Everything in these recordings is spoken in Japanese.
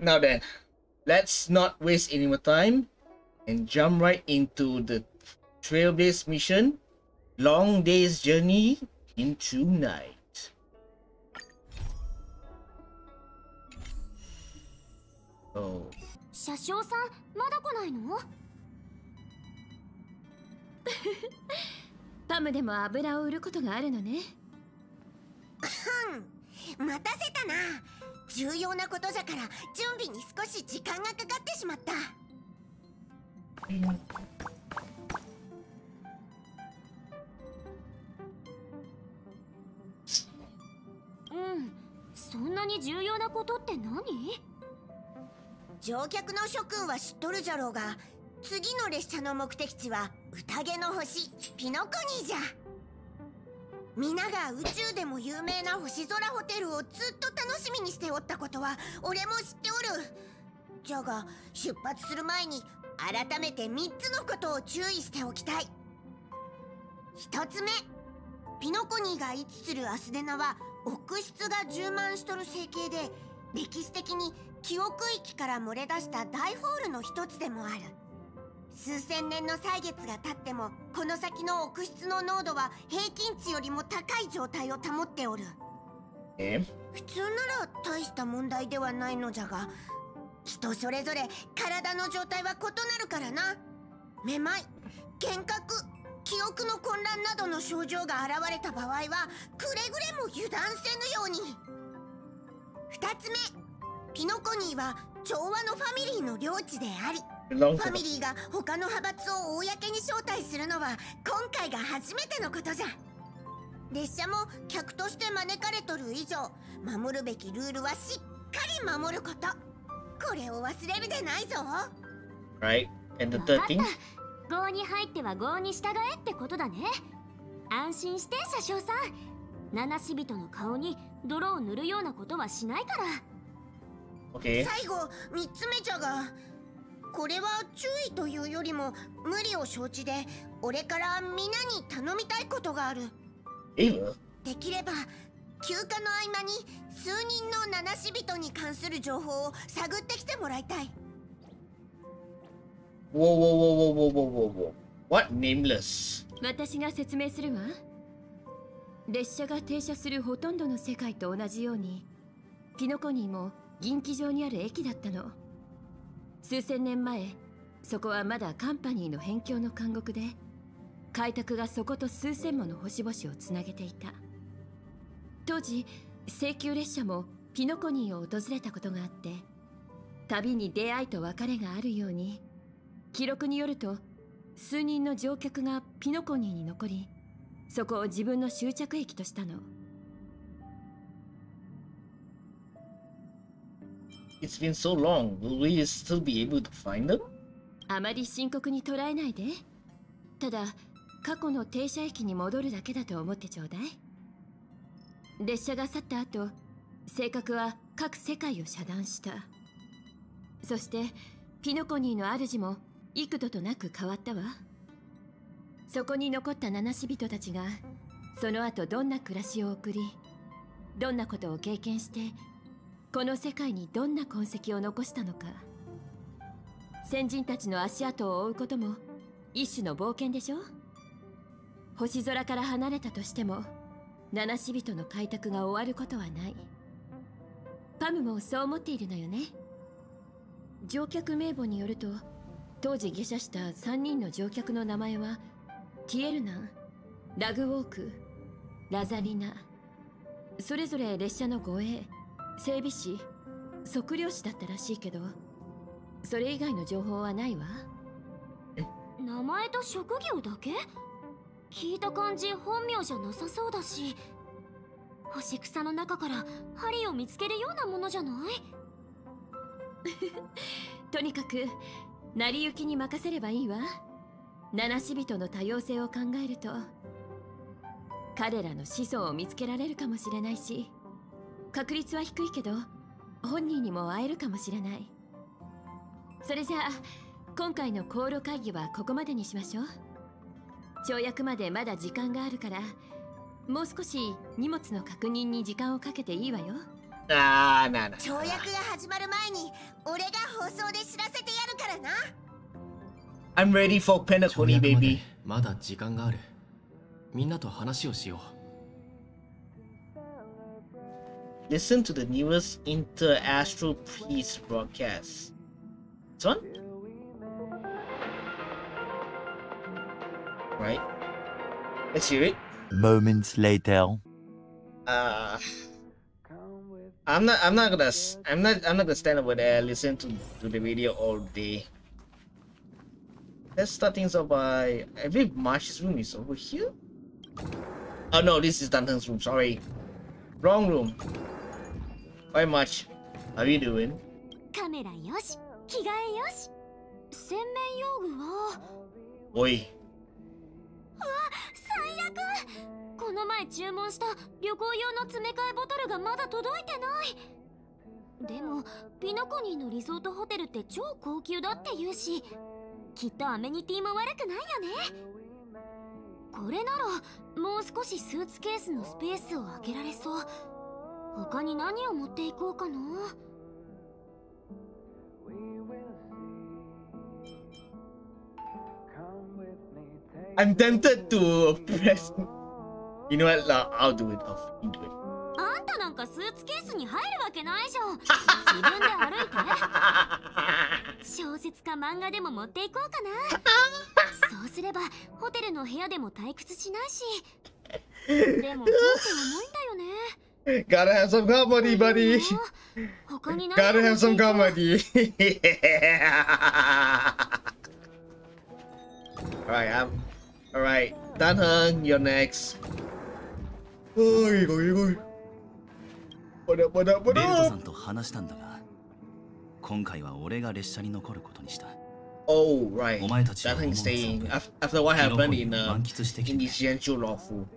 Now then, let's not waste any more time and jump right into the Trailblaze mission. Long day's journey into night. Oh. 車掌さん、まだ来ないの？ パムでも油を売ることがあるのね。 待たせたな。重要なことじゃから準備に少し時間がかかってしまった。 そんなに重要なことって何？ 乗客の諸君は知っとるじゃろうが、次の列車の目的地は宴の星ピノコニーじゃ。皆が宇宙でも有名な星空ホテルをずっと楽しみにしておったことは俺も知っておる。じゃが出発する前に改めて3つのことを注意しておきたい。1つ目、ピノコニーが位置するアスデナは奥室が充満しとる星系で、歴史的に記憶域から漏れ出した大ホールの一つでもある。数千年の歳月が経ってもこの先の奥室の濃度は平均値よりも高い状態を保っておる。普通なら大した問題ではないのじゃが、人それぞれ体の状態は異なるからな。めまい、幻覚、記憶の混乱などの症状が現れた場合はくれぐれも油断せぬように。2つ目、ピノコニーは調和のファミリーの領地であり、ファミリーが他の派閥を公に招待するのは今回が初めてのことじゃ。列車も客として招かれとる以上、守るべきルールはしっかり守ること。これを忘れるでないぞ。 Right. And the third thing? 郷に入っては郷に従えってことだね。安心して車掌さん。七死人の顔に泥を塗るようなことはしないから。 Okay. 最後3つ目じゃが、これは注意というよりも無理を承知で俺からみんなに頼みたいことがある。できれば休暇の合間に数人の七死人に関する情報を探ってきてもらいたい。 Whoa, whoa, whoa, whoa, whoa, whoa, whoa. What nameless? 私が説明するわ。列車が停車するほとんどの世界と同じように、ピノコニーも銀機場にある駅だったの。数千年前、そこはまだカンパニーの辺境の監獄で、開拓がそこと数千もの星々をつなげていた。当時、星級列車もピノコニーを訪れたことがあって、旅に出会いと別れがあるように、記録によると、数人の乗客がピノコニーに残り、そこを自分の終着駅としたの。 It's been so long. Will we still be able to find them? あまり深刻に捉えないで。ただ、過去の停車駅に戻るだけだと思ってちょうだい。列車が去った後、性格は各世界を遮断した。そして、ピノコニーの主も幾度となく変わったわ。そこに残った七死人たちが、その後どんな暮らしを送り、どんなことを経験して、この世界にどんな痕跡を残したのか。先人たちの足跡を追うことも一種の冒険でしょ。星空から離れたとしても七死人の開拓が終わることはない。パムもそう思っているのよね。乗客名簿によると、当時下車した3人の乗客の名前はティエルナン、ラグウォーク、ラザリナ。それぞれ列車の護衛、整備士、測量士だったらしいけど、それ以外の情報はないわ。 名前と職業だけ？聞いた感じ本名じゃなさそうだし、星草の中から針を見つけるようなものじゃない？ とにかく成り行きに任せればいいわ。七死人の多様性を考えると、彼らの子孫を見つけられるかもしれないし、確率は低いけど本人にも会えるかもしれない。それじゃあ今回の航路会議はここまでにしましょう。跳躍までまだ時間があるから、もう少し荷物の確認に時間をかけていいわよ。 Nah, nah, nah. 跳躍が始まる前に俺が放送で知らせてやるからな。 I'm ready for 跳 Penacony, 躍まで baby. まだ時間がある。みんなと話をしよう。 Listen to the newest Inter-Astral Peace broadcast. This one? Right. Let's hear it. Moments later. I'm not gonna stand over there and listen to the video all day. Let's start things off by, I believe Marsh's room is over here. Oh no, this is Dantan's room. Sorry, wrong room. Hi March, how you doing? カメラよし、着替えよし。洗面用具は。 Oi. 最悪。この前注文した旅行用の詰め替えボトルがまだ届いてない。でもピノコニーのリゾートホテルって超高級だって言うし、きっとアメニティも悪くないよね。これならもう少しスーツケースのスペースを空けられそう。他に何を持っていこうかな。 I'm tempted to press. You know what? I'll do it. I'll do it. あんたなんかスーツケースに入るわけないじゃん。自分で歩いて。小説か漫画でも持っていこうかな。そうすればホテルの部屋でも退屈しないし。でも本って重いんだよね。 Gotta have some comedy, buddy. 他に何 Gotta have some 持っていこう。 comedy. Alright, alright. Danheng, you're next. Oi, oi, oi. What up, what up, ベ what ルトさ up? んと話したんだが、今回は俺が列車に残ることにした。 Oh, right. お前たちは Danheng 思う staying 存分 after what キノコ happened に in 満喫してき in て the Xianzhou lawful.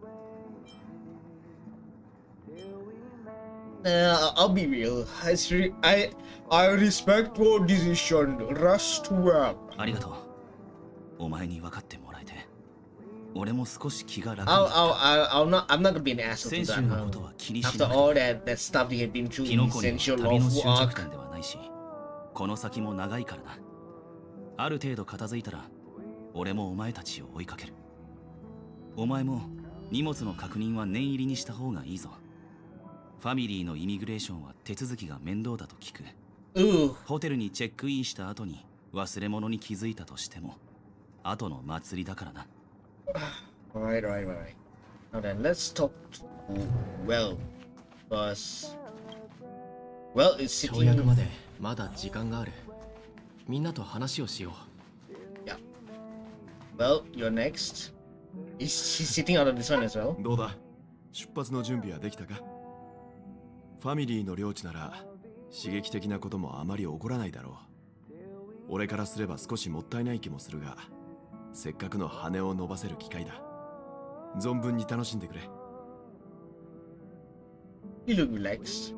I'll be real. I respect your decision. Rush to work. ありがとう。お前に分かってもらえて、俺も少し気が楽になった。 I'm not gonna be an asshole 先 to 週 that. のことは気にし After なくて all that stuff you had been through キ in ノ the コには Essential 旅の Lawful 終着 arc. 点ではないし、この先も長いからな。ある程度片付いたら、俺もお前たちを追いかける。お前も荷物の確認は念入りにした方がいいぞ。ファミリーのイミグレーションは手続きが面倒だと聞く。 Ooh. ホテルにチェックインした後に忘れ物に気づいたとしても、後の祭りだからな。 Alright. Now then, let's talk to Well. Because Well is 跳躍 sitting. までまだ時間がある。みんなと話をしよ Well, you're next. She's sitting out of this one as well. どうだ、出発の準備はできたか。ファミリーの領地なら刺激的なこともあまり起こらないだろう。俺からすれば少しもったいない気もするが、せっかくの羽を伸ばせる機会だ。存分に楽しんでくれ。 You look relaxed.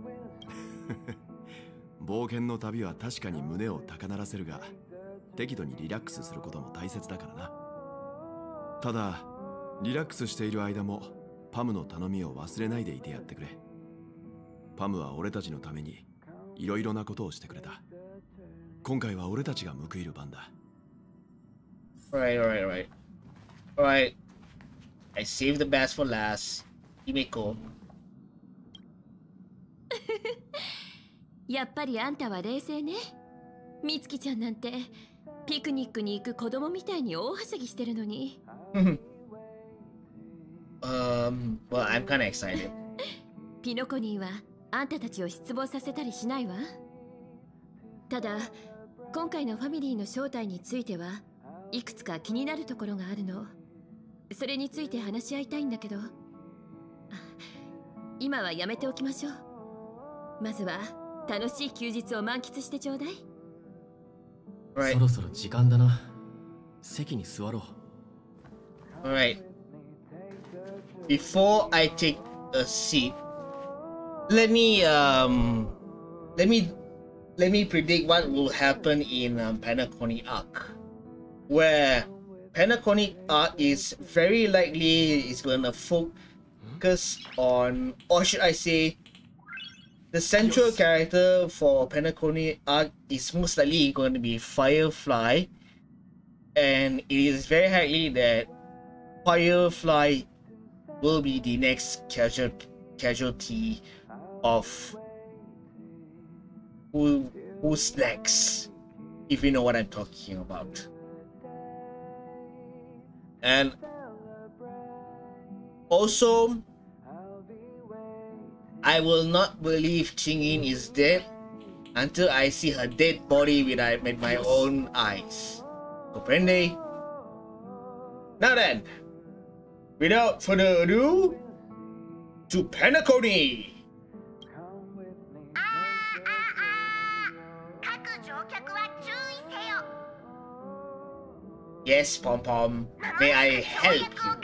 冒険の旅は確かに胸を高鳴らせるが、適度にリラックスすることも大切だからな。ただ、リラックスしている間もパムの頼みを忘れないでいてやってくれ。パムは俺たちのためにいろいろなことをしてくれた。今回は俺たちが報いる番だ。 Alright. I saved the best for last. Himeko. やっぱりあんたは冷静ね。みつきちゃんなんてピクニックに行く子供みたいに大はしゃぎしてるのに。 Well, I'm kinda excited. ピノコニーはあんたたちを失望させたりしないわ。ただ今回のファミリーの正体についてはいくつか気になるところがあるの。それについて話し合いたいんだけど、今はやめておきましょう。まずは楽しい休日を満喫してちょうだい。 う。 Right. そろそろ時間だな。席に座ろう。 Alright. Before I take a seat, let me predict what will happen in Penacony Arc, where Penacony Arc is very likely is gonna focus on, or should I say, the central character for Penacony arc is most likely going to be Firefly, and it is very likely that Firefly will be the next casualty of who's next, if you know what I'm talking about. And also, I will not believe Chingin is dead until I see her dead body with my own eyes. Comprende? Now then, without further ado, to Penacony! 各乗客は注意せよ。 Yes, Pom Pom. May I help you?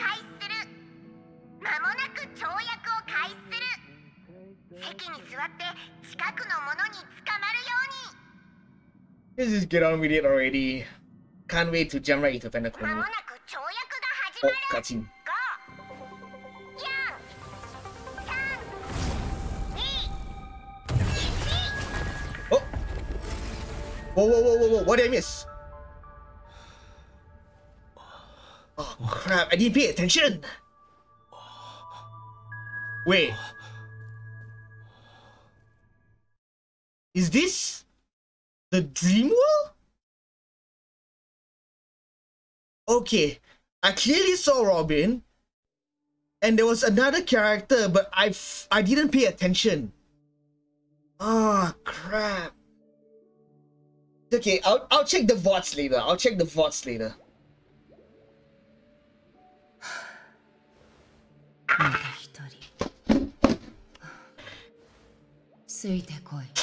間もなく跳躍を開始する。席に座って近くのものに捕まるように。 Let's just get on with it already. Can't wait to jump right into Penacony. 間もなく跳躍が始ま Oh, る。 cutscene. 5、4、3、2、1。 Oh! Whoa, whoa, whoa, whoa, whoa, what did I miss? Oh crap, I didn't pay attention! Wait. Is this the dream world? Okay, I clearly saw Robin, and there was another character, but I didn't pay attention. Ah, crap. Okay, I'll check the VODs later. I'll check the VODs later. また一人ついてこい。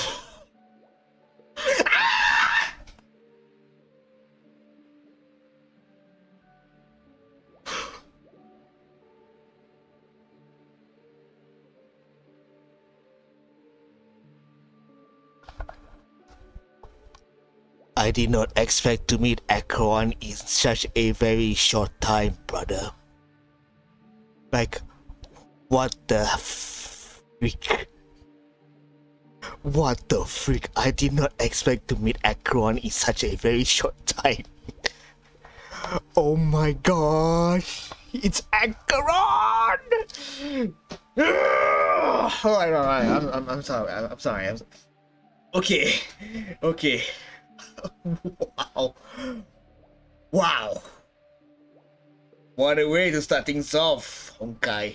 I did not expect to meet Acheron in such a very short time, brother. Like, what the freak? What the freak? I did not expect to meet Acheron in such a very short time. Oh my gosh! It's Acheron! Alright, I'm sorry. I'm sorry. Okay. Okay. Wow. Wow. What a way to start things off, Honkai.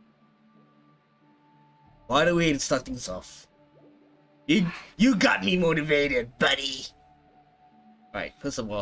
What a way to start things off. You got me motivated, buddy. Alright, first of all.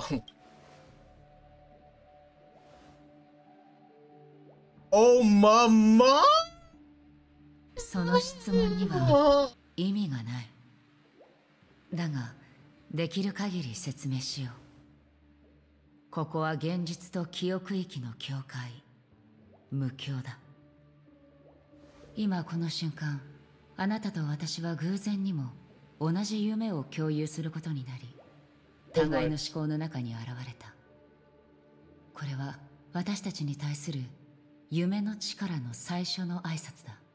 Oh, mama? その質問には意味がない。だが、できる限り説明しよう。ここは現実と記憶域の境界、無境だ。今この瞬間、あなたと私は偶然にも同じ夢を共有することになり、互いの思考の中に現れた。これは私たちに対する夢の力の最初の挨拶だ。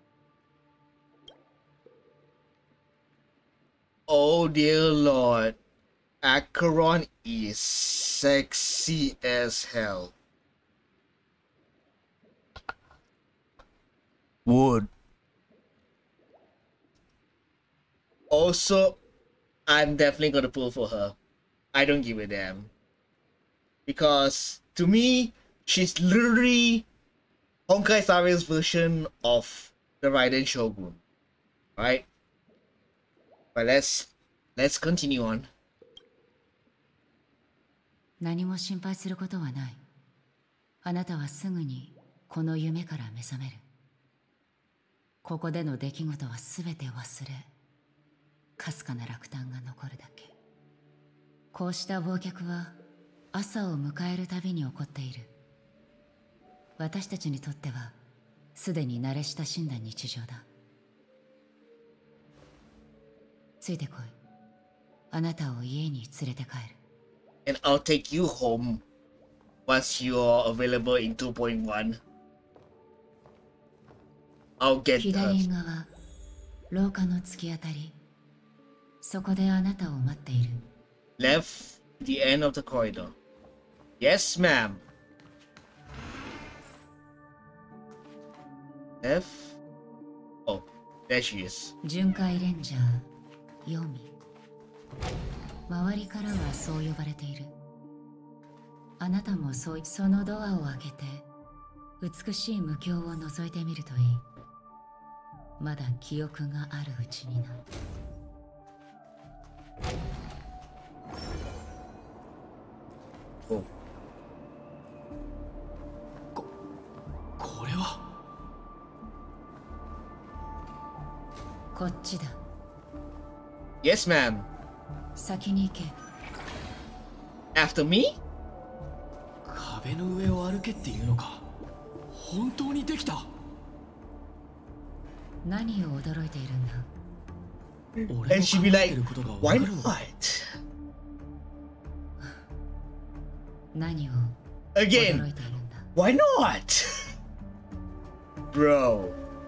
Oh dear lord. Acheron is sexy as hell. Wood. Also, I'm definitely gonna pull for her. I don't give a damn. Because, to me, she's literally Honkai Star Rail's version of the Raiden Shogun. Right? But let's continue on. 何も心配することはない。あなたはすぐにこの夢から目覚める。ここでの出来事はすべて忘れ、かすかな落胆が残るだけ。こうした忘却は朝を迎えるたびに起こっている。私たちにとってはすでに慣れ親しんだ日常だ。ついてこい。あなたを家に連れて帰る。 And I'll take you home once you're available in 2.1. I'll get 左側、 廊下の突き当たり。そこであなたを待っている。 Left, the end of the corridor. Yes, ma'am. Left. Oh, there she is. 巡回レンジャー、ヨミ。周りからはそう呼ばれている。あなたもそのドアを開けて、美しい無境を覗いてみるといい。まだ記憶があるうちにな。 Oh. これはこっちだ。 Yes, ma'am. 先に行け。 After me? 壁の上を歩けっていうのか。本当にできた。 何を驚いているんだ。 And she'd be like, why not? 何を Again, 驚いているんだ。 why not? Bro.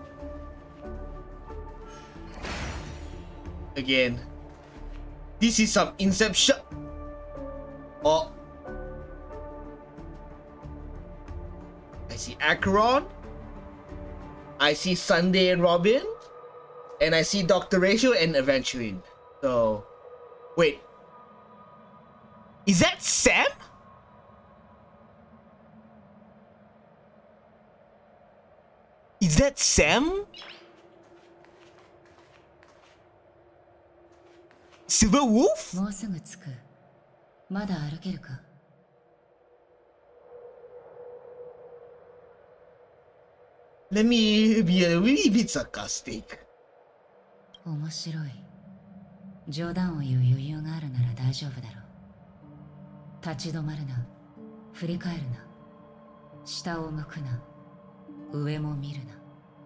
Again. This is some Inception. Oh. I see Acheron. I see Sunday and Robin. And I see Dr. Ratio and Aventurine. So, wait. Is that Sam? Is that Sam? Silver Wolf? もうすぐ着く。まだ歩けるか。 Let me be a wee bit sarcastic. 面白い。冗談を言う余裕があるなら大丈夫だろう。立ち止まるな。振り返るな。下を向くな。上も見るな。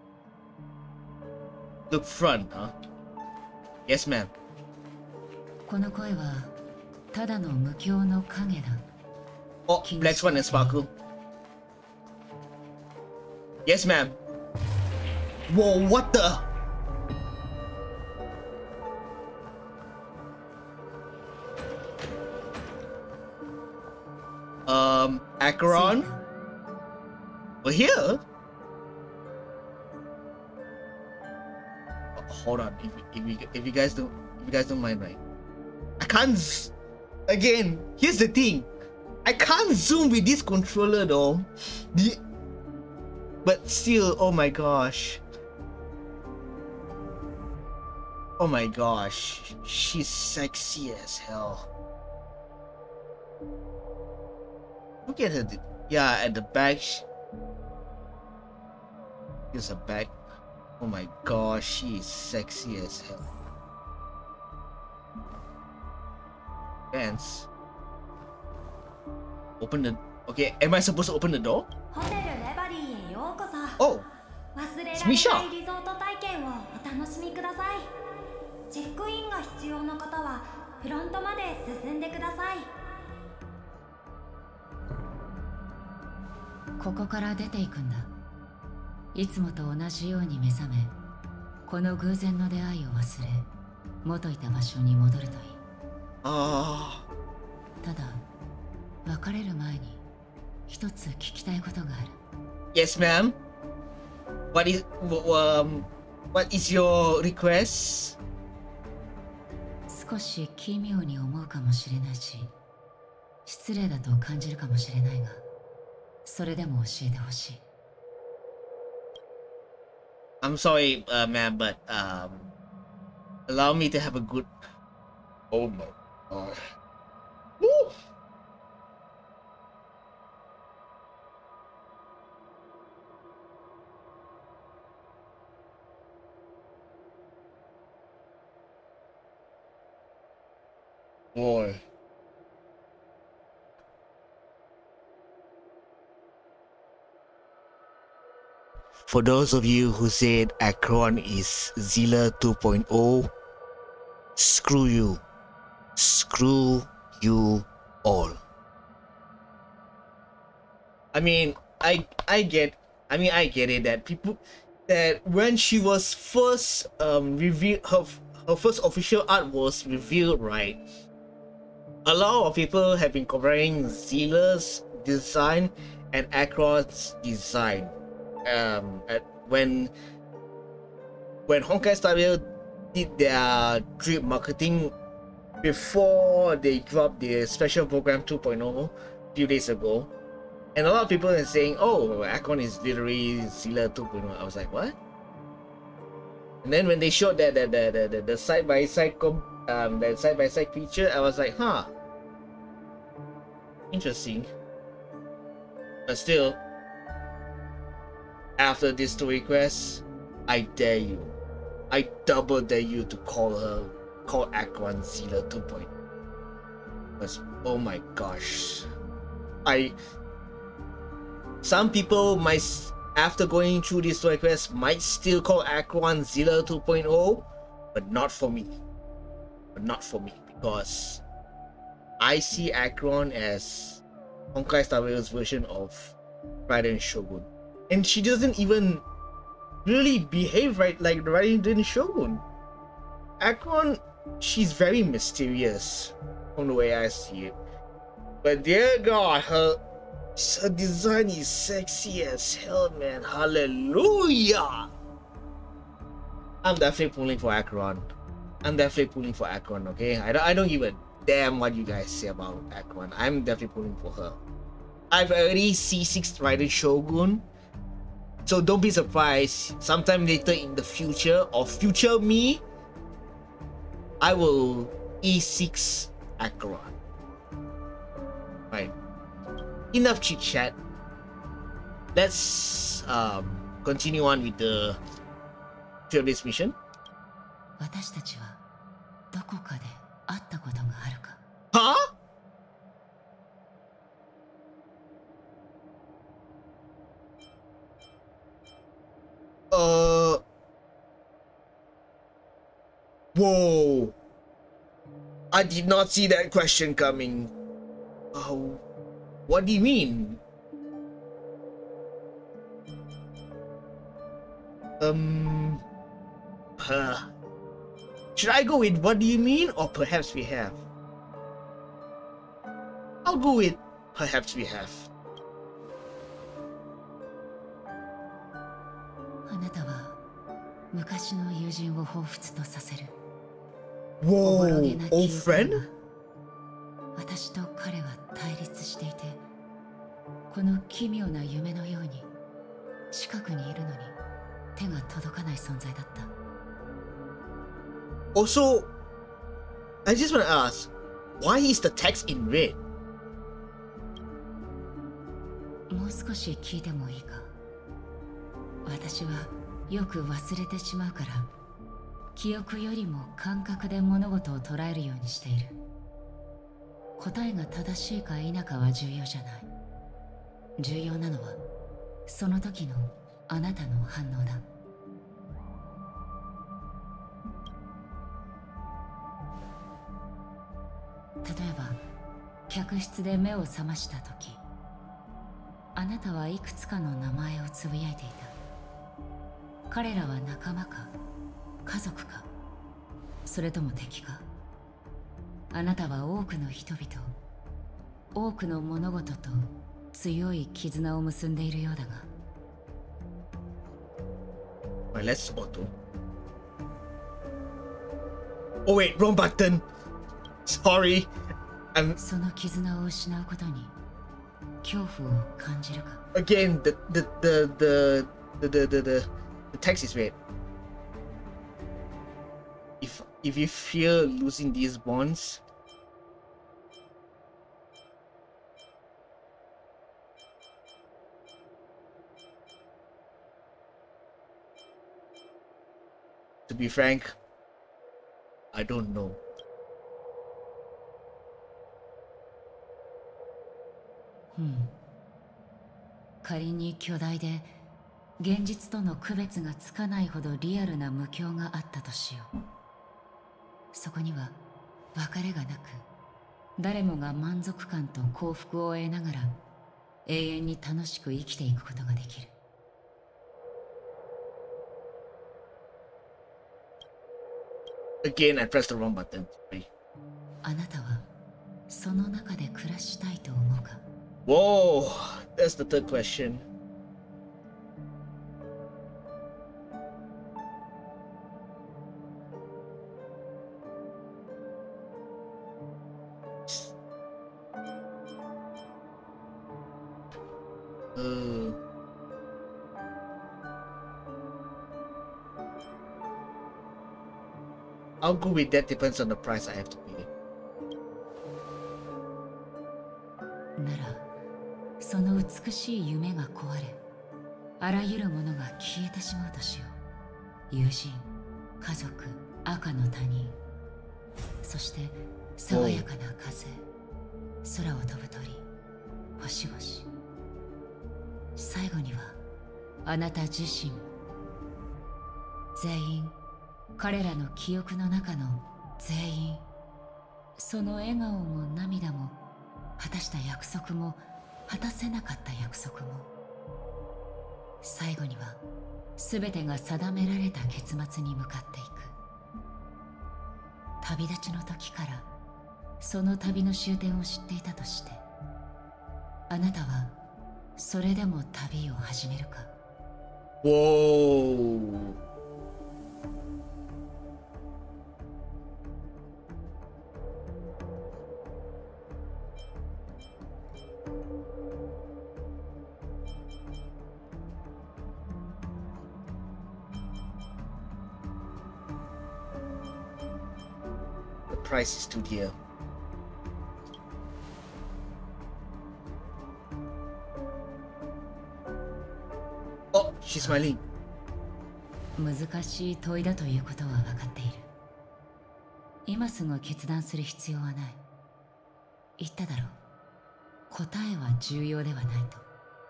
Look front, huh? Yes, ma'am. この声はただの無境の影だ。 Oh, Black Swan and Sparkle. Yes, ma'am. Whoa, what the? Acheron? We're here? Hold on, if you guys don't mind, right? I can't again, here's the thing. I can't zoom with this controller though. But still, oh my gosh. Oh my gosh. She's sexy as hell. Look at her. Yeah, at the back. Here's her back. Oh my gosh, she is sexy as hell. Dance. Open the. Okay, am I supposed to open the door? ホテルレバリーへようこそ。 Oh, 忘れられ it's ない Misha. リゾート体験をお楽しみください。チェックインが必要な方はフロントまで進んでください。 ここから出ていくんだ。いつもと同じように目覚め、この偶然の出会いを忘れ、元いた場所に戻るといい。 Ah. ただ、別れる前に一つ聞きたいことがある。 Yes, ma'am. What is your request? 少し奇妙に思うかもしれないし、失礼だと感じるかもしれないが、それでも教えてほしい。 I'm sorry, ma'am, but allow me to have a good. Oh my god. Woo! Boy. For those of you who said Acheron is Zilla 2.0, screw you. Screw you all. I mean, I get it that people, that when she was first revealed, her first official art was revealed, right? A lot of people have been comparing Zila's design and Acheron's design. When Honkai Star Rail did their drip marketing before they dropped their special program 2.0 a few days ago, and a lot of people are saying, "Oh, Acheron is literally Zila 2.0." I was like, "What?" And then when they showed the side by side feature, I was like, "Huh, interesting." But still, after this 2 requests, I dare you, I double dare you to call Acheron Zila 2.0. Because oh my gosh, some people might, after going through these 2 requests, might still call Acheron Zila 2.0, but not for me. Because I see Acheron as Honkai Star Rail's version of Raiden Shogun, and she doesn't even really behave right like Raiden Shogun. Acheron, she's very mysterious from the way I see it, but dear God, her design is sexy as hell, man. Hallelujah! I'm definitely pulling for Acheron. Okay, I don't give a damn what you guys say about Acheron. I'm definitely pulling for her. I've already C6 Raiden Shogun, so don't be surprised. Sometime later in the future, or future me, I will E6 Acheron. Right. Enough chit chat. Let's continue on with the this mission. 私たちはどこかで会ったことがあるか Huh? Whoa. I did not see that question coming. Oh, what do you mean? Should I go with what do you mean, or perhaps we have? I'll go with perhaps we have. あなたは昔の友人を彷彿とさせる Whoa, おぼろげな old 記憶 friend? が私と彼は対立していてこの奇妙な夢のように近くにいるのに手が届かない存在だった Also, I just want to ask, why is the text in red? もう少し聞いてもいいか私はよく忘れてしまうから記憶よりも感覚で物事を捉えるようにしている答えが正しいか否かは重要じゃない重要なのはその時のあなたの反応だ例えば客室で目を覚ました時あなたはいくつかの名前をつぶやいていた彼らは仲間か家族かそれとも敵かあなたは多くの人々多くの物事と強い絆を結んでいるようだが Let's auto. Oh wait, wrong button. Sorry. その絆を失うことに恐怖を感じるか Again, the text is red. If you fear losing these bonds, to be frank, I don't know. Hmm. 仮に巨大で現実との区別がつかないほどリアルな無境があったとしようそこには別れがなく誰もが満足感と幸福を得ながら永遠に楽しく生きていくことができる Again, I pressed the wrong button. Sorry. あなたはその中で暮らしたいと思うか？ Whoa, that's the third question. I'll go with that. Depends on the price I have to pay. ならその美しい夢が壊れ、あらゆるものが消えてしまうとしよう。友人、家族、赤の他人、そして爽やかな風、空を飛ぶ鳥、星々、最後にはあなた自身も。全員、彼らの記憶の中の全員、その笑顔も涙も、果たした約束も果たせなかった約束も、最後には全てが定められた結末に向かっていく。旅立ちの時からその旅の終点を知っていたとして、あなたはそれでも旅を始めるか？ Whoa. The price is too dear. Oh, she's smiling. 難しい問いだということは分かっている。今すぐ決断する必要はない。言っただろう。答えは重要ではないと。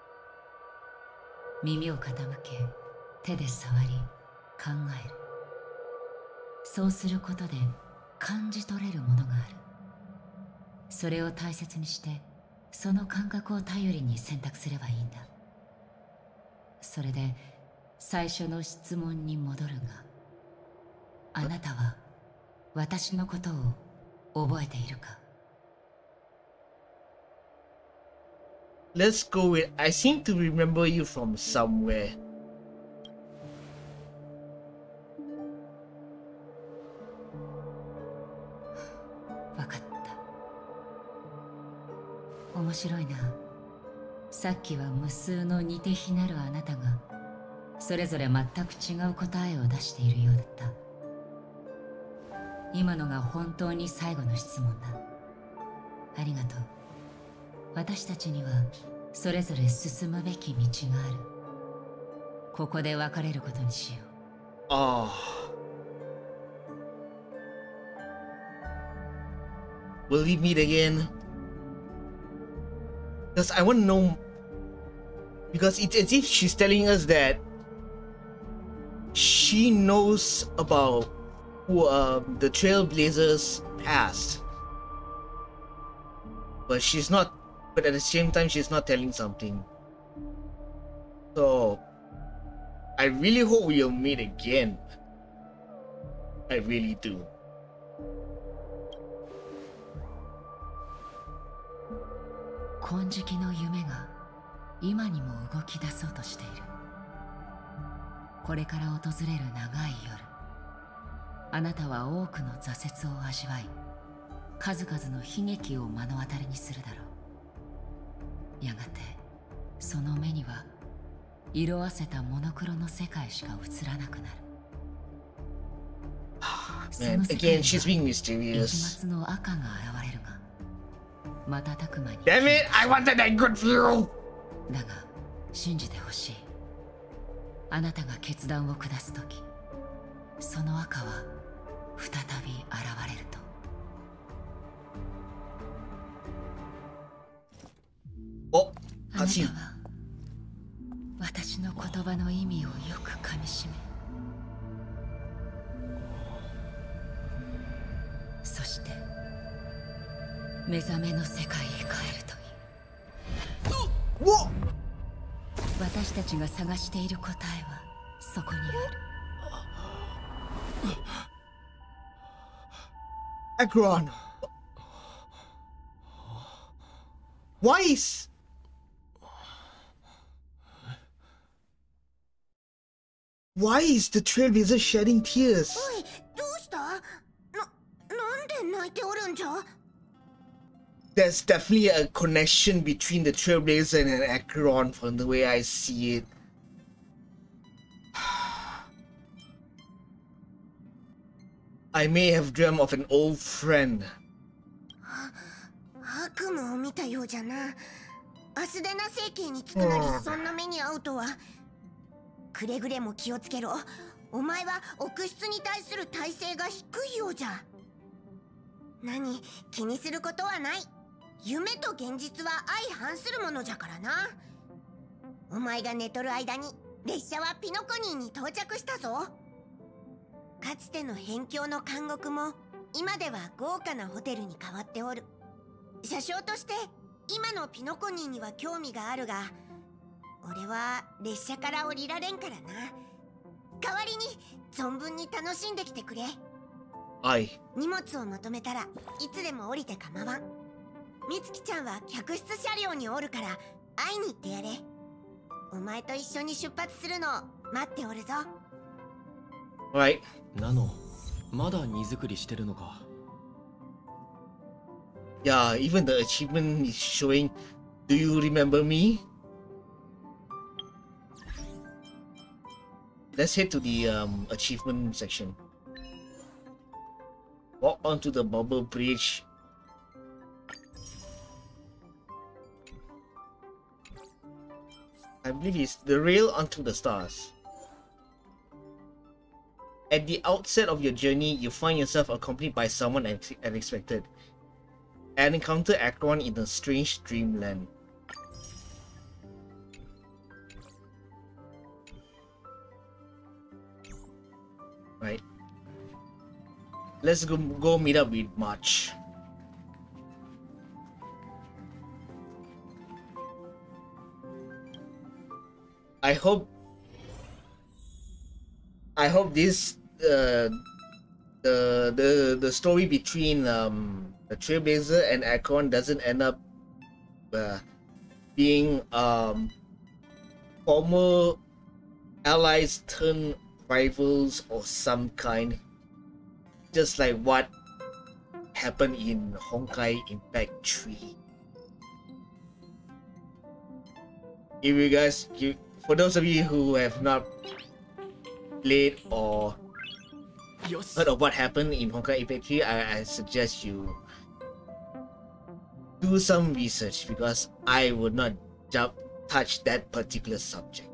耳を傾け、手で触り、考える。そうすることで感じ取れるものがある。それを大切にして、その感覚を頼りに選択すればいいんだ。それで最初の質問に戻るが、あなたは私のことを覚えているか？ Let's go with I seem to remember you from somewhere. わかった。面白いな。さっきは無数の似て非なるあなたがそれぞれ全く違う答えを出しているようだった。今のが本当に最後の質問だ。ありがとう。私たちにはそれぞれ進むべき道がある。ここで別れることにしよう。 Ah. Will we meet again? Because I want to know. Because it's as if she's telling us that she knows about the Trailblazers' past, but she's not. But at the same time, she's not telling something. So I really hope we'll meet again. I really do. 金色の夢が今にも動き出そうとしている。これから訪れる長い夜、あなたは多くの挫折を味わい、数々の悲劇を目の当たりにするだろう。やがてその目には色あせたモノクロの世界しか映らなくなる。 Man, again, she's being 一 mysterious. 末の赤が現れるが、瞬く間に Damn it! I wanted that good view! だが信じてほしい。あなたが決断を下すとき、その赤は再び現れると。 Oh, あなた Hachi. は私の言葉の意味をよくかみしめ、そして目覚めの世界へ帰るといい。 Whoa! 私たちが探している答えはそこにある。 Akron. Why is the Trailblazer shedding tears? おい、どうした？なんで泣いておるんじゃ？ There's definitely a connection between the Trailblazer and Akron from the way I see it. I may have dreamt of an old friend. 悪夢を見たようじゃな。アスデナ星系に着くなりそんな目に遭うとは。くれぐれも気をつけろ。お前は奥室に対する耐性が低いようじゃ。何、気にすることはない。夢と現実は相反するものじゃからな。お前が寝とる間に列車はピノコニーに到着したぞ。かつての辺境の監獄も今では豪華なホテルに変わっておる。車掌として今のピノコニーには興味があるが、俺は列車から降りられんからな。代わりに存分に楽しんできてくれ。荷物をまとめたらいつでも降りて構わん。みつきちゃんは客室車両におるから会いに行ってやれ。お前と一緒に出発するのを待っておるぞ。 Right. ナノ、まだ荷造りしてるのか。 Yeah, even the achievement is showing, do you remember me? Let's head to the achievement section. Walk onto the bubble bridge. I believe it's the rail onto the stars. At the outset of your journey, you find yourself accompanied by someone unexpected, and encounter Akron in a strange dreamland. Right. Let's go meet up with March. I hope this the story between the Trailblazer and Akron doesn't end up being former allies turned rivals or some kind, just like what happened in Honkai Impact 3. If you guys, for those of you who have not played or heard of what happened in Honkai Impact 3, I suggest you do some research, because I would not touch that particular subject.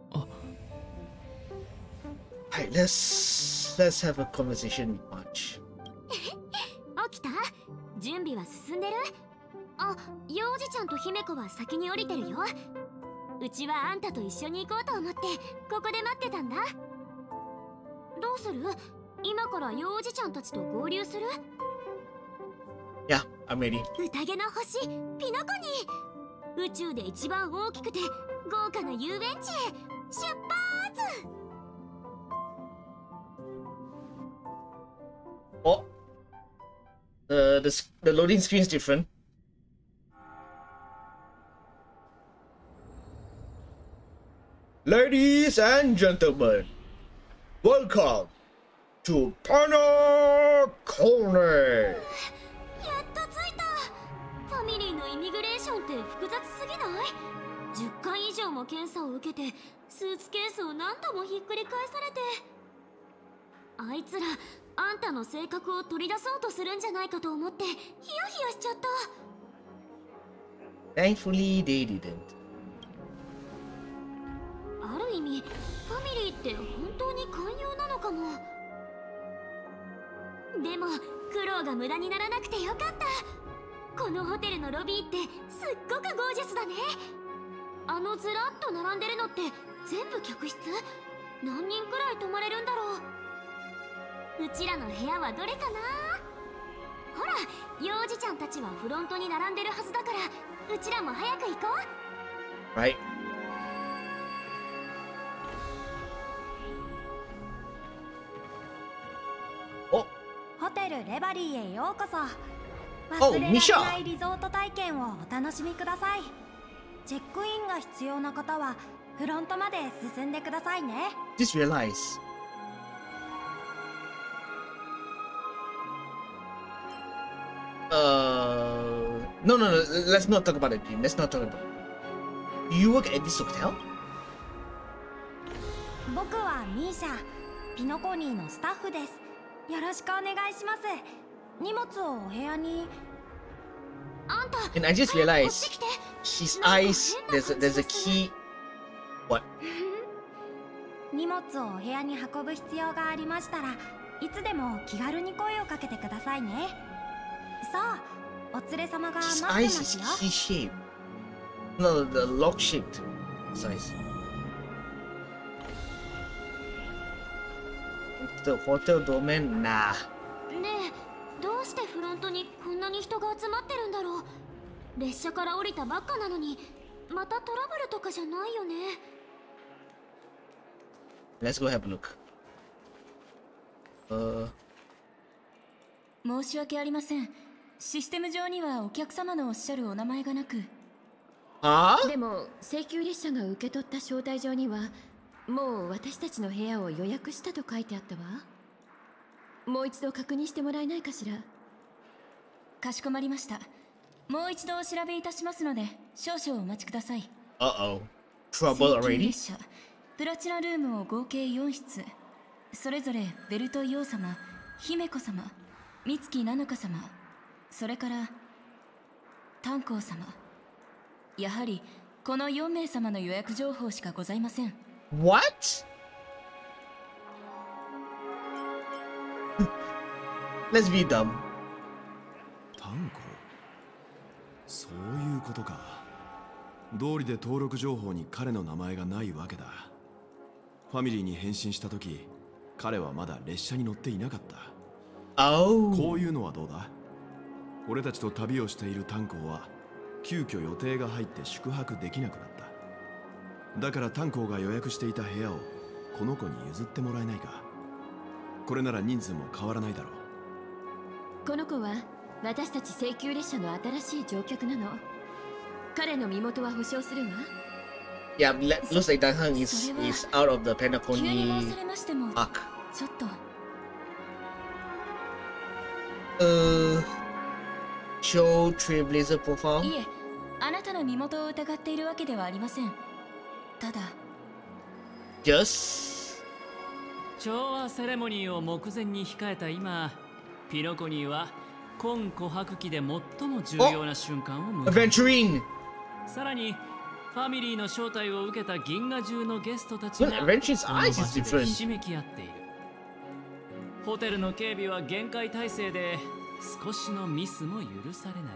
Alright, let's have a conversation with March. 起きた？準備は進んでる？あ、幼児ちゃんと姫子は先に降りてるよ。うちはあんたと一緒に行こうと思ってここで待ってたんだ。どうする？今から幼児ちゃんたちと合流する？ Yeah, I'm ready. 宴の星、ピノコニー。宇宙で一番大きくて豪華な遊園地へ出発！ Oh, the loading screen is different. Ladies and gentlemen, welcome to Pana Corner. やっと着いた。ファミリーのイミグレーションって複雑すぎない？ 10 回以上も検査を受けてスーツケースを何度もひっくり返されて、あいつらあんたの性格を取り出そうとするんじゃないかと思ってヒヤヒヤしちゃった。 Thankfully, they didn't. ある意味ファミリーって本当に寛容なのかも。でも苦労が無駄にならなくてよかった。このホテルのロビーってすっごくゴージャスだね。あのずらっと並んでるのって全部客室？何人くらい泊まれるんだろう。うちらの部屋はどれかな。ほら、幼児ちゃんたちはフロントに並んでるはずだから、うちらも早く行こう。 Right. ホテルレバリーへようこそ。 Oh, 忘れられ Misha. ないリゾート体験をお楽しみください。チェックインが必要な方はフロントまで進んでくださいね。 Just realize. No, no, no. Let's not talk about it, Jim. Let's not talk about it. You work at this hotel? 僕はミーシャ、ピノコニーのスタッフです。よろしくお願いします。荷物をお部屋に。 あんた And I just こっ realized ち来て。 his なんか eyes. 変な There's a 感じがする。 key. What? 荷物をお部屋に運ぶ必要がありましたらいつでも気軽に声をかけてくださいね。さあ、お連れ様が His 待って eyes ま is すよ。 key shaped. No, the lock shaped size. The hotel domain? Nah. ねえ、どうしてフロントにこんなに人が集まってるんだろう。列車から降りたばっかなのに、またトラブルとかじゃないよね。 Let's go have a look. 申し訳ありません。システム上にはお客様のおっしゃるお名前がなく。 Huh? でも請求列車が受け取った招待状にはもう私たちの部屋を予約したと書いてあったわ。もう一度確認してもらえないかしら。かしこまりました。もう一度お調べいたしますので少々お待ちください。 Uh-oh. Trouble 請求 already? 列車プラチナルームを合計4室、それぞれベルトイ王様、姫子様、美月七香様、それから炭鉱様。やはりこの4名様の予約情報しかございません。 What? Let's be dumb. 炭鉱、そういうことか。道理で登録情報に彼の名前がないわけだ。ファミリーに変身した時、彼はまだ列車に乗っていなかった。 Oh. こういうのはどうだ？俺たちと旅をしている炭鉱は急遽予定が入って宿泊できなくなった。だから炭鉱が予約していた部屋をこの子に譲ってもらえないか。これなら人数も変わらないだろう。 この子は私たち請求列車の新しい乗客なの。彼の身元は保証するわ。 Yeah, looks like Dahang is out of the 急に Penacony 申されましても arc. ちょっと。 Show Trailblazer profile? いえ、あなたの身元を疑っているわけではありません。ただ Just 調和セレモニーを目前に控えた今、ピノコニーは今琥珀期で最も重要な瞬間を迎える。 Adventuring! さらにファミリーの招待を受けた銀河中のゲストたちが Well, Adventuring's この eyes 場 is 所で different. ひしめき合っている。ホテルの警備は厳戒態勢で少しのミスも許されない。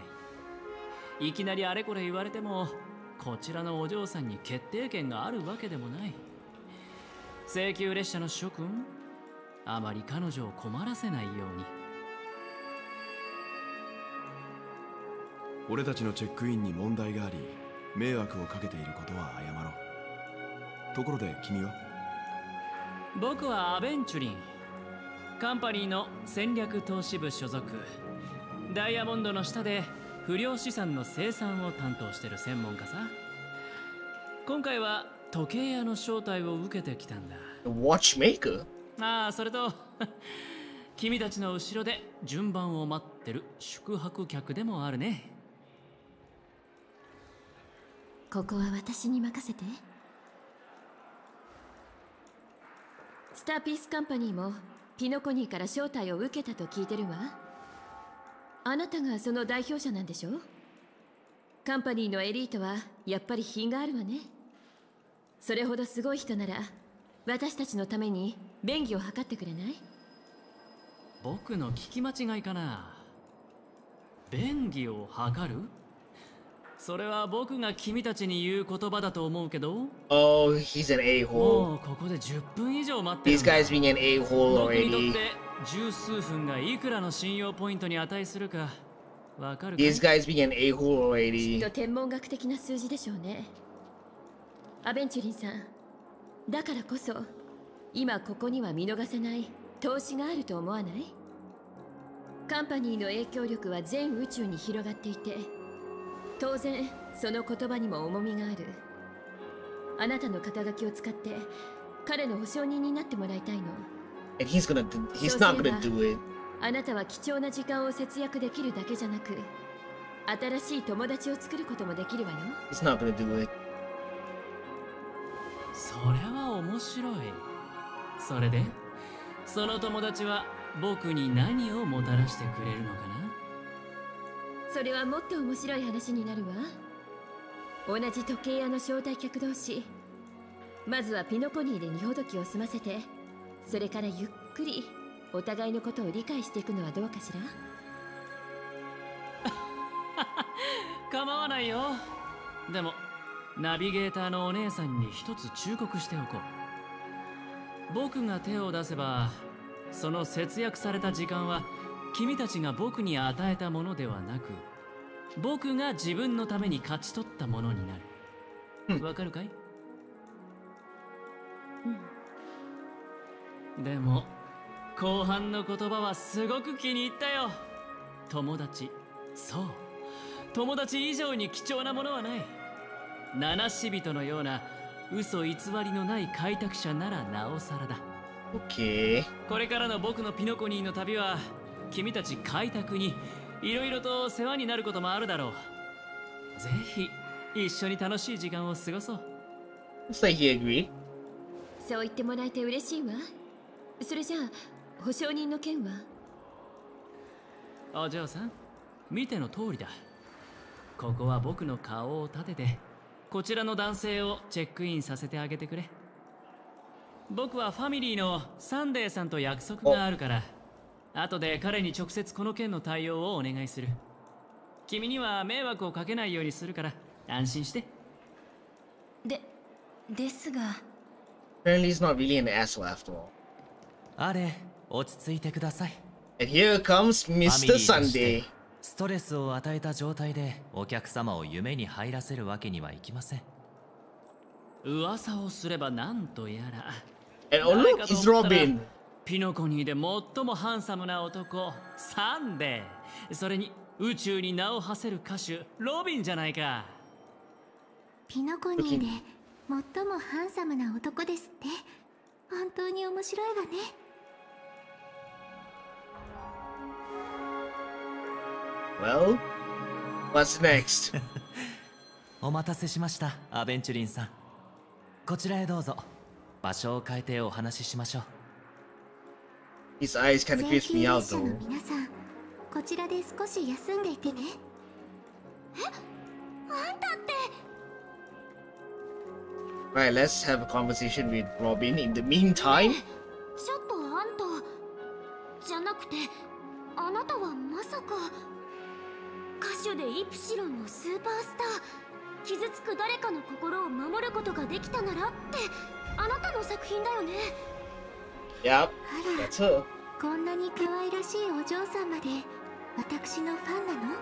いきなりあれこれ言われてもこちらのお嬢さんに決定権があるわけでもない。請求列車の諸君、あまり彼女を困らせないように。 俺たちのチェックインに問題があり迷惑をかけていることは謝ろう。ところで君は？ 僕はアベンチュリン、カンパニーの戦略投資部所属。ダイヤモンドの下で不良資産の生産を担当してる専門家さ。今回は時計屋の招待を受けてきたんだ。 The watchmaker? ああ、それと君たちの後ろで順番を待ってる宿泊客でもあるね。 ここは私に任せて。スターピースカンパニーもピノコニーから招待を受けたと聞いてるわ。あなたがその代表者なんでしょ？カンパニーのエリートはやっぱり品があるわね。それほどすごい人なら私たちのために便宜を図ってくれない？ 僕の聞き間違いかな。便宜を図る？それは僕が君たちに言う言葉だと思うけど。 Oh, he's an a-hole. もうここで10分以上待ってる These んだ。 guys being an a-hole 僕にとっ already. て十数分がいくらの信用ポイントに値するかわかるかい？ These guys being an a-hole きっ already. と天文学的な数字でしょうね。アベンチュリンさん、だからこそ今ここには見逃せない投資があると思わない？ カンパニーの影響力は全宇宙に広がっていて、当然その言葉にも重みがある。あなたの肩書きを使って彼の保証人になってもらいたいの。 And he's not gonna do it. あなたは貴重な時間を節約できるだけじゃなく、新しい友達を作ることもできるわよ。 He's not gonna do it. それは面白い。それでその友達は僕に何をもたらしてくれるのかな。 それはもっと面白い話になるわ。同じ時計屋の招待客同士、まずはピノコニーで荷ほどきを済ませて、それからゆっくりお互いのことを理解していくのはどうかしら。 構わないよ。でもナビゲーターのお姉さんに一つ忠告しておこう。僕が手を出せば、その節約された時間は君たちが僕に与えたものではなく、僕が自分のために勝ち取ったものになる。わかるかい？でも後半の言葉はすごく気に入ったよ。友達、そう、友達以上に貴重なものはない。七死人のような嘘偽りのない開拓者ならなおさらだ。 Okay. これからの僕のピノコニーの旅は、君たち開拓にいろいろと世話になることもあるだろう。ぜひ一緒に楽しい時間を過ごそう。 Looks like he agreed. そう言ってもらえて嬉しいわ。それじゃあ保証人の件は？ お嬢さん、見ての通りだ。ここは僕の顔を立てて、こちらの男性をチェックインさせてあげてくれ。僕はファミリーのサンデーさんと約束があるから、後で彼に直接この件の対応をお願いする。君には迷惑をかけないようにするから安心して。 ですが。 Apparently he's not really an asshole after all. あれ、落ち着いてください。 And here comes Mr. Sunday. ストレスを与えた状態でお客様を夢に入らせるわけにはいきません。 噂をすればなんとやら。 And oh look, it's Robin. ピノコニーで最もハンサムな男、サンデー。それに宇宙に名を馳せる歌手、ロビンじゃないか。 ピノコニーで最もハンサムな男ですって。本当に面白いわね。 Well, what's next? お待たせしました、アベンチュリンさん。こちらへどうぞ。場所を変えてお話ししましょう。 His eyes kind of creeps me out though. 皆さん、こちらで少し休んでいてね。 あんたって。 Right, let's have a conversation with Robin in the meantime. ちょっとあんたじゃなくて、あなたはまさか歌手でイプシロンのスーパースター、傷つく誰かの心を守ることができたならってあなたの作品だよね。 Yep, that's her. こんなに可愛らしいお嬢さんまで私のファンなの？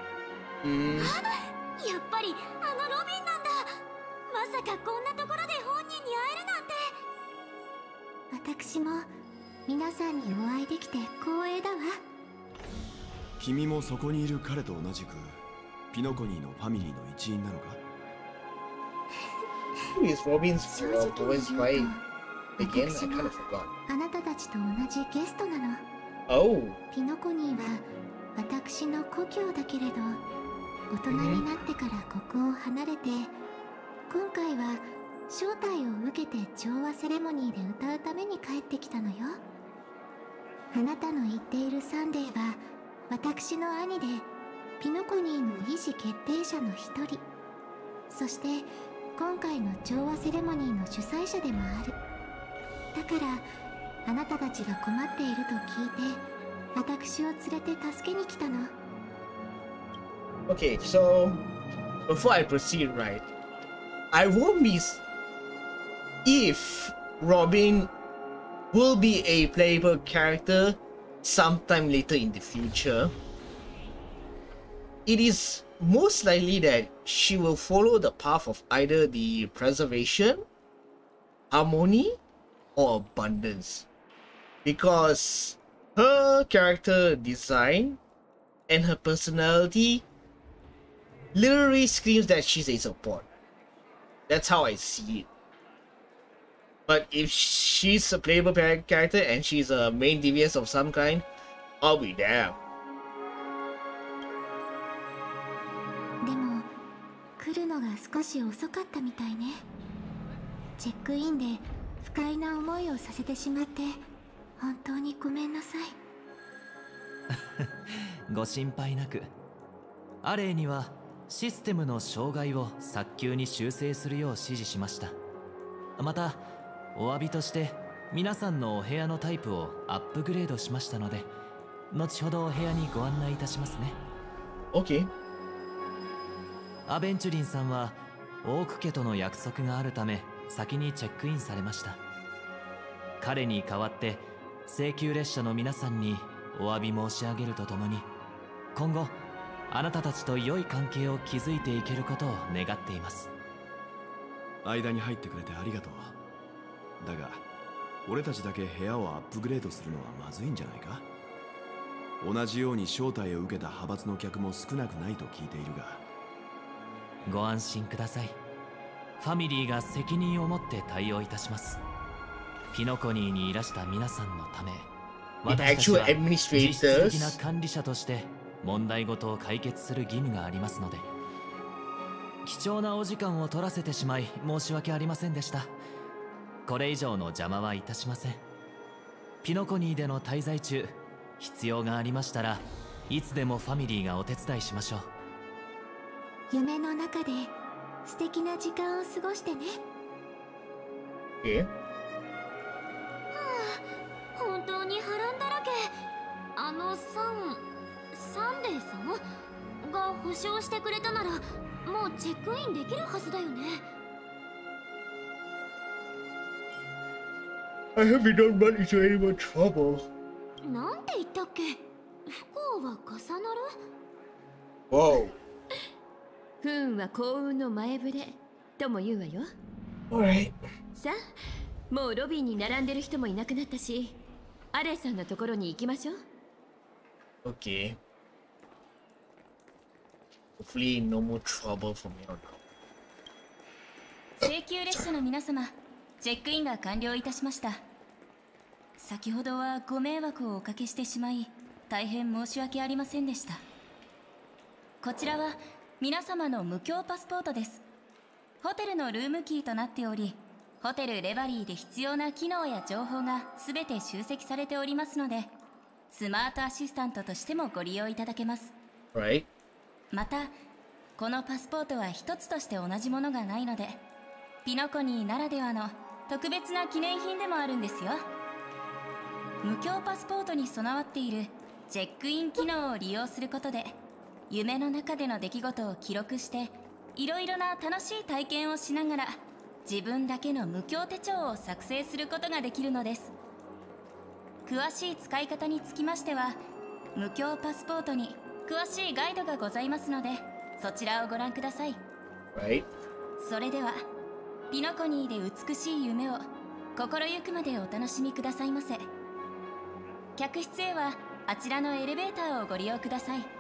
やっぱりあのロビンなんだ。まさかこんなところで本人に会えるなんて。 私も皆さんにお会いできて光栄だわ。 君もそこにいる彼と同じくピノコニーのファミリーの一員なのか？ Who is Robin's voice by again? I kind of forgot. あなたたちと同じゲストなの。 Oh. ピノコニーは私の故郷だけれど、大人になってからここを離れて、今回は招待を受けて調和セレモニーで歌うために帰ってきたのよ。あなたの言っているサンデーは私の兄で、ピノコニーの意思決定者の一人、そして今回の調和セレモニーの主催者でもある。だからあなたたちが困っていると聞いて、私を連れて助けに来たの。 Okay, so before I proceed, right, I won't miss if Robin will be a playable character sometime later in the future. It is most likely that she will follow the path of either the preservation, harmony, or abundance. Because her character design and her personality literally screams that she's a support. That's how I see it. But if she's a playable character and she's a main DPS of some kind, I'll be damned. でも来るのが少し遅かったみたいね。チェックインで不快な思いをさせてしまって本当にごめんなさい。 ご心配なく。アレイにはシステムの障害を早急に修正するよう指示しました。またお詫びとして皆さんのお部屋のタイプをアップグレードしましたので、後ほどお部屋にご案内いたしますね。 OK。 アベンチュリンさんはオーク家との約束があるため先にチェックインされました。彼に代わって請求列車の皆さんにお詫び申し上げるとともに、今後あなたたちと良い関係を築いていけることを願っています。 間に入ってくれてありがとう。だが俺たちだけ部屋をアップグレードするのはまずいんじゃないか。同じように招待を受けた派閥の客も少なくないと聞いているが。 ご安心ください。ファミリーが責任を持って対応いたします。ピノコニーにいらした皆さんのため、私たちは実質的な管理者として問題ごとを解決する義務がありますので。貴重なお時間を取らせてしまい申し訳ありませんでした。これ以上の邪魔はいたしません。ピノコニーでの滞在中、必要がありましたらいつでもファミリーがお手伝いしましょう。 夢の中で素敵な時間を過ごしてね。 え？ 本当に波乱だらけ。あのサンデーさんが保証してくれたならもうチェックインできるはずだよね。 I hope you don't run into any more trouble. なんて言ったっけ？不幸は重なる？ Wow. 不運は幸運の前触れとも言うわよ。 Alright. さあ、もうロビーに並んでる人もいなくなったし、アレイさんのところに行きましょう。 Okay. Hopefully no more trouble from here on out. 請求列車の皆様、チェックインが完了いたしました。先ほどはご迷惑をおかけしてしまい大変申し訳ありませんでした。こちらは皆様の無料パスポートです。ホテルのルームキーとなっており、ホテルレバリーで必要な機能や情報がすべて集積されておりますので、スマートアシスタントとしてもご利用いただけます。 Right. またこのパスポートは一つとして同じものがないので、ピノコニーならではの特別な記念品でもあるんですよ。無料パスポートに備わっているチェックイン機能を利用することで、夢の中での出来事を記録していろいろな楽しい体験をしながら自分だけの無料手帳を作成することができるのです。詳しい使い方につきましては無料パスポートに詳しいガイドがございますので、そちらをご覧ください。 Right. それではピノコニーで美しい夢を心ゆくまでお楽しみくださいませ。客室へはあちらのエレベーターをご利用ください。やった、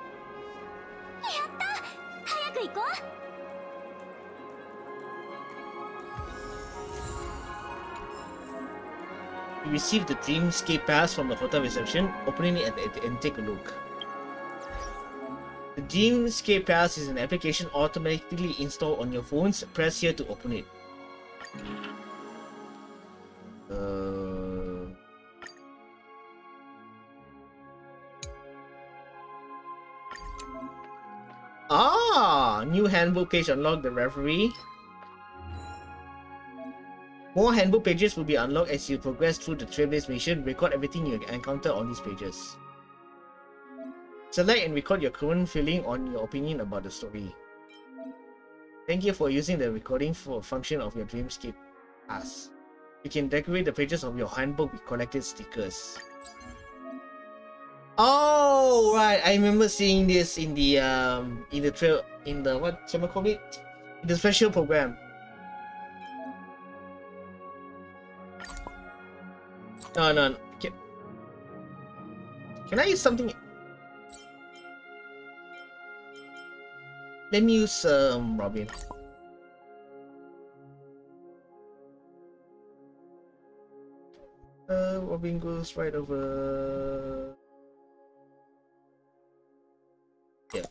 早く行こ You receive the Dreamscape Pass from the hotel reception. Open it and take a look. The Dreamscape Pass is an application automatically installed on your phones. Press here to open it. New handbook page unlock the referee. More handbook pages will be unlocked as you progress through the Trailblaze mission. Record everything you encounter on these pages. Select and record your current feeling on your opinion about the story. Thank you for using the recording function of your Dreamscape Pass. You can decorate the pages of your handbook with collected stickers. Oh right, I remember seeing this in the what shall I call it? In the special program. No. Can I use something? Let me use Robin. Robin goes right over. Yeah.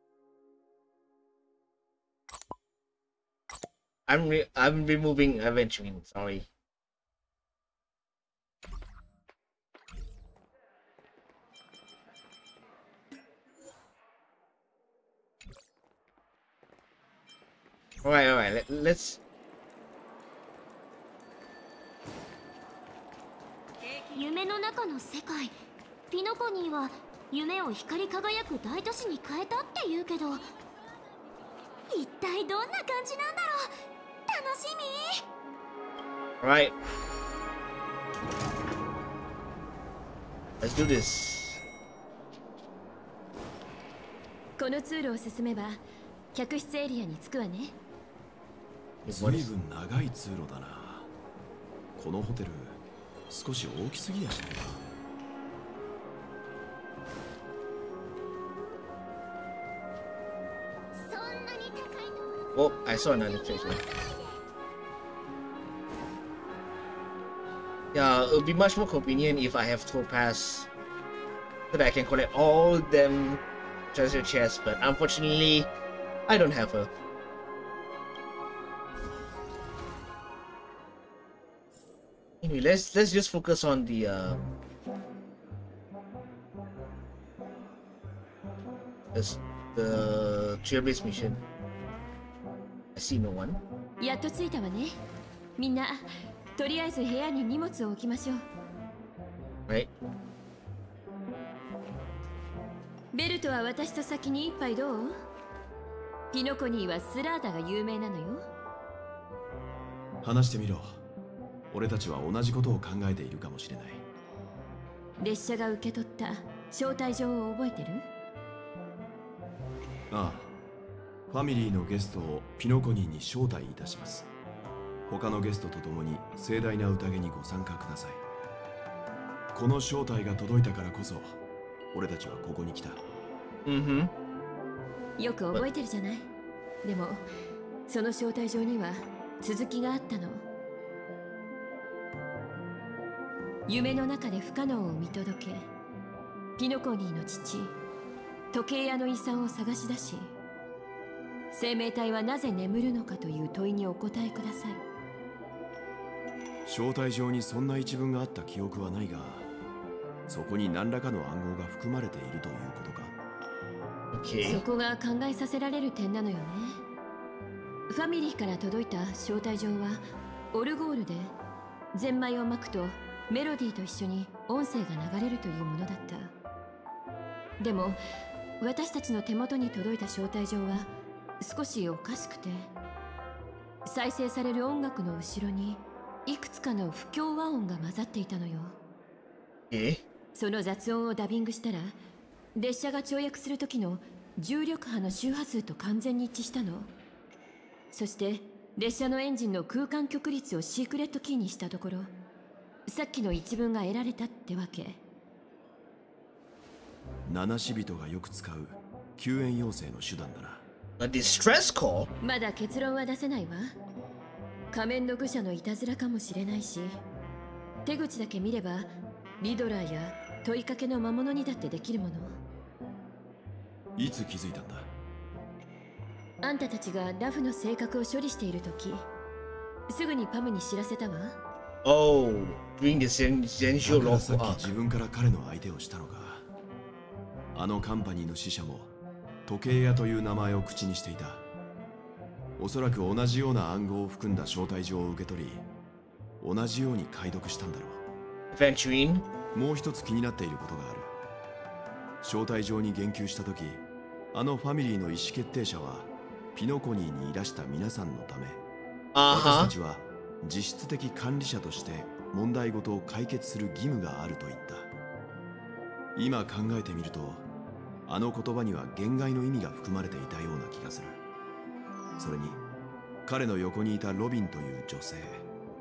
I'm removing Aventurine, sorry. Alright, let's... 夢の中の世界、ピノコニーは夢を光り輝く大都市に変えたって言うけど、一体どんな感じなんだろう。楽しみ。 Alright. Let's do this. この通路を進めば客室エリアに着くわね。 随分長い通路だな。このホテル少し大きすぎやしないか。 Oh, I saw another treasure. Yeah, it would be much more convenient if I have topaz so that I can collect all them treasure chests, but unfortunately, I don't have her. Anyway, let's just focus on the trailblaze mission. I see no one. やっと着いたわね。みんな、とりあえず部屋に荷物を置きましょう。 Right. ベルトは私と先に一杯どう？ピノコニーはスラーダが有名なのよ。 話してみろ。俺たちは同じことを考えているかもしれない。 列車が受け取った招待状を覚えてる？ ああ。ファミリーのゲストをピノコニーに招待いたします。他のゲストと共に盛大な宴にご参加ください。この招待が届いたからこそ俺たちはここに来た。 よく覚えてるじゃない。でもその招待状には続きがあったの。夢の中で不可能を見届け、ピノコニーの父時計屋の遺産を探し出し、生命体はなぜ眠るのかという問いにお答えください。 招待状にそんな一文があった記憶はないが、そこに何らかの暗号が含まれているということか。 そこが考えさせられる点なのよね。ファミリーから届いた招待状はオルゴールで、ゼンマイを巻くとメロディーと一緒に音声が流れるというものだった。でも私たちの手元に届いた招待状は少しおかしくて、再生される音楽の後ろにいくつかの不協和音が混ざっていたのよ。その雑音をダビングしたら、列車が跳躍する時の重力波の周波数と完全に一致したの。そして列車のエンジンの空間極率をシークレットキーにしたところ、さっきの一文が得られたってわけ。 七死人がよく使う救援要請の手段だな。 Distress call? まだ結論は出せないわ。仮面の愚者のいたずらかもしれないし、手口だけ見ればリドラーや問いかけの魔物にだってできるもの。 いつ気づいたんだ？ あんたたちがラフの性格を処理しているとき、すぐにパムに知らせたわ。 Oh, bring the sensual love. さっき自分から彼の相手をしたのか。あのカンパニーの使者も時計屋という名前を口にしていた。おそらく同じような暗号を含んだ招待状を受け取り、同じように解読したんだろう。Aventurine? もう一つ気になっていることがある。招待状に言及したとき、あのファミリーの意思決定者はピノコニーにいらした皆さんのため、私たちは実質的管理者として問題ごとを解決する義務があると言った。今考えてみると、あの言葉には言外の意味が含まれていたような気がする。それに彼の横にいたロビンという女性、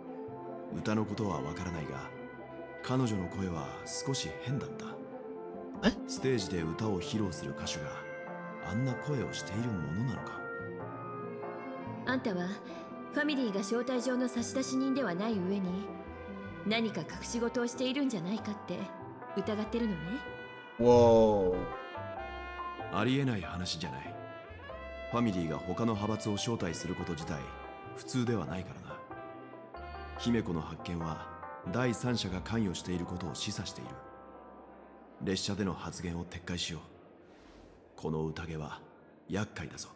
歌のことはわからないが彼女の声は少し変だった。 ステージで歌を披露する歌手があんな声をしているものなのか。 あんたはファミリーが招待状の差出人ではない上に何か隠し事をしているんじゃないかって疑ってるのね。 Whoa。 ありえない話じゃない。ファミリーが他の派閥を招待すること自体普通ではないからな。姫子の発見は第三者が関与していることを示唆している。列車での発言を撤回しよう。この宴は厄介だぞ。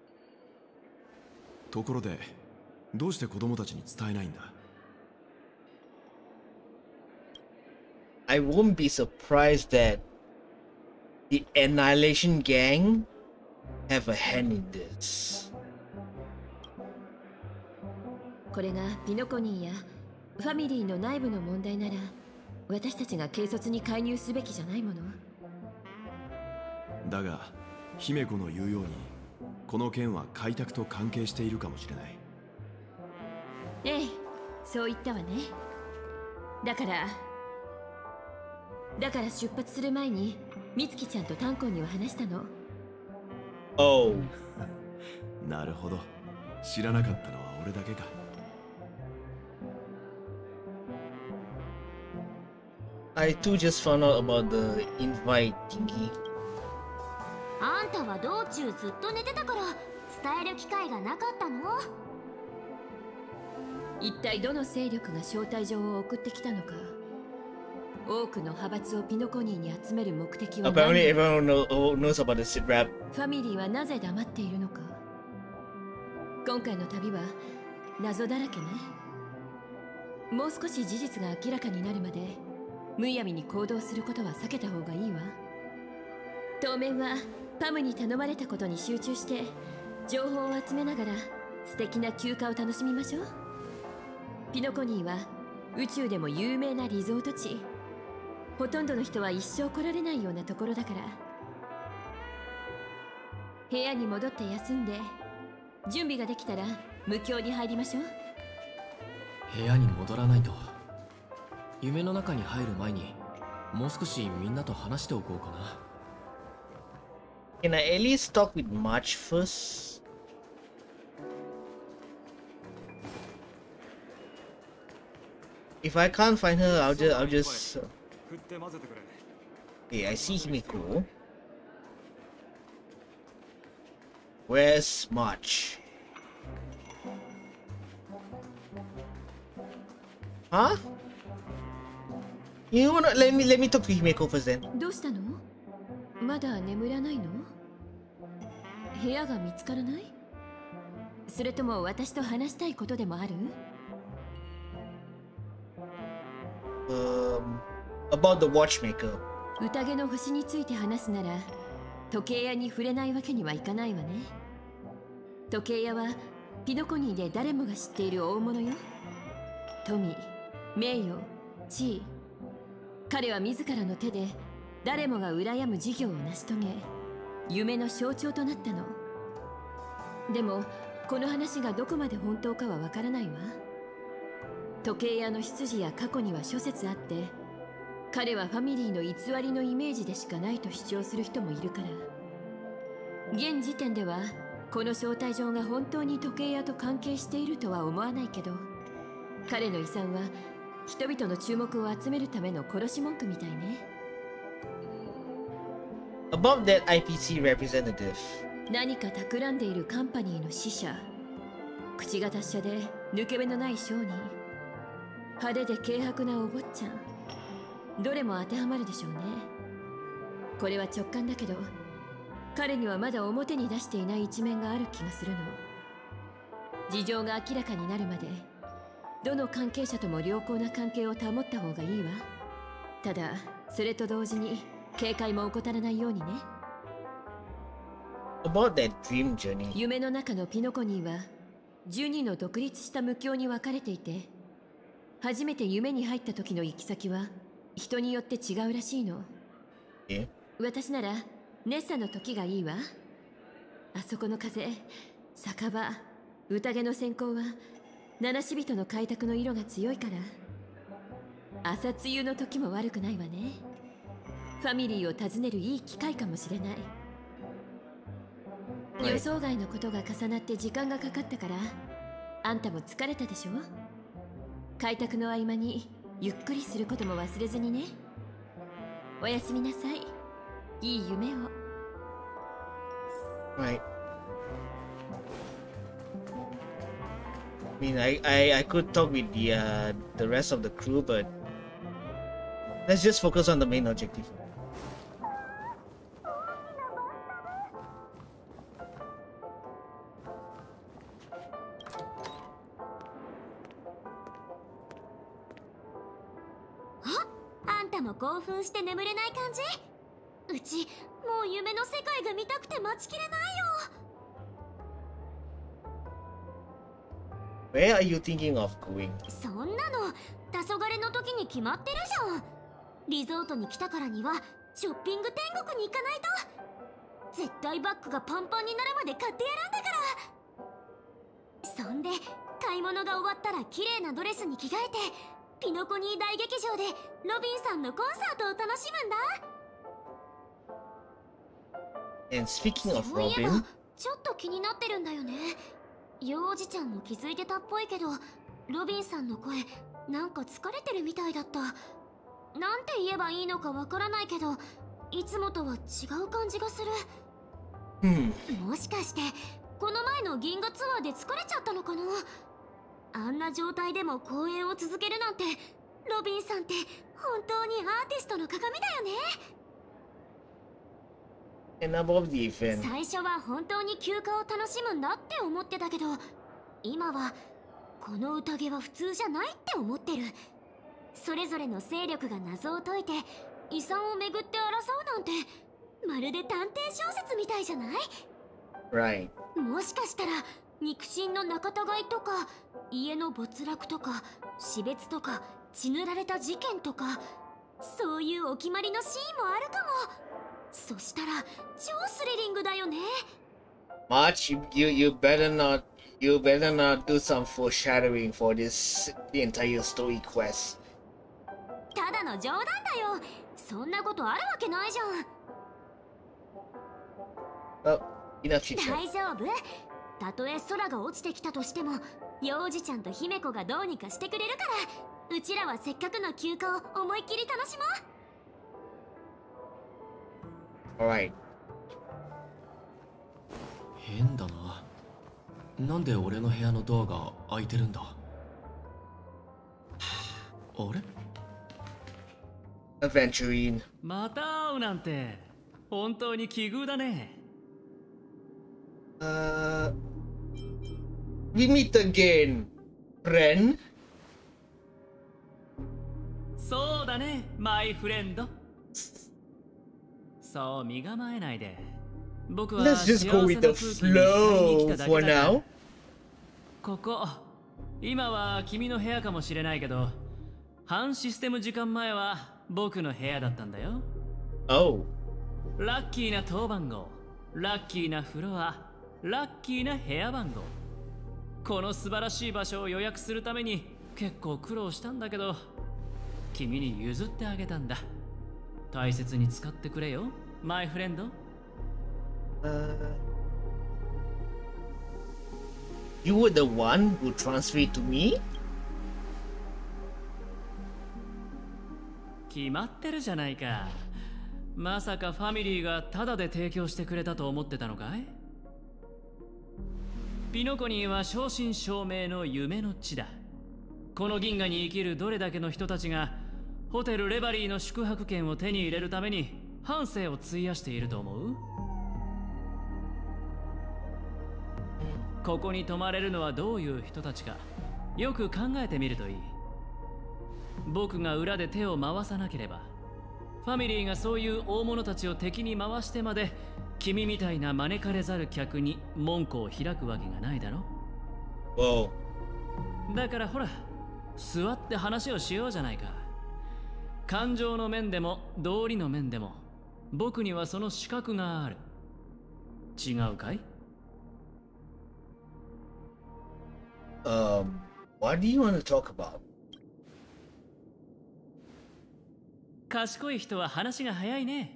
ところでどうして子供たちに伝えないんだ。 I won't be surprised that the Annihilation Gang have a hand in this. これがピノコニーやファミリーの内部の問題なら私たちが軽率に介入すべきじゃないもの。 だが姫子の言うようにこの件は開拓と関係しているかもしれない。 ええ、そう言ったわね。だから出発する前に美月ちゃんとタンコンには話したの。 Oh。 なるほど。知らなかったのは俺だけか。 I too just found out about the invite thingy. あんたは道中ずっと寝てたから伝える機会がなかったの？ 一体どの勢力が招待状を送ってきたのか。多くの派閥をピノコニーに集める目的は何？ Apparently everyone knows about the sit rep. ファミリーはなぜ黙っているのか。今回の旅は謎だらけね。もう少し事実が明らかになるまでむやみに行動することは避けた方がいいわ。当面はパムに頼まれたことに集中して情報を集めながら素敵な休暇を楽しみましょう。ピノコニーは宇宙でも有名なリゾート地。ほとんどの人は一生来られないようなところだから。部屋に戻って休んで準備ができたら無教に入りましょう。 部屋に戻らないと。夢の中に入る前にもう少しみんなと話しておこうかな。 Can I at least talk with March first? If I can't find her, I'll just. Okay, I see Himiko. Where's March? Huh? You wanna let me talk to Himeko first then. どうしたの？まだ眠らないの？部屋が見つからない？それとも私と話したいことでもある ？About the watchmaker. 宴の星について話すなら時計屋に触れないわけにはいかないわね。時計屋はピノコニーで誰もが知っている大物よ。富、名誉、地位。彼は自らの手で誰もが羨む事業を成し遂げ夢の象徴となったの。でもこの話がどこまで本当かはわからないわ。時計屋の出自や過去には諸説あって、彼はファミリーの偽りのイメージでしかないと主張する人もいるから。現時点ではこの招待状が本当に時計屋と関係しているとは思わないけど、彼の遺産は人々の注目を集めるための殺し文句みたいね。 About that IPC representative. 何か企んでいるカンパニーの使者、口が達者で抜け目のない商人、派手で軽薄なお坊ちゃん、どれも当てはまるでしょうね。これは直感だけど、彼にはまだ表に出していない一面がある気がするの。事情が明らかになるまでどの関係者とも良好な関係を保った方がいいわ。ただそれと同時に警戒も怠らないようにね。 About that dream journey. 夢の中のピノコニーは12の独立した無教に分かれていて、初めて夢に入った時の行き先は人によって違うらしいの。私ならネッサの時がいいわ。あそこの風、酒場、宴の閃光は七死人の開拓の色が強いから。朝露の時も悪くないわね。 ファミリーを訪ねるいい機会かもしれない。予想外のことが重なって時間がかかったから、あんたも疲れたでしょ。開拓の合間にゆっくりすることも忘れずにね。おやすみなさい。いい夢を。 Right. I mean, I could talk with the rest of the crew, but let's just focus on the main objective. Huh? あんたも興奮して眠れない感じ？うちもう夢の世界が見たくて待ちきれないよ。 Where are you thinking of going? そんなの黄昏の時に決まってるじゃん。リゾートに来たからにはショッピング天国に行かないと。絶対バッグがパンパンになるまで買ってやるんだから。そんで買い物が終わったら綺麗なドレスに着替えてピノコニー大劇場でロビンさんのコンサートを楽しむんだ。 And speaking of そういえば Robin, ちょっと気になってるんだよね。幼児ちゃんも気づいてたっぽいけど、ロビンさんの声なんか疲れてるみたいだった。なんて言えばいいのかわからないけど、いつもとは違う感じがする。もしかしてこの前の銀河ツアーで疲れちゃったのかな。あんな状態でも公演を続けるなんて、ロビンさんって本当にアーティストの鏡だよね。 and above the event, 最初は本当に休暇を楽しむんだって思ってたけど、今はこの宴は普通じゃないって思ってる。それぞれの勢力が謎を解いて遺産をめぐって争うなんて、まるで探偵小説みたいじゃない？ right? もしかしたら肉親の仲違いとか、家の没落とか、死別とか、血塗られた事件とか、そういうお決まりのシーンもあるかも。そしたら超スリリングだよね。 March, you better not do some foreshadowing for the entire story quest. ただの冗談だよ。そんなことあるわけないじゃん。 Oh, enough chit chat. 大丈夫。たとえ空が落ちてきたとしても、幼児ちゃんと姫子がどうにかしてくれるから、うちらはせっかくの休暇を思いっきり楽しもう。 Alright. 変だな。なんで俺の部屋のドアが開いてるんだ。あれ？ Aventurine. また会うなんて本当に奇遇だね。 We meet again, friend. そうだね、マイフレンド。そう身構えないで。僕は Let's just go with the flow for now. ここ、今は君の部屋かもしれないけど、半システム時間前は僕の部屋だったんだよ。 Oh. ラッキーな当番号、ラッキーなフロア、ラッキーな部屋番号。この素晴らしい場所を予約するために結構苦労したんだけど、君に譲ってあげたんだ。大切に使ってくれよ、マイフレンド。 You were the one who transferred to me? 決まってるじゃないか。まさかファミリーがタダで提供してくれたと思ってたのかい？ピノコニーは正真正銘の夢の地だ。この銀河に生きるどれだけの人たちがホテルレバリーの宿泊券を手に入れるために半生を費やしていると思う？ここに泊まれるのはどういう人たちかよく考えてみるといい。僕が裏で手を回さなければ、ファミリーがそういう大物たちを敵に回してまで君みたいな招かれざる客に門戸を開くわけがないだろ。 Whoa. だからほら、座って話をしようじゃないか。感情の面でも道理の面でも僕にはその資格がある。違うかい？ What do you want to talk about? 賢い人は話が早いね。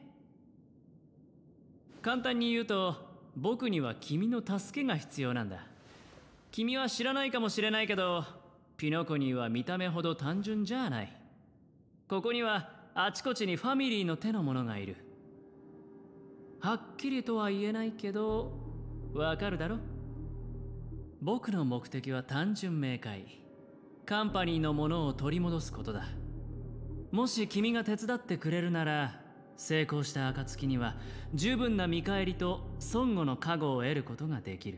簡単に言うと、僕には君の助けが必要なんだ。君は知らないかもしれないけど、ピノコニーは見た目ほど単純じゃない。ここにはあちこちにファミリーの手の者がいる。はっきりとは言えないけど、わかるだろ？僕の目的は単純明快。カンパニーのものを取り戻すことだ。もし君が手伝ってくれるなら、成功した暁には十分な見返りと孫悟の加護を得ることができる。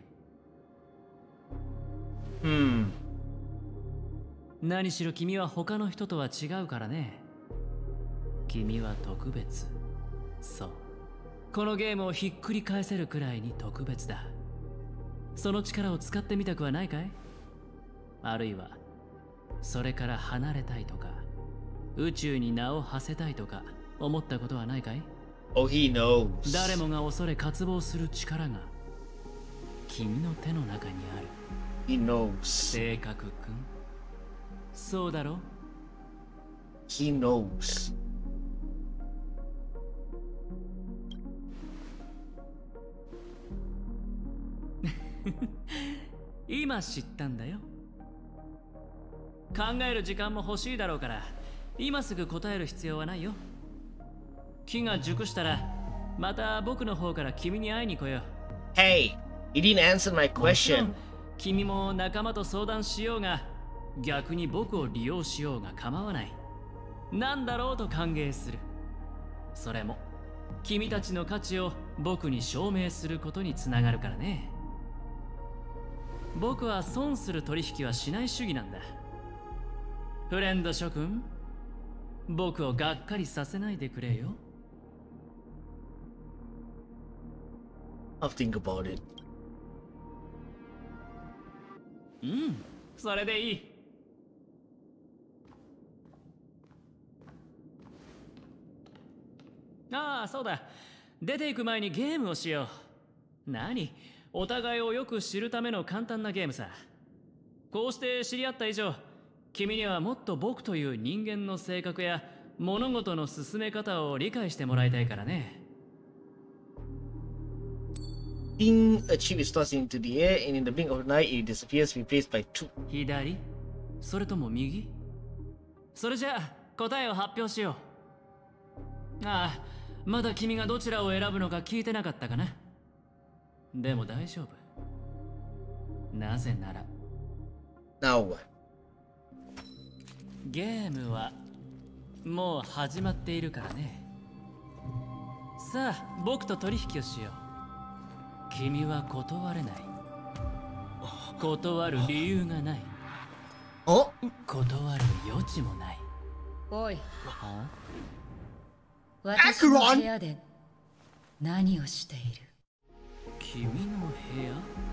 何しろ君は他の人とは違うからね。君は特別。そう。このゲームをひっくり返せるくらいに特別だ。その力を使ってみたくはないかい？あるいはそれから離れたいとか、宇宙に名を馳せたいとか思ったことはないかい？ Oh, he knows. 誰もが恐れ渇望する力が君の手の中にある。 He knows. 性格くん、そうだろ？ He knows. 今知ったんだよ。考える時間も欲しいだろうから、今すぐ答える必要はないよ。機が熟したら、また僕の方から君に会いに来よう。 Hey, you didn't answer my question. 君も仲間と相談しようが、逆に僕を利用しようが構わない。なんだろうと歓迎する。それも、君たちの価値を僕に証明することにつながるからね。僕は損する取引はしない主義なんだ。フレンド諸君、僕をがっかりさせないでくれよ。 I'll think about it. うん、それでいい。ああ、そうだ。出ていく前にゲームをしよう。何？お互いをよく知るための簡単なゲームさ。こうして知り合った以上、君にはもっと僕という人間の性格や物事の進め方を理解してもらいたいからね。 Being a chip is tossed into the air, and in the blink of an eye, it disappears, replaced by two. 左？それとも右？それじゃあ答えを発表しよう。ああ、まだ君がどちらを選ぶのか聞いてなかったかな。でも大丈夫。なぜなら Now what? ゲームはもう始まっているからね。さあ、僕と取引をしよう。君は断れない。断る理由がない。 お？ 断る余地もない。 おい、私の部屋で何をしている？ 君の部屋？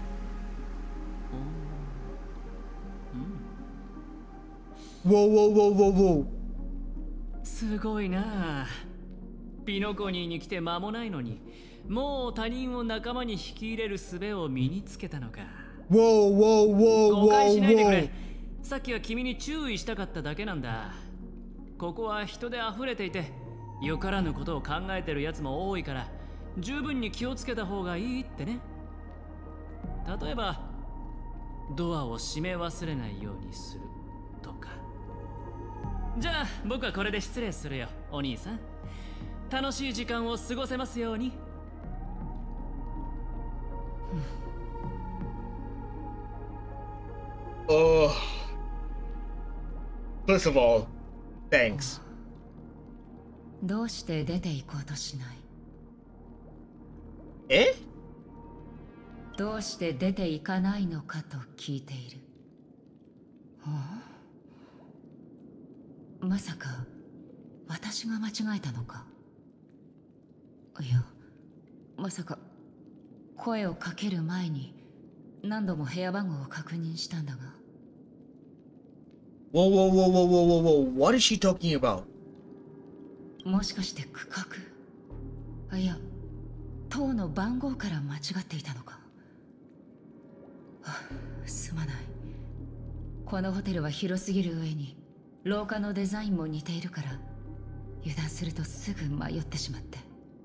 Whoa, whoa, whoa, whoa, whoa. すごいなあ。ピノコニーに来て間もないのに、もう他人を仲間に引き入れる術を身につけたのか。 Whoa, whoa, whoa, 誤解しないでくれ。 whoa, whoa. さっきは君に注意したかっただけなんだ。ここは人で溢れていて、よからぬことを考えてるやつも多いから、十分に気をつけた方がいいってね。例えば、ドアを閉め忘れないようにするとか。じゃあ僕はこれで失礼するよ、お兄さん。楽しい時間を過ごせますように。 Oh. First of all, thanks. どうして出て行こうとしない？ え？ どうして出て行かないのかと聞いている。まさか私が間違えたのか？いや、まさか声をかける前に何度も部屋番号を確認したんだが。 Whoa, whoa, whoa, whoa, whoa, whoa, whoa. What is she talking about? もしかして区画？いや、塔の番号から間違っていたのか。すまない。このホテルは広すぎる上に廊下のデザインも似ているから、 油断するとすぐ迷ってしまって。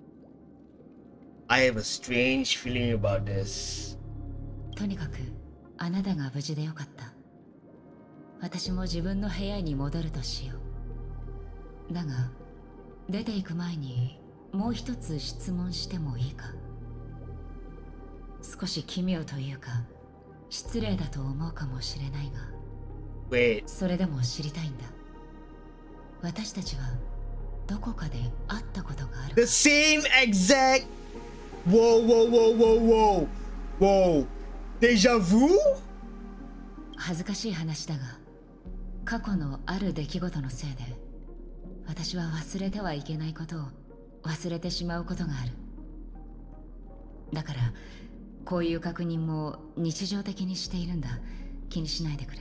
I have a strange feeling about this. とにかくあなたが無事でよかった。私も自分の部屋に戻るとしよう。だが出ていく前にもう一つ質問してもいいか。少し奇妙というか失礼だと思うかもしれないが、それでも知りたいんだ。私たちはどこかで会ったことがあるか。 The same exact. Whoa, whoa, whoa, whoa, whoa, whoa. Deja vu? 恥ずかしい話だが、過去のある出来事のせいで私は忘れてはいけないことを忘れてしまうことがある。だからこういう確認も日常的にしているんだ。気にしないでくれ。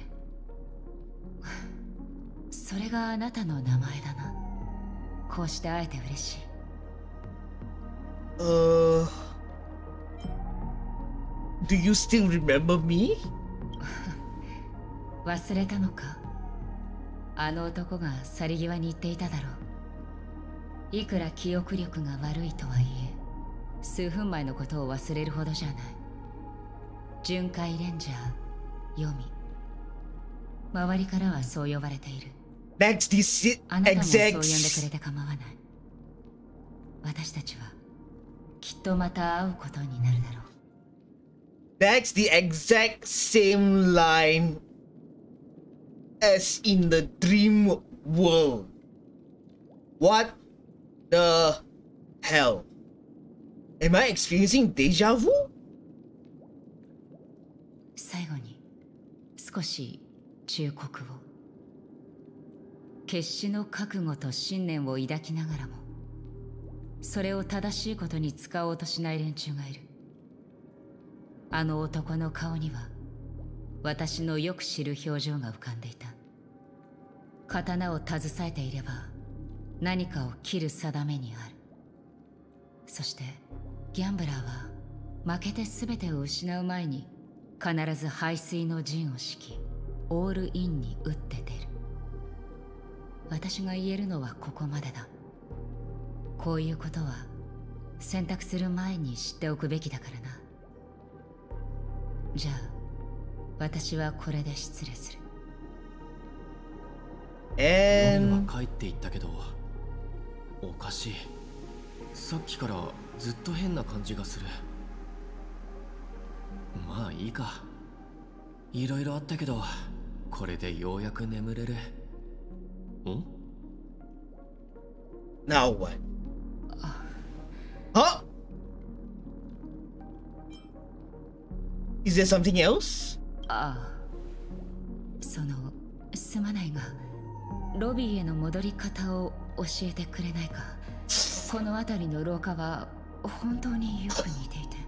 それがあなたの名前だな。こうして会えて嬉しい。 Do you still remember me? 忘れたのか。あの男が去り際に言っていただろう。いくら記憶力が悪いとはいえ、数分前のことを忘れるほどじゃない。巡回レンジャー、ヨミ。周りからはそう呼ばれている。 That's the あなたもそう呼んでく exact. れて構わない。私たちはきっとまた会うことになるだろう。 That's the exact same line as in the dream world. What the hell? Am I experiencing deja vu? 最後に少し忠告を。決死の覚悟と信念を抱きながらも、それを正しいことに使おうとしない連中がいる。あの男の顔には私のよく知る表情が浮かんでいた。刀を携えていれば何かを切る定めにある。そしてギャンブラーは負けて全てを失う前に必ず背水の陣を敷き、オールインに打って出る。私が言えるのはここまでだ。こういうことは選択する前に知っておくべきだからな。じゃあ私はこれで失礼する。 ヨミは帰っていったけど、おかしい。さっきからずっと変な感じがする。まあいいか。いろいろあったけど、これでようやく眠れる。ん？ Now what? Huh? Is there something else? ああ、すまないが、ロビーへの戻り方を教えてくれないか。この辺りの廊下は本当によく似ていて。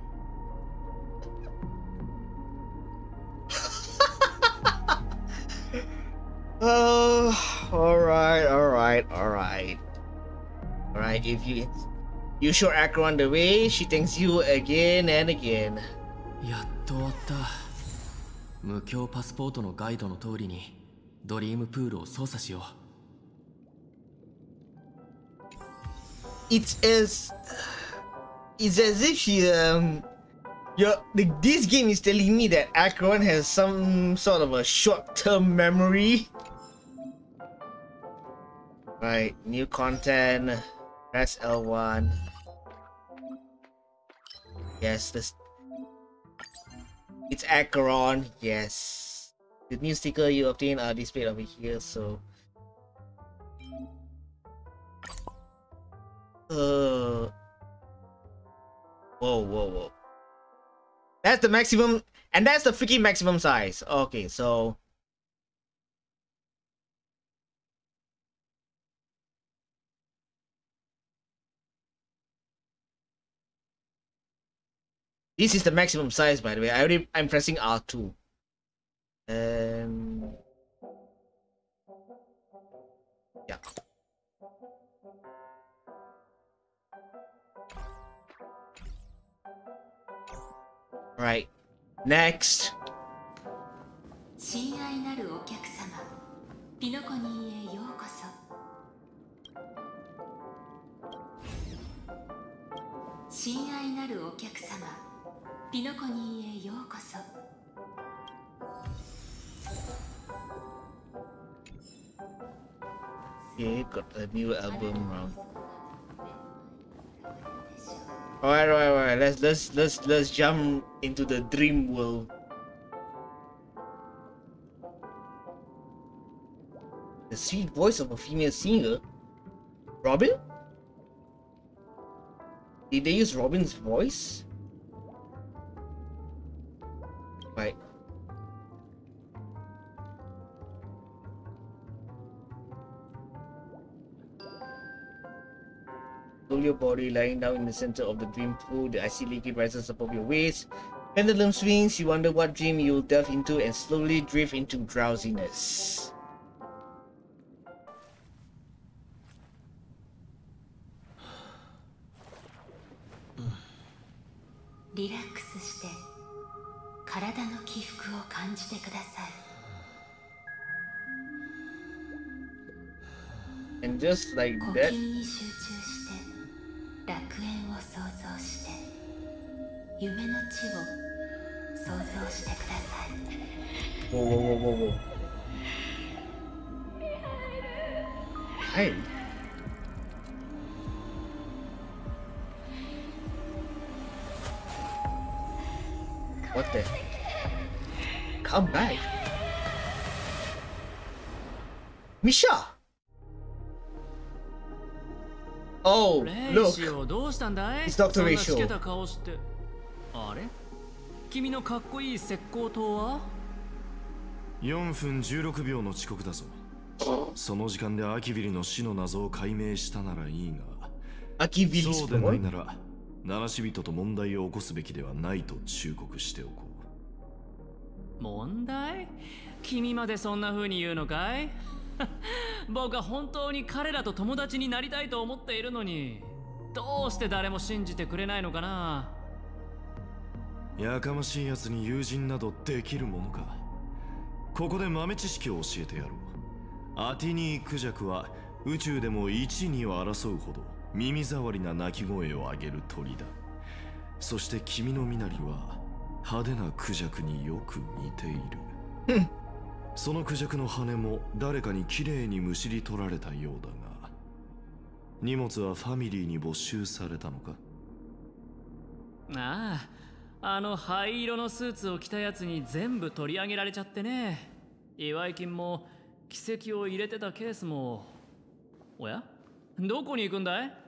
Alright. If you show Akron the way, she thanks you again and again. やっと終わった。無境パスポートのガイドの通りにドリームプールを操作しよう。 It's as if this game is telling me that Akron has some sort of a short-term memory. Right, new content. Press L1. Yes, it's Acheron. Yes, the new sticker you obtain are displayed over here. So, whoa. That's the maximum, and that's the freaking maximum size. Okay, so. This is the maximum size, by the way. I'm pressing R2. Yeah. Right. Next. 親愛なるお客様、ピノコニーへようこそ。 親愛なるお客様、ピノコニーへようこそ。 Okay, got a new album round. Alright. Let's jump into the dream world. The sweet voice of a female singer. Robin? Did they use Robin's voice? Right. Roll your body lying down in the center of the dream pool. The icy liquid rises above your waist. Pendulum swings. You wonder what dream you'll delve into and slowly drift into drowsiness. Relax して、体の起伏を感じてください。 And just like 呼 that. 吸に集中して楽園を想像して夢の地を想像してください。 Whoa. Hey. What the? Come back. Misha! Oh, look. It's Dr. Ratio. あれ？君のかっこいい石膏刀は ？4分16秒の遅刻だぞ。その時間でアキビリの死の謎を解明したならいいが、そうでないならナナシビトと問題を起こすべきではないと忠告しておこう。問題？君までそんな風に言うのかい？僕は本当に彼らと友達になりたいと思っているのに、どうして誰も信じてくれないのかな。 やかましいやつに友人などできるものか。ここで豆知識を教えてやろう。アティニークジャクは宇宙でも1、2を争うほど耳障りな鳴き声を上げる鳥だ。そして君の身なりは派手なクジャクによく似ている。そのクジャクの羽も誰かにきれいにむしり取られたようだが、荷物はファミリーに没収されたのか？ ああ、あの灰色のスーツを着たやつに全部取り上げられちゃってね。祝い金も奇跡を入れてたケースも。おや？どこに行くんだい？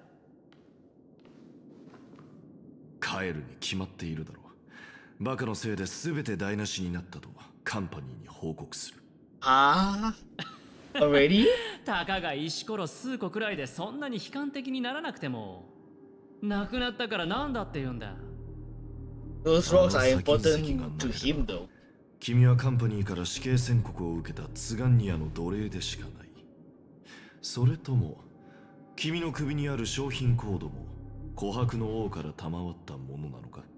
帰るに決まっているだろう。バカのせいで全て台無しになったとカンパニーに報告する。 ああ、already？ たかが石ころ数個くらいでそんなに悲観的にならなくても。なくなったからなんだって言うんだ。 Those rocks are important to him though. 君はカンパニーから死刑宣告を受けたツガンニアの奴隷でしかない。それとも君の首にある商品コードも琥珀の王から賜ったものなのか？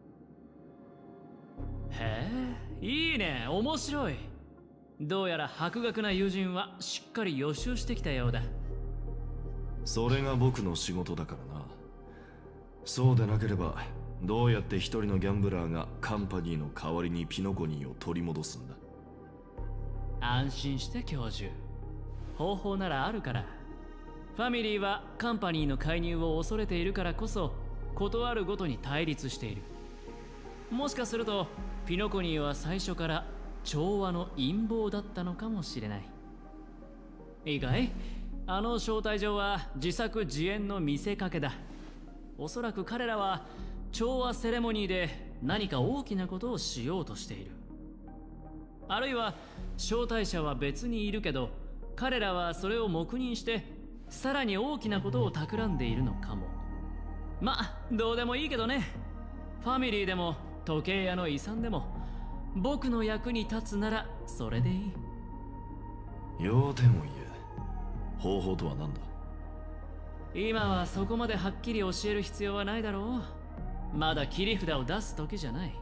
へえ、いいね、面白い。どうやら博学な友人はしっかり予習してきたようだ。 それが僕の仕事だからな。そうでなければどうやって一人のギャンブラーがカンパニーの代わりにピノコニーを取り戻すんだ？ 安心して教授、方法ならあるから。ファミリーはカンパニーの介入を恐れているからこそ断るごとに対立している。もしかするとピノコニーは最初から調和の陰謀だったのかもしれない。いいかい？あの招待状は自作自演の見せかけだ。おそらく彼らは調和セレモニーで何か大きなことをしようとしている。あるいは招待者は別にいるけど彼らはそれを黙認してさらに大きなことを企んでいるのかも。まあどうでもいいけどね。ファミリーでも時計屋の遺産でも僕の役に立つならそれでいい。 要点を言え。方法とは何だ？ 今はそこまではっきり教える必要はないだろう。まだ切り札を出す時じゃない。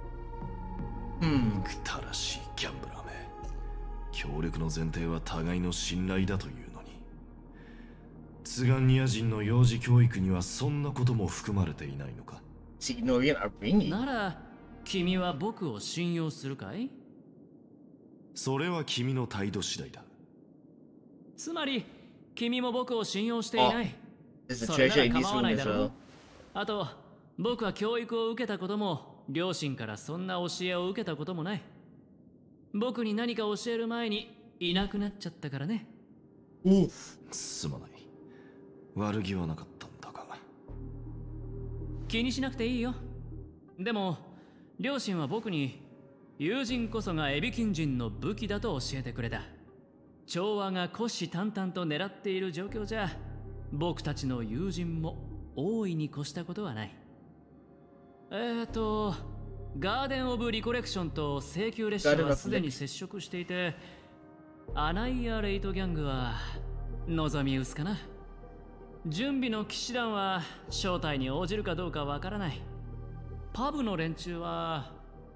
くたらしいギャンブラーめ。協力の前提は互いの信頼だというのに。 出願ニア人の幼児教育にはそんなことも含まれていないのか。 なら君は僕を信用するかい？ それは君の態度次第だ。 つまり君も僕を信用していない。 それなら構わないだろう。 あと僕は教育を受けたことも両親からそんな教えを受けたこともない。僕に何か教える前にいなくなっちゃったからね。 すまない。悪気はなかったんだが。 気にしなくていいよ。でも両親は僕に友人こそがエビキン人の武器だと教えてくれた。調和が虎視眈々と狙っている状況じゃ僕たちの友人も大いに越したことはない。ガーデン・オブ・リコレクションと請求列車はすでに接触していて、アナイア・レイトギャングは望み薄かな。準備の騎士団は招待に応じるかどうかわからない。パブの連中は、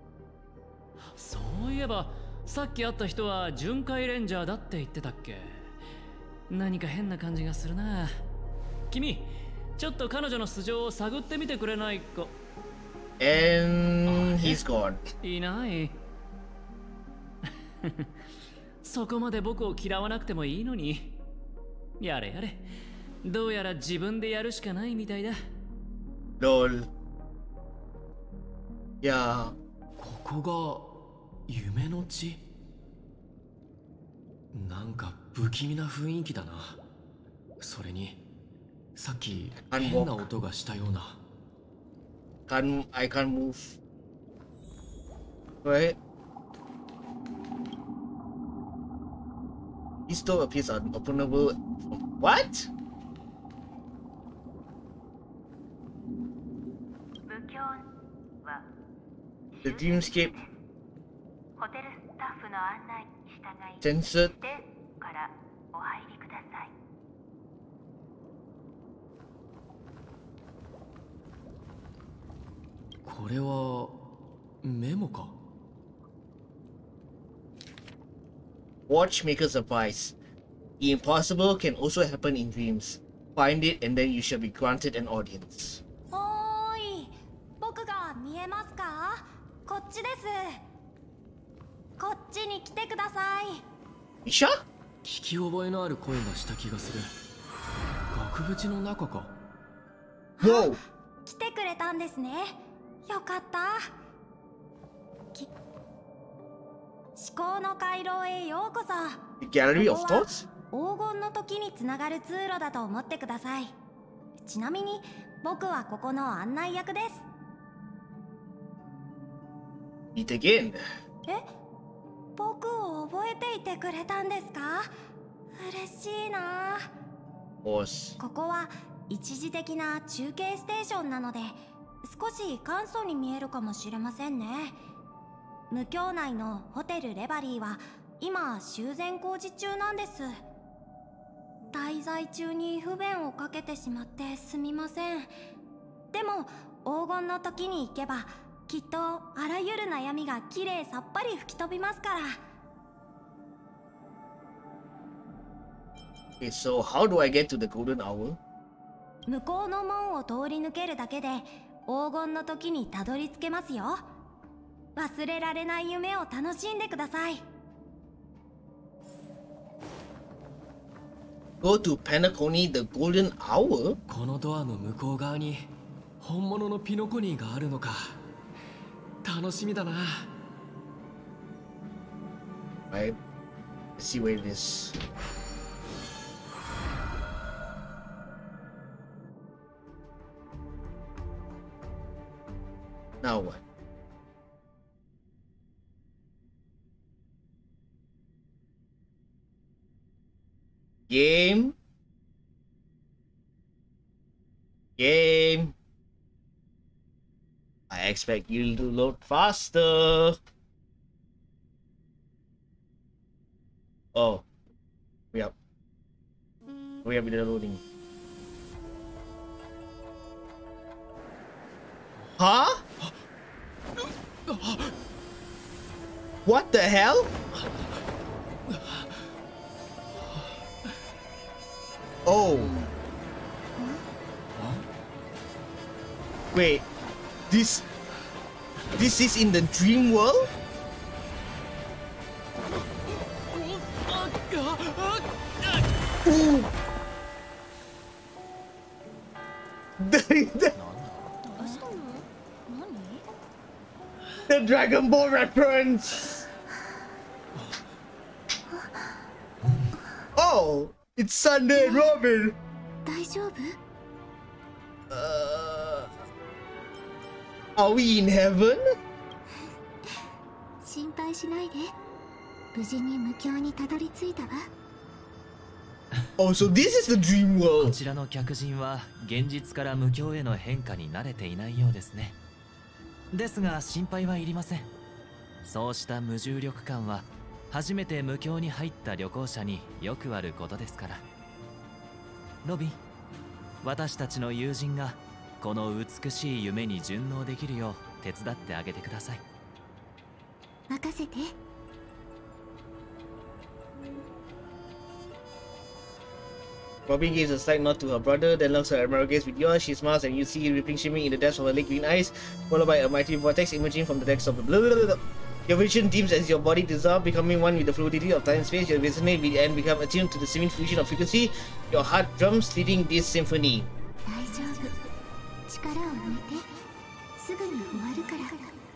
そういえばさっき会った人は巡回レンジャーだって言ってたっけ。何か変な感じがするな。君ちょっと彼女の素性を探ってみてくれないか。 And he's gone. いないそこまで僕を嫌わなくてもいいのに。やれやれ、どうやら自分でやるしかないみたいだ。 LOL。いや、 ここが夢の地。なんか不気味な雰囲気だな。それにさっき変な音がしたような。 I can't move. Right? This door appears unopenable. What? The dreamscape censored. これはメモか。 Watchmaker's advice. The impossible can also happen in dreams. Find it and then you shall be granted an audience. おーい、僕が見えますか？こっちです。こっちに来てください。 ミシャ？ 聞き覚えのある声がした気がする。額縁の中か。 Whoa! 来てくれたんですね。よかった。思考の回廊へようこそ。 Gallery of Thoughts? 黄金の時につながる通路だと思ってください。ちなみに僕はここの案内役です。 Meet again. え、僕を覚えていてくれたんですか？嬉しいな。ここは一時的な中継ステーションなので少し簡素に見えるかもしれませんね。無境内のホテルレバリーは今修繕工事中なんです。滞在中に不便をかけてしまってすみません。でも黄金の時に行けばきっとあらゆる悩みがきれいさっぱり吹き飛びますから。 Okay, so how do I get to the golden hour? 向こうの門を通り抜けるだけで黄金の時にたどり着けますよ。忘れられない夢を楽しんでください。 Go to Penacony, the golden hour? このドアの向こう側に本物のピノコニーがあるのか。楽しみだな。 Right. Let's see where it is. Now what? Game. I expect you to load faster. Oh. We have been loading. Huh? What the hell? Oh. Wait, this is in the dream world? Ooh. The Dragon Ball reference. Oh, it's Sunday and Robin. 大丈夫？ Are we in heaven? 心配しないで。無事に無境にたどり着いたわ。 Oh, so this is the dream world. こちらの客人は現実から無境への変化に慣れていないようですね。ですが心配はいりません。そうした無重力感は初めて無境に入った旅行者によくあることですから。ロビン、私たちの友人がこの美しい夢に順応できるよう手伝ってあげてください。 任せて。 Robin gives a slight nod to her brother, then looks her admiring gaze with yours. She smiles, and you see rippling shimmering in the depths of her light green eyes, followed by a mighty vortex emerging from the depths of the blah, blah, blah, blah. Your vision deeps as your body dissolves, becoming one with the fluidity of time and space. You resonate with and become attuned to the seeming fusion of frequency. Your heart drums, leading this symphony. 大丈夫。力を抜いて。すぐに終わるから。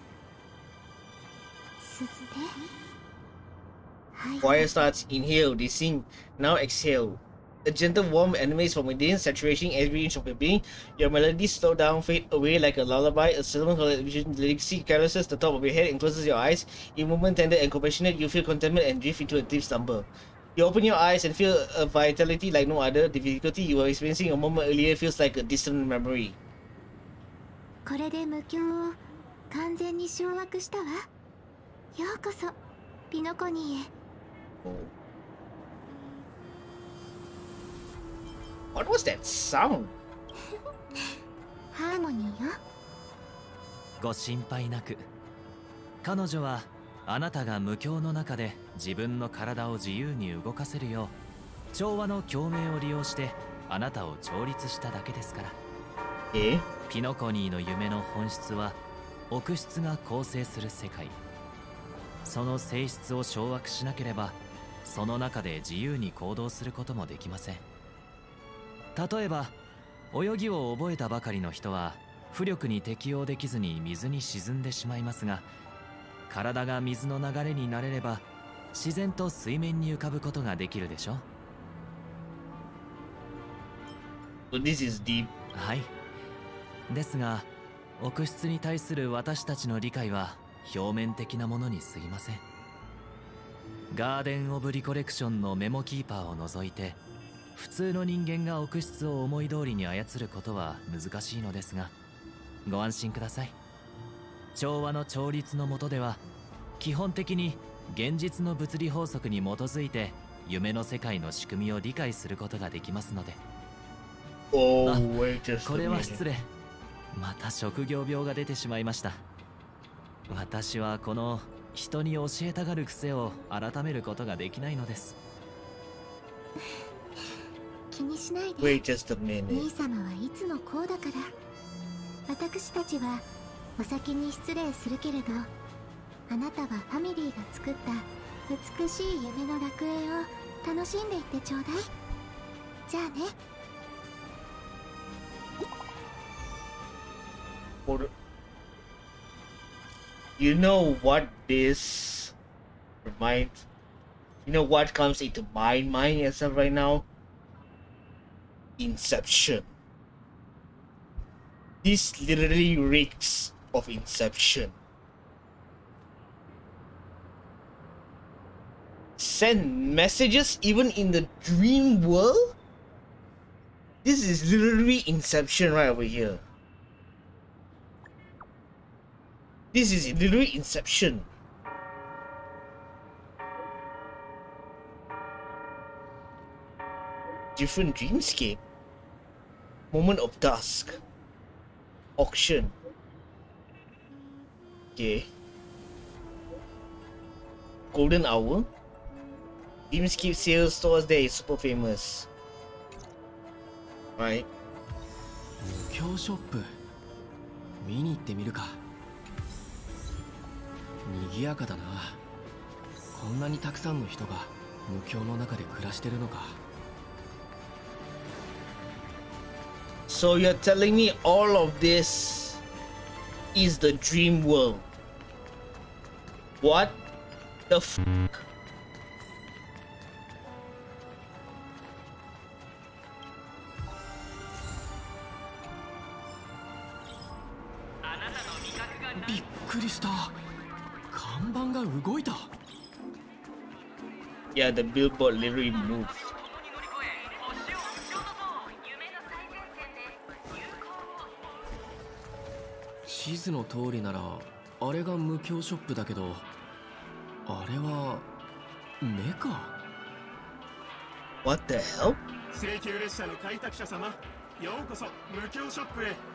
吸って。はい。 Fire starts. Inhale, descend. Now exhale. A gentle warmth emanates from within, saturating every inch of your being. Your melodies slow down, fade away like a lullaby. A silver colored vision lyrically caresses the top of your head and closes your eyes. In moment tender and compassionate, you feel contentment and drift into a deep slumber. You open your eyes and feel a vitality like no other. The difficulty you were experiencing a moment earlier feels like a distant memory. これで無境を完全に掌握したわ。ようこそ、ピノコニーへ。 What was that sound? ハーモニーよ。 ご心配なく。彼女はあなたが無境の中で自分の体を自由に動かせるよう調和の共鳴を利用してあなたを調律しただけですから。ピノコニーの夢の本質は奥質が構成する世界。その性質を掌握しなければその中で自由に行動することもできません。例えば泳ぎを覚えたばかりの人は浮力に適応できずに水に沈んでしまいますが、体が水の流れに慣れれば自然と水面に浮かぶことができるでしょ。 This is deep. はい。ですが奥質に対する私たちの理解は表面的なものに過ぎません。ガーデン・オブ・リコレクションのメモキーパーを除いて普通の人間が奥質を思い通りに操ることは難しいのですが、ご安心ください。調和の調律の下では基本的に現実の物理法則に基づいて夢の世界の仕組みを理解することができますので。これは失礼。また職業病が出てしまいました。私はこの人に教えたがる癖を改めることができないのです。 気にしないで。 Wait just a minute. 兄様はいつもこうだから。私たちはお先に失礼するけれど、あなたはファミリーが作った美しい夢の楽園を楽しんでいってちょうだい。じゃあね。 You know what this reminds? You know what comes into my mind as of right now? Inception. This literally reeks of Inception. Send messages even in the dream world? This is literally Inception right over here. This is literally Inception. Different dreamscape. Moment of dusk. Auction. Okay. Golden hour. Dreamscape sales stores there is super famous. Right. 無境ショップ。 見に行ってみるか。賑やかだな。こんなにたくさんの人が無境の中で暮らしてるのか。 So you're telling me all of this is the dream world? What the f***? びっくりした。看板が動いた。 Yeah, the billboard literally moved. 地図の通りならあれが無境ショップだけど、あれは目か。 What the hell? 京急列車の開拓者様、ようこそ無境ショップへ。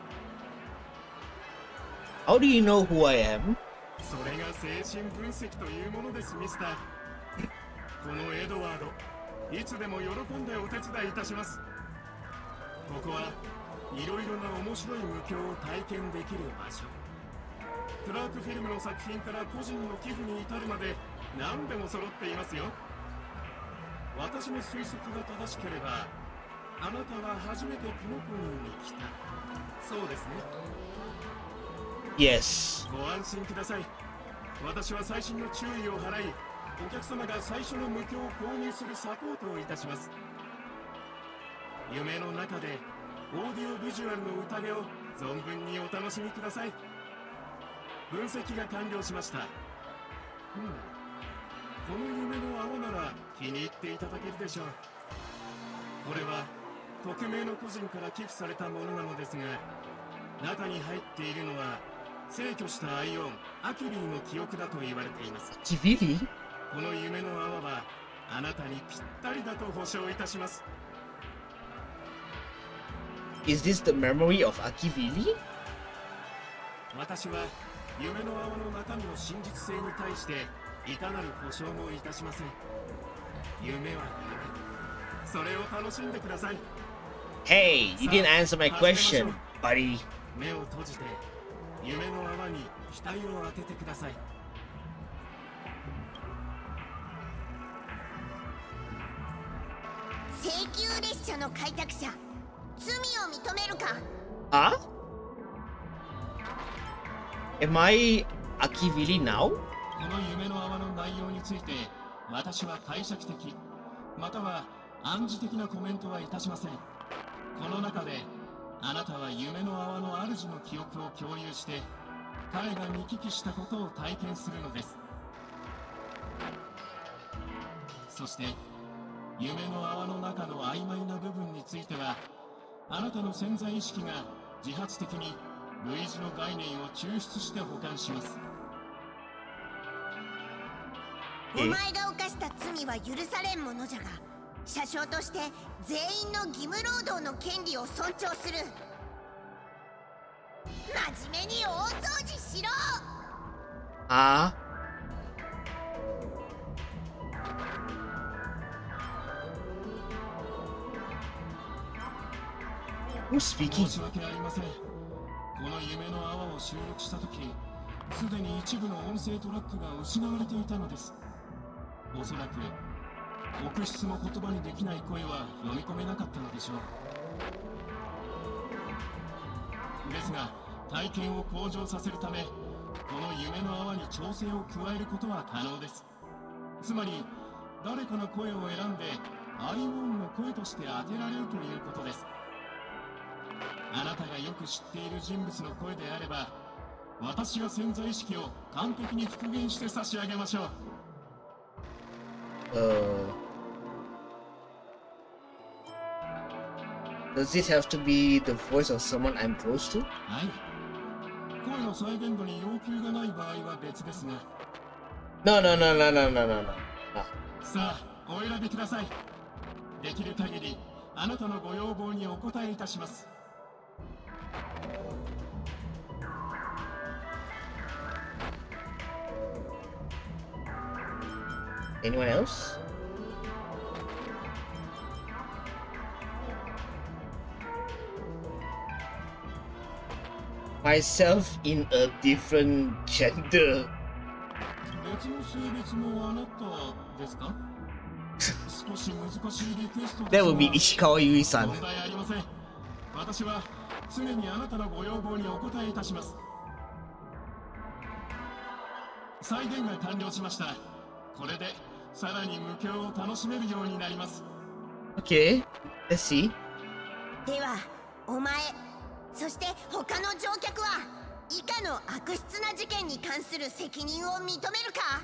How do you know who I am? それが精神分析というものです、ミスター。このエドワード、いつでも喜んでお手伝いいたします。ここはいろいろな面白い無境を体験できる場所。クラークフィルムの作品から個人の寄付に至るまで何でも揃っていますよ。私の推測が正しければ、あなたは初めてピノコニーに来た。そうですね。 Yes. ご安心ください。私は細心の注意を払い、お客様が最初の無境を購入するサポートをいたします。夢の中でオーディオビジュアルの宴を存分にお楽しみください。分析が完了しました。この夢の泡なら気に入っていただけるでしょう。これは匿名の個人から寄付されたものなのですが、中に入っているのは逝去したアイオンアキビーの記憶だと言われています。 アキビリ？ この夢の泡はあなたにぴったりだと保証いたします。 Is this the memory of Akivili? 私は夢の泡の中身の真実性に対していかなる保証もいたしません。夢は夢、それを楽しんでください。 Hey, you didn't answer my question, buddy. 目を閉じて夢の泡に額を当ててください。 京急列車の開拓者、罪を認めるか。 Huh? Am I Akivili now? この夢の泡の内容について私は解釈的または暗示的なコメントはいたしません。この中であなたは夢の泡の主の記憶を共有して彼が見聞きしたことを体験するのです。そして夢の泡の中の曖昧な部分についてはあなたの潜在意識が自発的に類似の概念を抽出して保管します。 お前が犯した罪は許されんものじゃが、車掌として全員の義務労働の権利を尊重する。真面目に大掃除しろ。 Ah. Who's speaking? 申し訳ありません。この夢の泡を収録したとき、すでに一部の音声トラックが失われていたのです。おそらく奥室も言葉にできない声は読み込めなかったのでしょう。ですが体験を向上させるためこの夢の泡に調整を加えることは可能です。つまり誰かの声を選んでアイオンの声として当てられるということです。あなたがよく知っている人物の声であれば私が潜在意識を完璧に復元して差し上げましょう。 Does this have to be the voice of someone I'm close to? はい。声の再現度に要求がない場合は別ですが。 No. さあ、お選びください。できる限りあなたのご要望にお答えいたします。 Anyone else? myself in a different gender. That would be Ishikawa Yui-san. 私は常にあなたのご要望にお答えいたします。再現が完了しました。これでさらに無境を楽しめるようになります。 Okay, let's see. では、お前、そして他の乗客は以下の悪質な事件に関する責任を認めるか？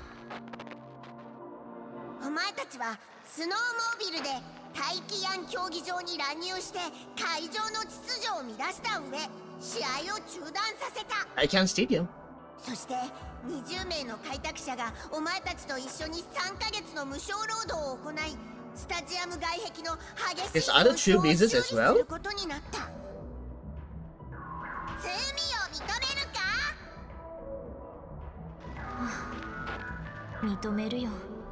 お前たちはスノーモービルで大気ヤン競技場に乱入して会場の秩序を乱した上、試合を中断させた。 I can't stadium. そして20名の開拓者がお前たちと一緒に3ヶ月の無償労働を行い、スタジアム外壁の激しい損傷を修理することになった。罪を認めるか？ 認めるよ。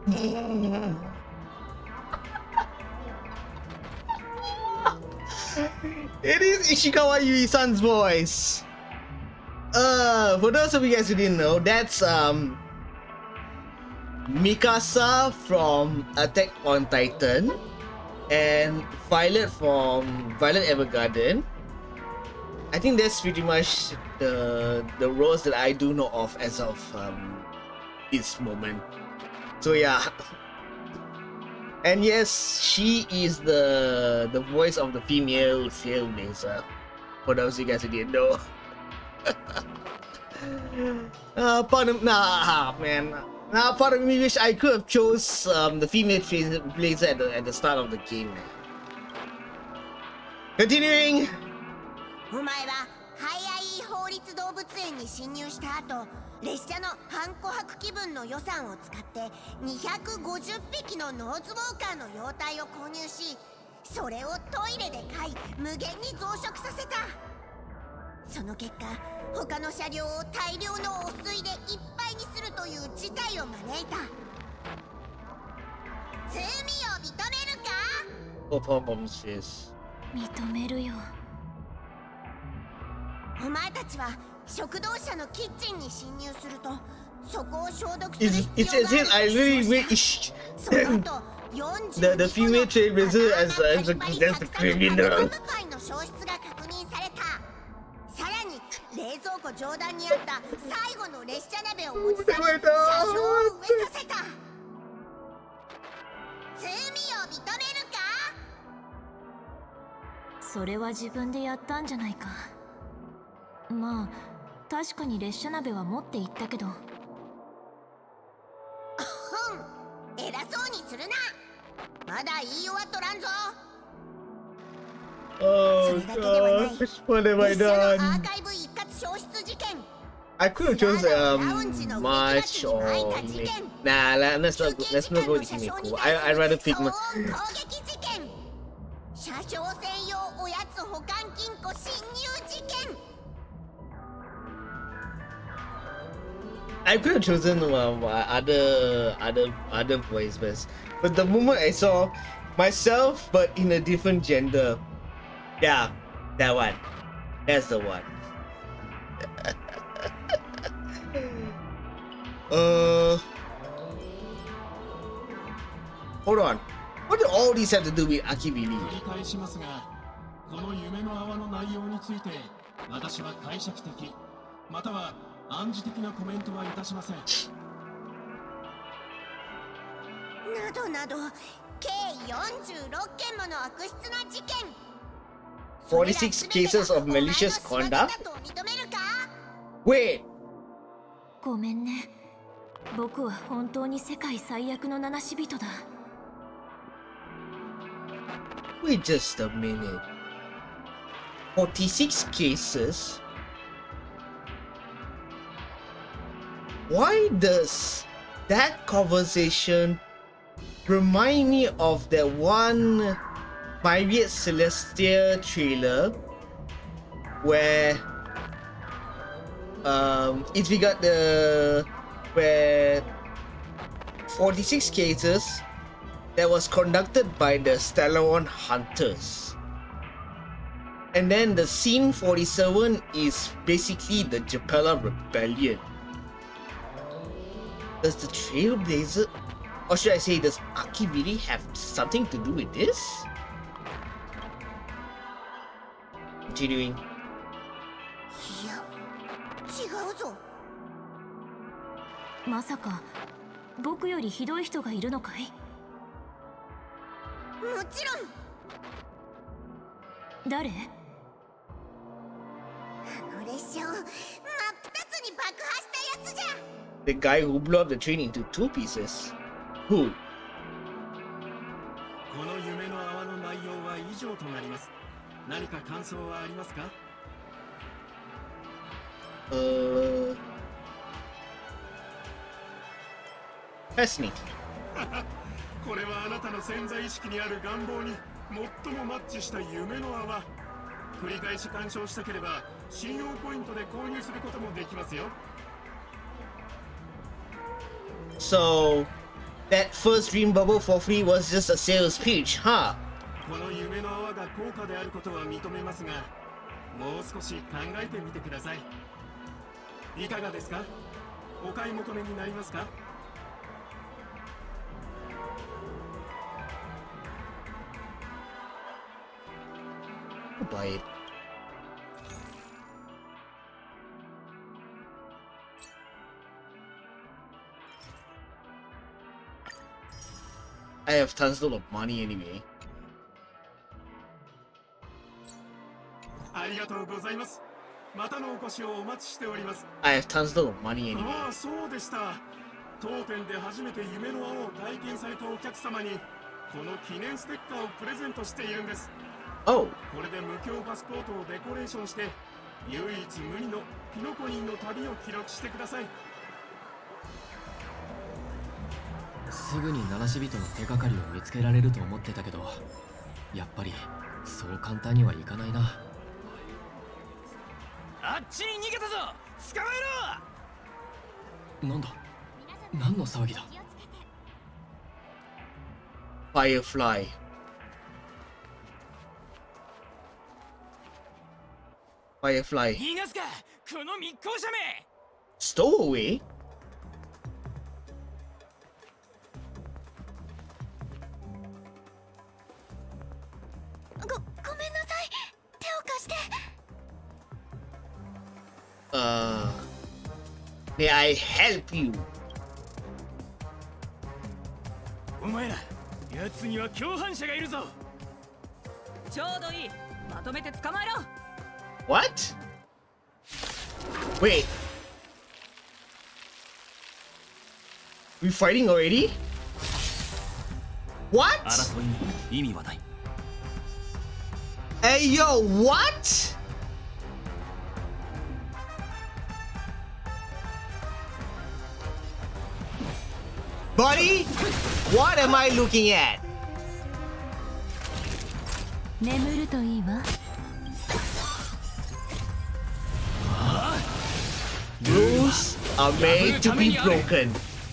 It is Ishikawa Yui-san's voice. For those of you guys who didn't know, that's Mikasa from Attack on Titan and Violet from Violet Evergarden. I think that's pretty much the roles that I do know of as of this moment. So yeah. And yes, she is the voice of the female Trailblazer. For those of you guys who didn't know. Part of me wish I could have chose the female Trailblazer at the start of the game. Continuing. お前はハイアイ法律動物園に侵入した後、列車の反琥珀気分の予算を使って250匹のノーズウォーカーの幼体を購入し、それをトイレで飼い無限に増殖させた。その結果、他の車両を大量の汚水でいっぱいにするという事態を招いた。罪を認めるか？ No problem, sis. 認めるよ。 お前たちは食堂車のキッチンに侵入すると、そこを消毒する必要がある。 I really wish the female Trailblazer as a criminal. 消失が確認された。さらに冷蔵庫上段にあった最後の列車鍋を持ち去り、車掌を飢えさせた。罪を認めるか？ それは自分でやったんじゃないか。まあ確かに列車鍋は持って行ったけど。 偉そうにするな。まだ言い終わっとらんぞ。 Oh gosh, what have I done? I could have chosen March or Himeko. Nah, let's not go with Himeko. I'd rather pick my. 車掌専用おやつ保管金庫侵入事件。 I could have chosen other voice best, but the moment I saw myself but in a different gender, yeah, that one, that's the one. Hold on, what do all these have to do with Akibili? 繰り返しますが、この夢の泡の内容について私は解釈的または暗示的なコメントはいたしません。 などなど計46件もの悪質な事件。 46 cases of malicious conduct? Wait! ごめんね。僕は本当に世界最悪の七死人だ。 Wait just a minute. 46 cases? Why does that conversation remind me of that one Myriad Celestia trailer where it's we got where 46 cases that was conducted by the Stellaron Hunters. And then the scene 47 is basically the Japella Rebellion. Does the Trailblazer, or should I say, does Aki really have something to do with this? Continuing. いや、違うぞ。 まさか僕よりひどい人がいるのかい？ もちろん。 誰？ あの列車を真っ二つに爆破したやつじゃ。 The guy who blew up the train into 2 pieces. Who? この夢の泡の内容は以上となります。何か感想はありますか ？Fascinating. これはあなたの潜在意識にある願望に最もマッチした夢の泡。繰り返し鑑賞したければ信用ポイントで購入することもできますよ。 So, that first dream bubble for free was just a sales pitch, huh? この夢の泡が高価であることは認めますが、もう少し考えてみてください。いかがですか？お買い求めになりますか ？Buy it. I have tons of money anyway. ありがとうございます。またのお越しをお待ちしております。 I have tons of money anyway. ああ、そうでした。当店で初めて夢の泡を体験されたお客様にこの記念ステッカーをプレゼントしているんです。 Oh. これで無料パスポートをデコレーションして唯一無二のピノコニンの旅を記録してください。 すぐに七死人の手がかりを見つけられると思ってたけど、やっぱりそう簡単にはいかないな。 あっちに逃げたぞ。捕まえろ。 なんだ？何の騒ぎだ？ Firefly. Firefly. 逃がすか、この密航者め。 Stowaway? ごめんなさい。手を貸して。 May I help you? お前ら、奴には共犯者がいるぞ。 ちょうどいい。まとめて捕まえろ。 What? Wait. We fighting already? What? 争いに意味はない。 Hey yo, what? Buddy, what am I looking at? 眠るといいわ。 Rules are made to be broken.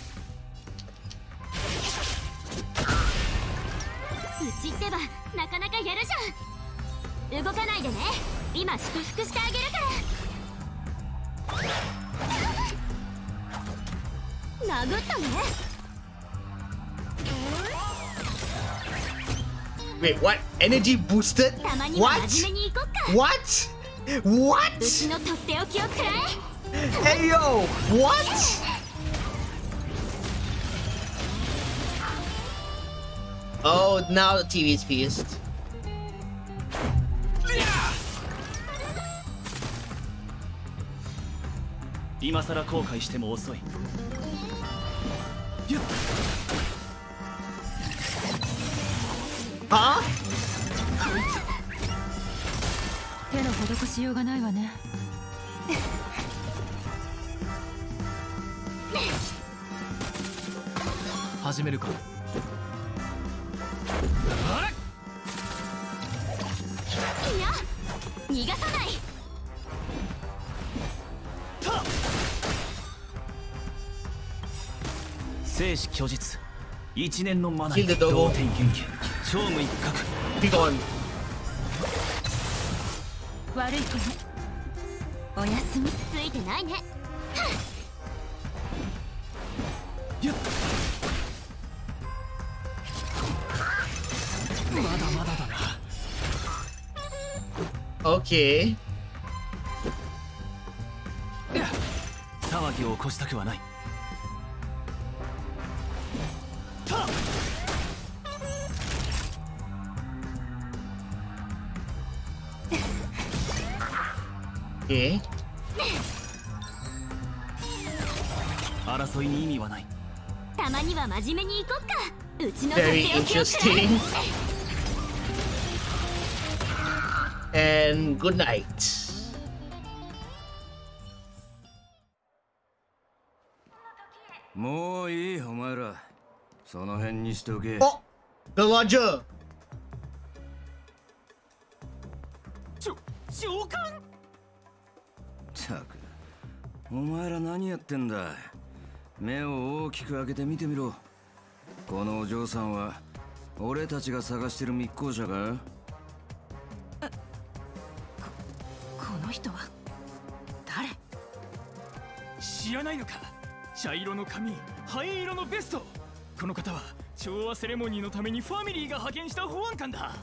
うちってばなかなかやるじゃん。動かないでね。今祝福してあげるから。殴ったね。 Wait, what? Energy boosted? たまには What? 真面目に行こっか。 What? What? うちのとっておきをくらえ。 Hey yo, what? Oh, now the TV is pissed. 今さら後悔しても遅い。 は？ 手の施しようがないわね。 始めるか。 いや、逃がさない。 生死虚実、一年のマナー、 Kill the doggo. 仰天元気、超無一角。 Be gone. 悪い子ね。おやすみ。 ついてないね。 やっ、まだまだだな。 Okay. 騒ぎを起こしたくはない。 Okay. 争いに意味はない。 たまには真面目に行こっか。うちの Very interesting. And good night. もういい、お前ら。その辺にしておけ。 Oh, the lodger. 召喚。 ったく、お前ら何やってんだ。目を大きく開けて見てみろ。このお嬢さんは俺たちが探してる密航者か。 この人は誰？ 知らないのか。茶色の髪、灰色のベスト。この方は調和セレモニーのためにファミリーが派遣した保安官だ。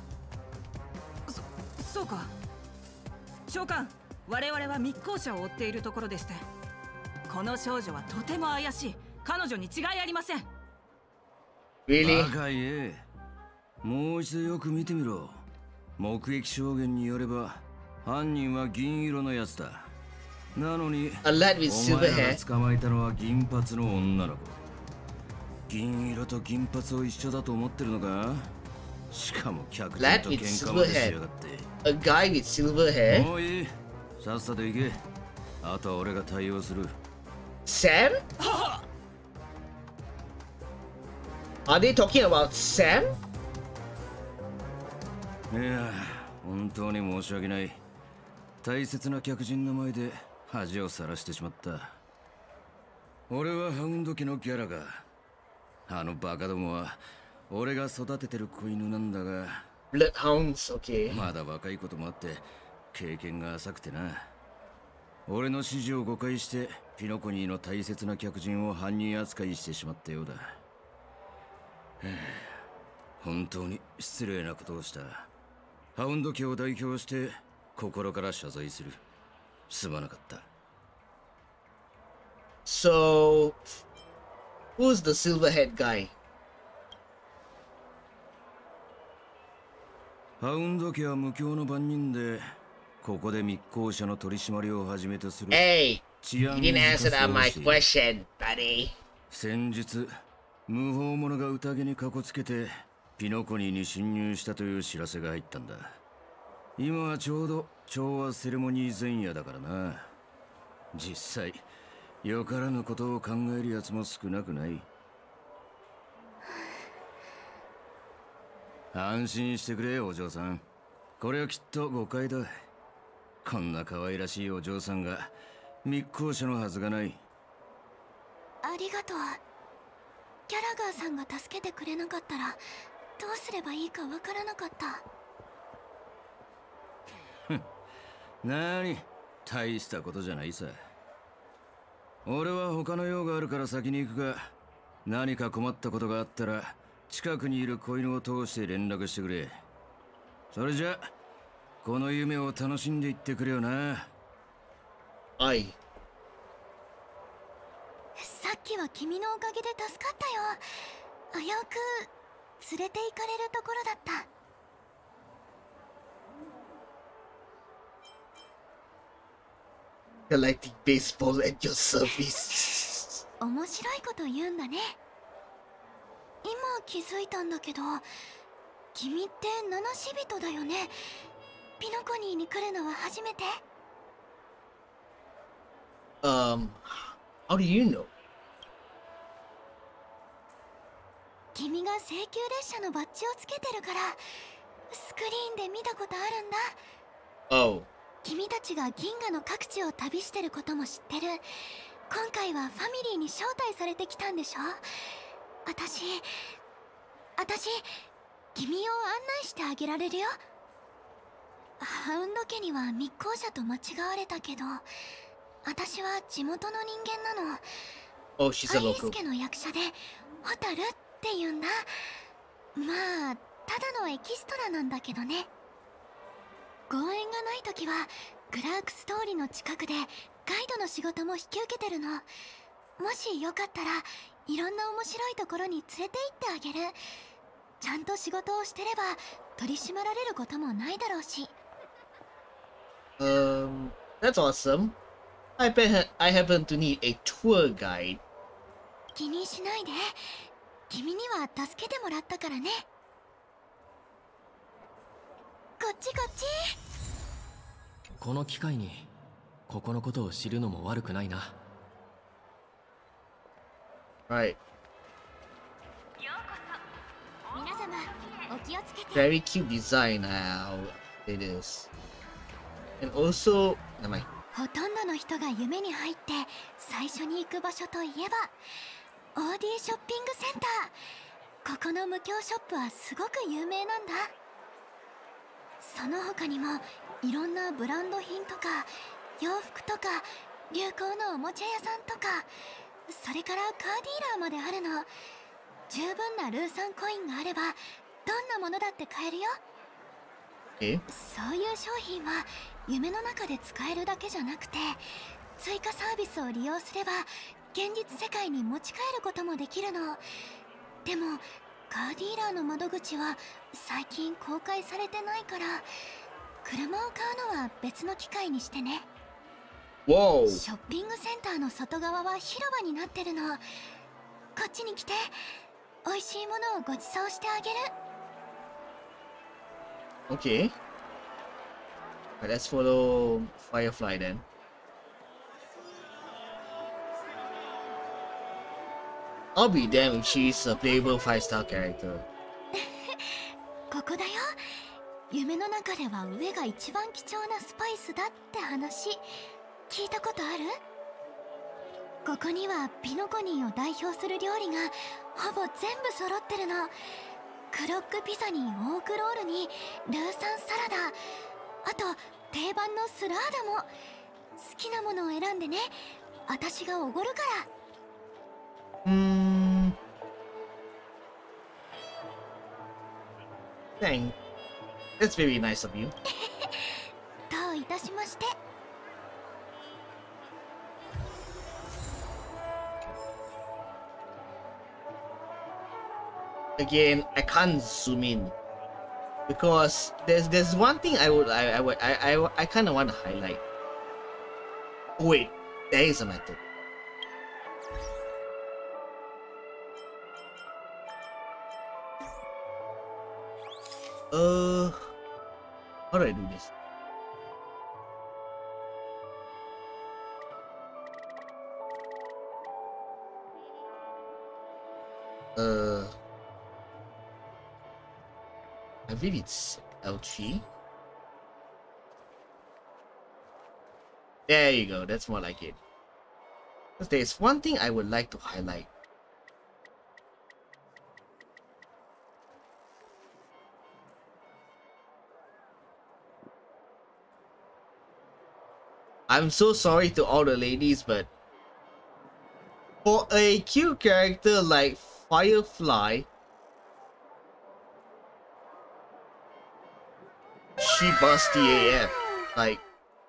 そうか。召喚、我々は密航者を追っているところでして、この少女はとても怪しい。彼女に違いありません。 Really? バカ言え。もう一度よく見てみろ。目撃証言によれば犯人は銀色のやつだ。なのに A lad with silver お前ら hair. が捕まえたのは銀髪の女の子。銀色と銀髪を一緒だと思ってるのか。しかも客人 Lad と with 喧嘩ま silver でしや hair. がって。 A guy with silver hair. もういい。さっさと行け。あとは俺が対応する。 Sam? Are they talking about Sam? いや、本当に申し訳ない。大切な客人の前で恥をさらしてしまった。俺はハウンド家のギャラが。あのバカどもは俺が育ててる子犬なんだが。 Bloodhounds, okay. まだ若いこともあって経験が浅くてな。俺の指示を誤解してピノコニーの大切な客人を犯人扱いしてしまったようだ。本当に失礼なことをした。ハウンド家を代表して心から謝罪する。すまなかった。 So, who's the silver-haired guy? ハウンド家は無教の番人で、ここで密航者の取り締まりをはじめとする。 Hey, 治 you 安 didn't 維 answer 持 that 活動を my している。 question, buddy. 先日、無法者が宴にかこつけてピノコニーに侵入したという知らせが入ったんだ。今はちょうど調和セレモニー前夜だからな。実際よからぬことを考えるやつも少なくない。安心してくれお嬢さん。これはきっと誤解だ。こんな可愛らしいお嬢さんが密航者のはずがない。 ありがとう。ギャラガーさんが助けてくれなかったらどうすればいいかわからなかった。 なに、大したことじゃないさ。俺は他の用があるから先に行くが、何か困ったことがあったら近くにいる子犬を通して連絡してくれ。それじゃこの夢を楽しんでいってくれよな。 はい。 さっきは君のおかげで助かったよ。危うく連れて行かれるところだった。 Collecting baseball at your service. 面白いこと言うんだね。今気づいたんだけど、君って七死人だよね。ピノコニーに来るのは初めて？ How do you know? 君が請求列車のバッジをつけてるからスクリーンで見たことあるんだ。 Oh. 君たちが銀河の各地を旅してることも知ってる。今回はファミリーに招待されてきたんでしょ。私君を案内してあげられるよ。 ハウンド家には密航者と間違われたけど、私は地元の人間なの。 Oh, she's a アイリス local. 家の役者でホタルって言うんだ。まあただのエキストラなんだけどね。公演がない時はクラークス通りの近くでガイドの仕事も引き受けてるの。もしよかったらいろんな面白いところに連れて行ってあげる。ちゃんと仕事をしてれば取り締まられることもないだろうし。 That's awesome. I happen to need a tour guide. 気にしないで。君には助けてもらったからね。こっちこっち。 この機会にここのことを知るのも悪くないな。 Right. 皆様お気をつけて。 Very cute design how it is. And also, never mind. ほとんどの人が夢に入って最初に行く場所といえばオーディショッピングセンター。ここの無教ショップはすごく有名なんだ。その他にもいろんなブランド品とか洋服とか流行のおもちゃ屋さんとか、それからカーディーラーまであるの。十分なルーサンコインがあればどんなものだって買えるよ。そういう商品は夢の中で使えるだけじゃなくて、追加サービスを利用すれば現実世界に持ち帰ることもできるの。でもカーディーラーの窓口は最近公開されてないから、車を買うのは別の機会にしてね。 Whoa. ショッピングセンターの外側は広場になってるの。こっちに来て、美味しいものをご馳走してあげる。 Okay. Right, let's follow Firefly then. I'll be damned if she's a playable 5-star character. ここだよ。夢の中では上が一番貴重なスパイスだって話聞いたことある？ここにはピノコニーを代表する料理がほぼ全部揃ってるの。クロックピザにオークロールにルーサンサラダ、あと定番のスラーダも。好きなものを選んでね。私がおごるから。 Dang. That's very nice of you. どういたしまして。 Again, I can't zoom in because there's one thing I kind of want to highlight. Oh, wait, there is a method. How do I do this? I believe it's L3. There you go, that's more like it. But there's one thing I would like to highlight. I'm so sorry to all the ladies, but for a cute character like Firefly, she busty AF. Like,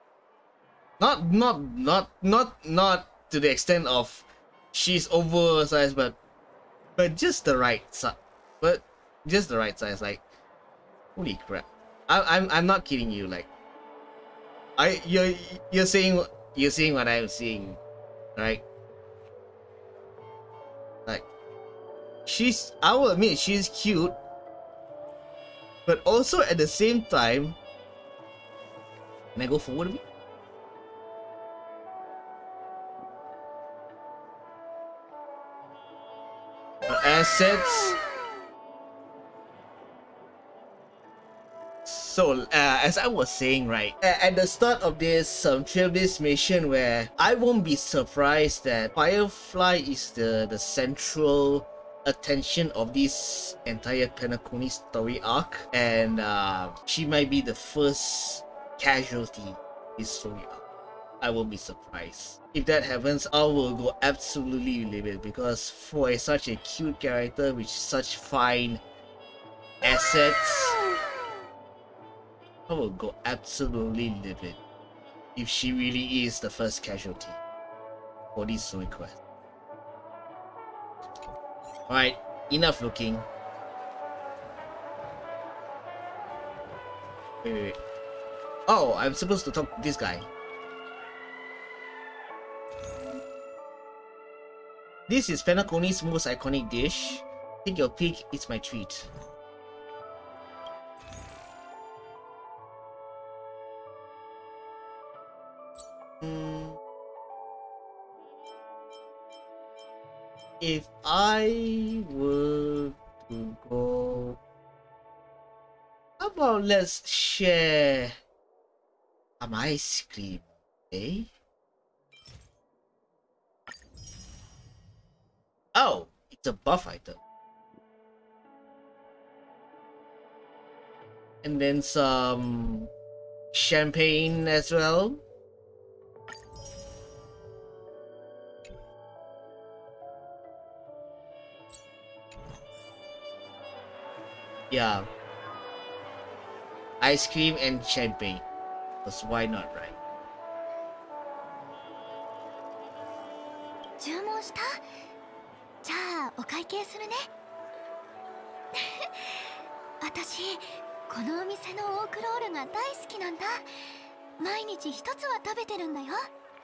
not to the extent of she's oversized, but just the right size. But just the right size. Like, holy crap! I'm not kidding you. Like, you're seeing what I'm seeing, right? Like, I will admit she's cute, but also at the same time, can I go forward a bit? Assets. So, as I was saying, right, at the start of this this mission, where I won't be surprised that Firefly is the central attention of this entire Penacony story arc, and she might be the first casualty in this story arc. I won't be surprised. If that happens, I will go absolutely livid, because for such a cute character with such fine assets, I will go absolutely livid if she really is the first casualty for this story quest. Alright, enough looking. Wait. Oh, I'm supposed to talk to this guy. This is Penacony's most iconic dish. Take your pick, it's my treat. If I were to go... How about let's share an ice cream, eh? Oh, it's a buff item. And then some champagne as well. Yeah. Ice cream and champagne. Because why not, right? 注文した？じゃあお会計するね。私このお店のオークロールが大好きなんだ。毎日一つは食べてるんだよ。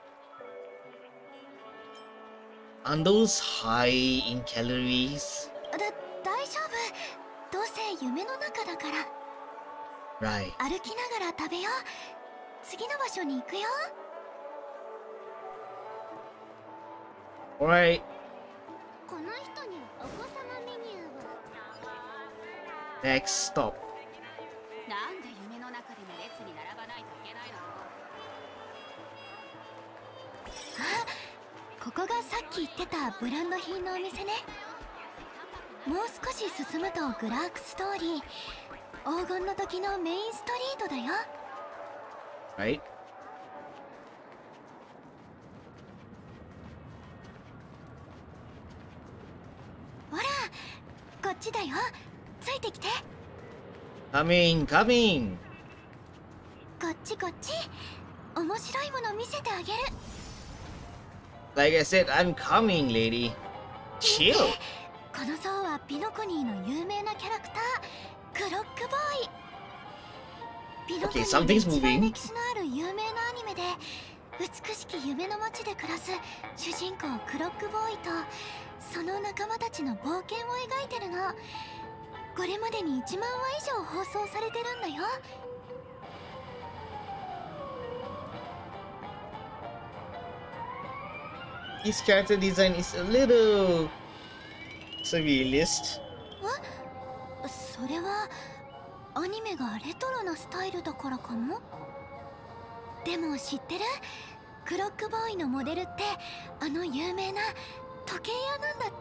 Aren't those high in calories? 大丈夫。どうせ夢の中だから。 Right. 歩きながら食べよう。次の場所に行くよ。 Alright. この人にはお子様メニューを。 Next stop. なんで夢の中でも列に並ばないといけないの？ あ、ここがさっき言ってたブランド品のお店ね。もう少し進むとグラークストーリー、黄金の時のメインストリートだよ。 Right. ほら、こっちだよ。ついてきて。 Coming, coming. こっちこっち。面白いもの見せてあげる。 Like I said, I'm coming, lady. Chill. この像はピノコニーの有名なキャラクター、クロックボーイ。ピノコニーで一番歴史のある有名なアニメで、美しき夢の街で暮らす主人公クロックボーイとその仲間たちの冒険を描いてるの。これまでに1万話以上放送されてるんだよ。 His character design is a little surrealist. それはアニメがレトロなスタイルだからかも。でも知ってる？クロックボーイのモデルってあの有名な時計屋なんだって。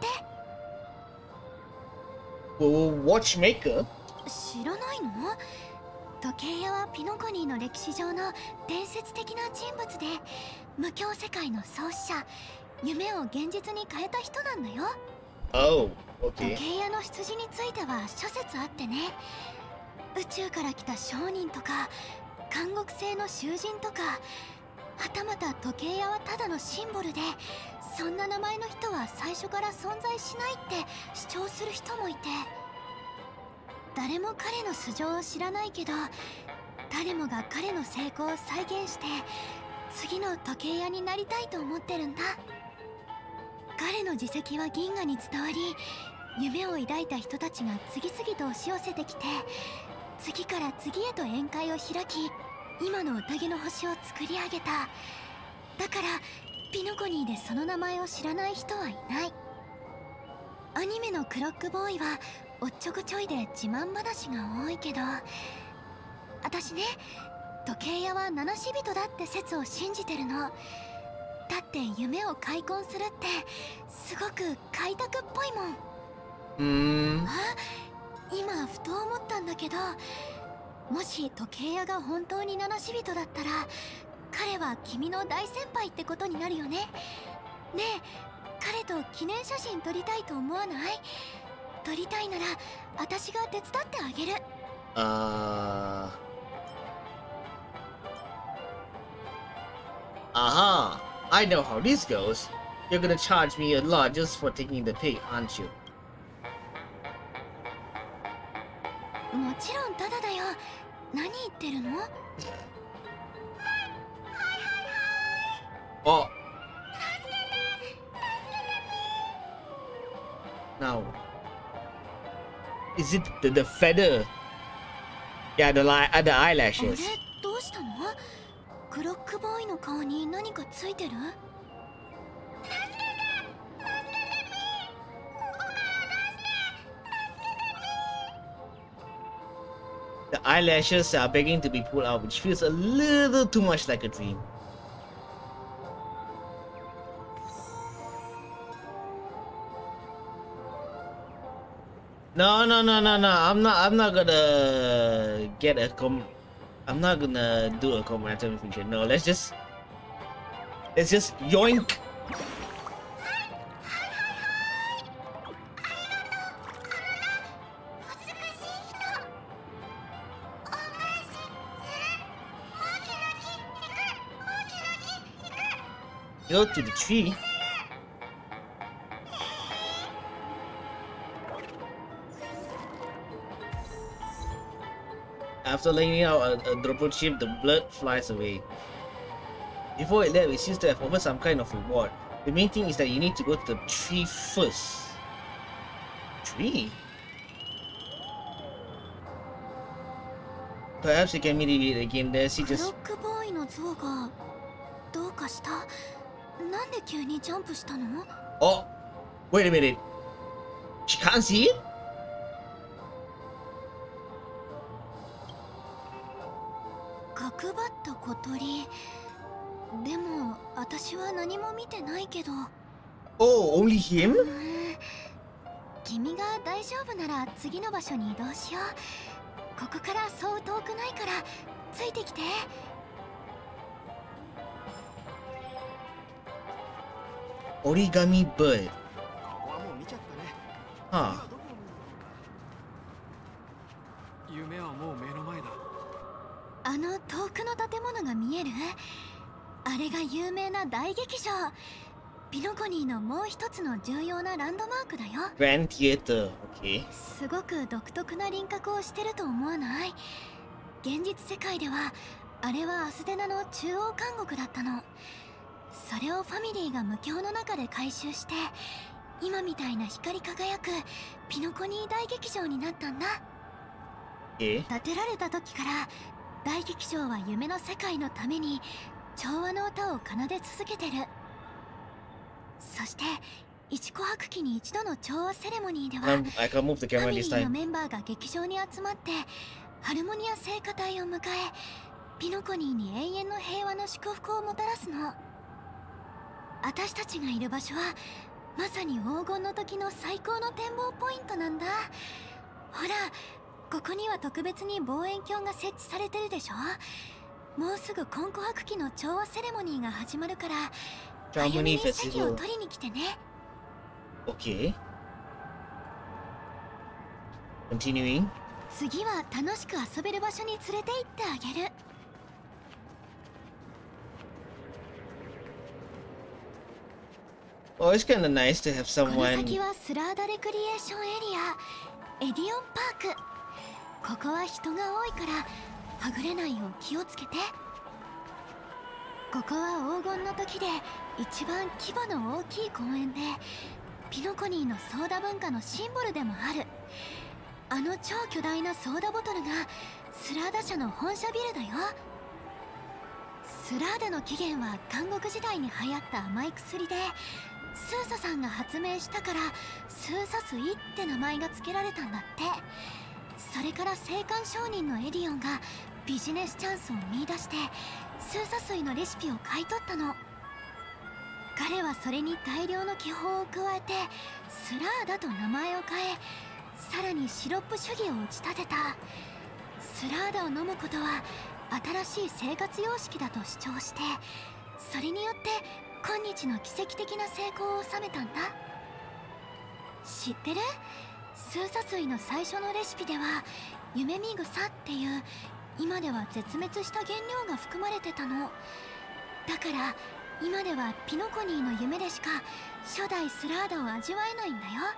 Watchmaker? 知らないの？時計屋はピノコニーの歴史上の伝説的な人物で、無境世界の創始者、夢を現実に変えた人なんだよ。 Oh, okay. 時計屋の出自については諸説あってね。宇宙から来た商人とか監獄制の囚人とか、はたまた時計屋はただのシンボルで、そんな名前の人は最初から存在しないって主張する人もいて、誰も彼の素性を知らないけど、誰もが彼の成功を再現して次の時計屋になりたいと思ってるんだ。彼の事績は銀河に伝わり、夢を抱いた人たちが次々と押し寄せてきて、次から次へと宴会を開き、今の宴の星を作り上げた。だからピノコニーでその名前を知らない人はいない。アニメのクロックボーイはおっちょこちょいで自慢話が多いけど、私ね、時計屋は七死人だって説を信じてるの。だって夢を開墾するってすごく開拓っぽいもん。 今ふと思ったんだけど、もし時計屋が本当に七死人だったら彼は君の大先輩ってことになるよね。ねえ、彼と記念写真撮りたいと思わない？撮りたいなら私が手伝ってあげる。 Aha! I know how this goes. You're gonna charge me a lot just for taking the pig, aren't you? もちろんタダだよ。何言ってるの ？Oh. Now, is it the feather? Yeah, the eyelashes. あれ、どうしたの？クロックボーイの顔に何かついてる ？The eyelashes are begging to be pulled out, which feels a little too much like a dream. No. I'm not gonna get a I'm not gonna do a combinatory feature. No, let's just yoink. Go to the tree. After laying out a double chip, the blood flies away. Before it left, it seems to have offered some kind of reward. The main thing is that you need to go to the tree first. Tree? Perhaps you can meet it again there. See just. クロックボーイの像がどうかした？なんで急にジャンプしたの？ Oh, wait a minute. She can't see it? 角張った小鳥。でも私は何も見てないけど。 Oh, only him? 君が大丈夫なら次の場所に移動しよう。ここからそう遠くないからついてきて。 Origami bird. Huh. 夢はもう目の前だ。 あの遠くの建物が見える？あれが有名な大劇場。ピノコニーのもう一つの重要なランドマークだよ。 Grand Theater, okay. すごく独特な輪郭をしてると思わない？現実世界ではあれはアスデナの中央監獄だったの。それをファミリーが無境の中で回収して今みたいな光り輝くピノコニー大劇場になったんだ。建てられた時から大劇場は夢の世界のために調和の歌を奏で続けてる。そして一琥珀期に一度の調和セレモニーではファミリーのメンバーが劇場に集まってハルモニア聖歌隊を迎えピノコニーに永遠の平和の祝福をもたらすの。私たちがいる場所はまさに黄金の時の最高の展望ポイントなんだ。ほら、ここには特別に望遠鏡が設置されてるでしょ。もうすぐ今琥珀期の調和セレモニーが始まるから歩みに席を取りに来てね。 Okay. Continuing. 次は楽しく遊べる場所に連れて行ってあげる。 Oh, it's kind of nice to have この someone. 先はスラーダレクリエーションエリア、エディオンパーク。ここは人が多いからはぐれないよう気をつけて。ここは黄金の時で一番規模の大きい公園でピノコニーのソーダ文化のシンボルでもある。あの超巨大なソーダボトルがスラーダ社の本社ビルだよ。スラーダの起源は監獄時代に流行った甘い薬でスーサさんが発明したからスーサ水って名前が付けられたんだって。それから聖冠商人のエディオンがビジネスチャンスを見出してスーサ水のレシピを買い取ったの。 彼はそれに大量の気泡を加えてスラーダと名前を変え、さらにシロップ主義を打ち立てた。スラーダを飲むことは新しい生活様式だと主張して、それによって今日の奇跡的な成功を収めたんだ。知ってる？スーサ水の最初のレシピでは夢見草っていう今では絶滅した原料が含まれてたの。だから今ではピノコニーの夢でしか初代スラーダを味わえないんだよ。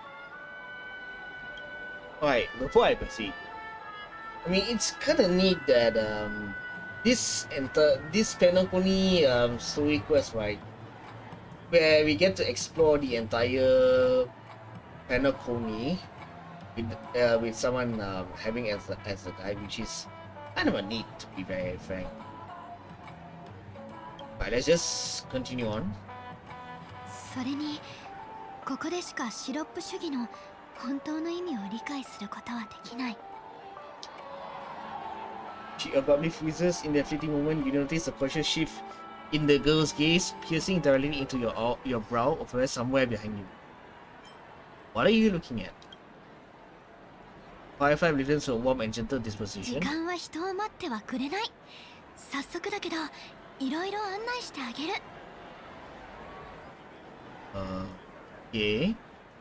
Alright, before I proceed, I mean, it's kind of neat that this Penacony story quest, right, where we get to explore the entire Penacony with someone having as a guide, which is kind of a neat, to be very frank. Alright, let's just continue on. それにここでしかシロップ主義の本当の意味を理解することはできない。 She abruptly freezes. In that fleeting moment, you notice a conscious shift in the girl's gaze, piercing directly into your brow, or perhaps somewhere behind you. What are you looking at? Firefly returns to a warm and gentle 時 disposition. 間は人を待ってはくれない。早速だけどいろいろ案内してあげる。 Okay.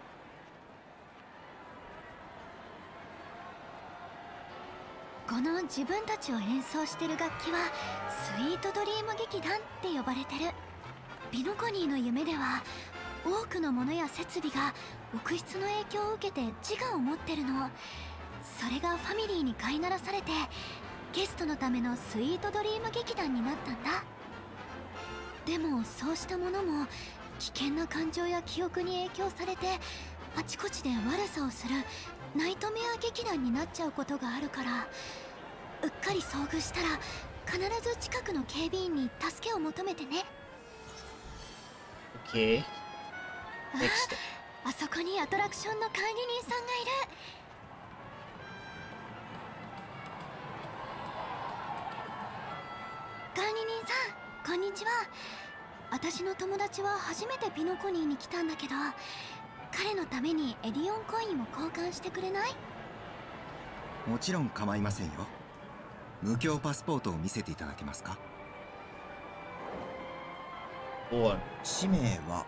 この自分たちを演奏してる楽器はスイートドリーム劇団って呼ばれてる。ピノコニーの夢では多くのものや設備が奥室の影響を受けて自我を持ってるの。それがファミリーに飼いならされてゲストのためのスイートドリーム劇団になったんだ。でもそうしたものも危険な感情や記憶に影響されてあちこちで悪さをするナイトメア劇団になっちゃうことがあるから、うっかり遭遇したら必ず近くの警備員に助けを求めてね。 Okay. あそこにアトラクションの管理人さんがいる。管理人さん、こんにちは。私の友達は初めてピノコニーに来たんだけど、彼のためにエディオンコインを交換してくれない？ もちろん構いませんよ。無料パスポートを見せていただけますか？氏名は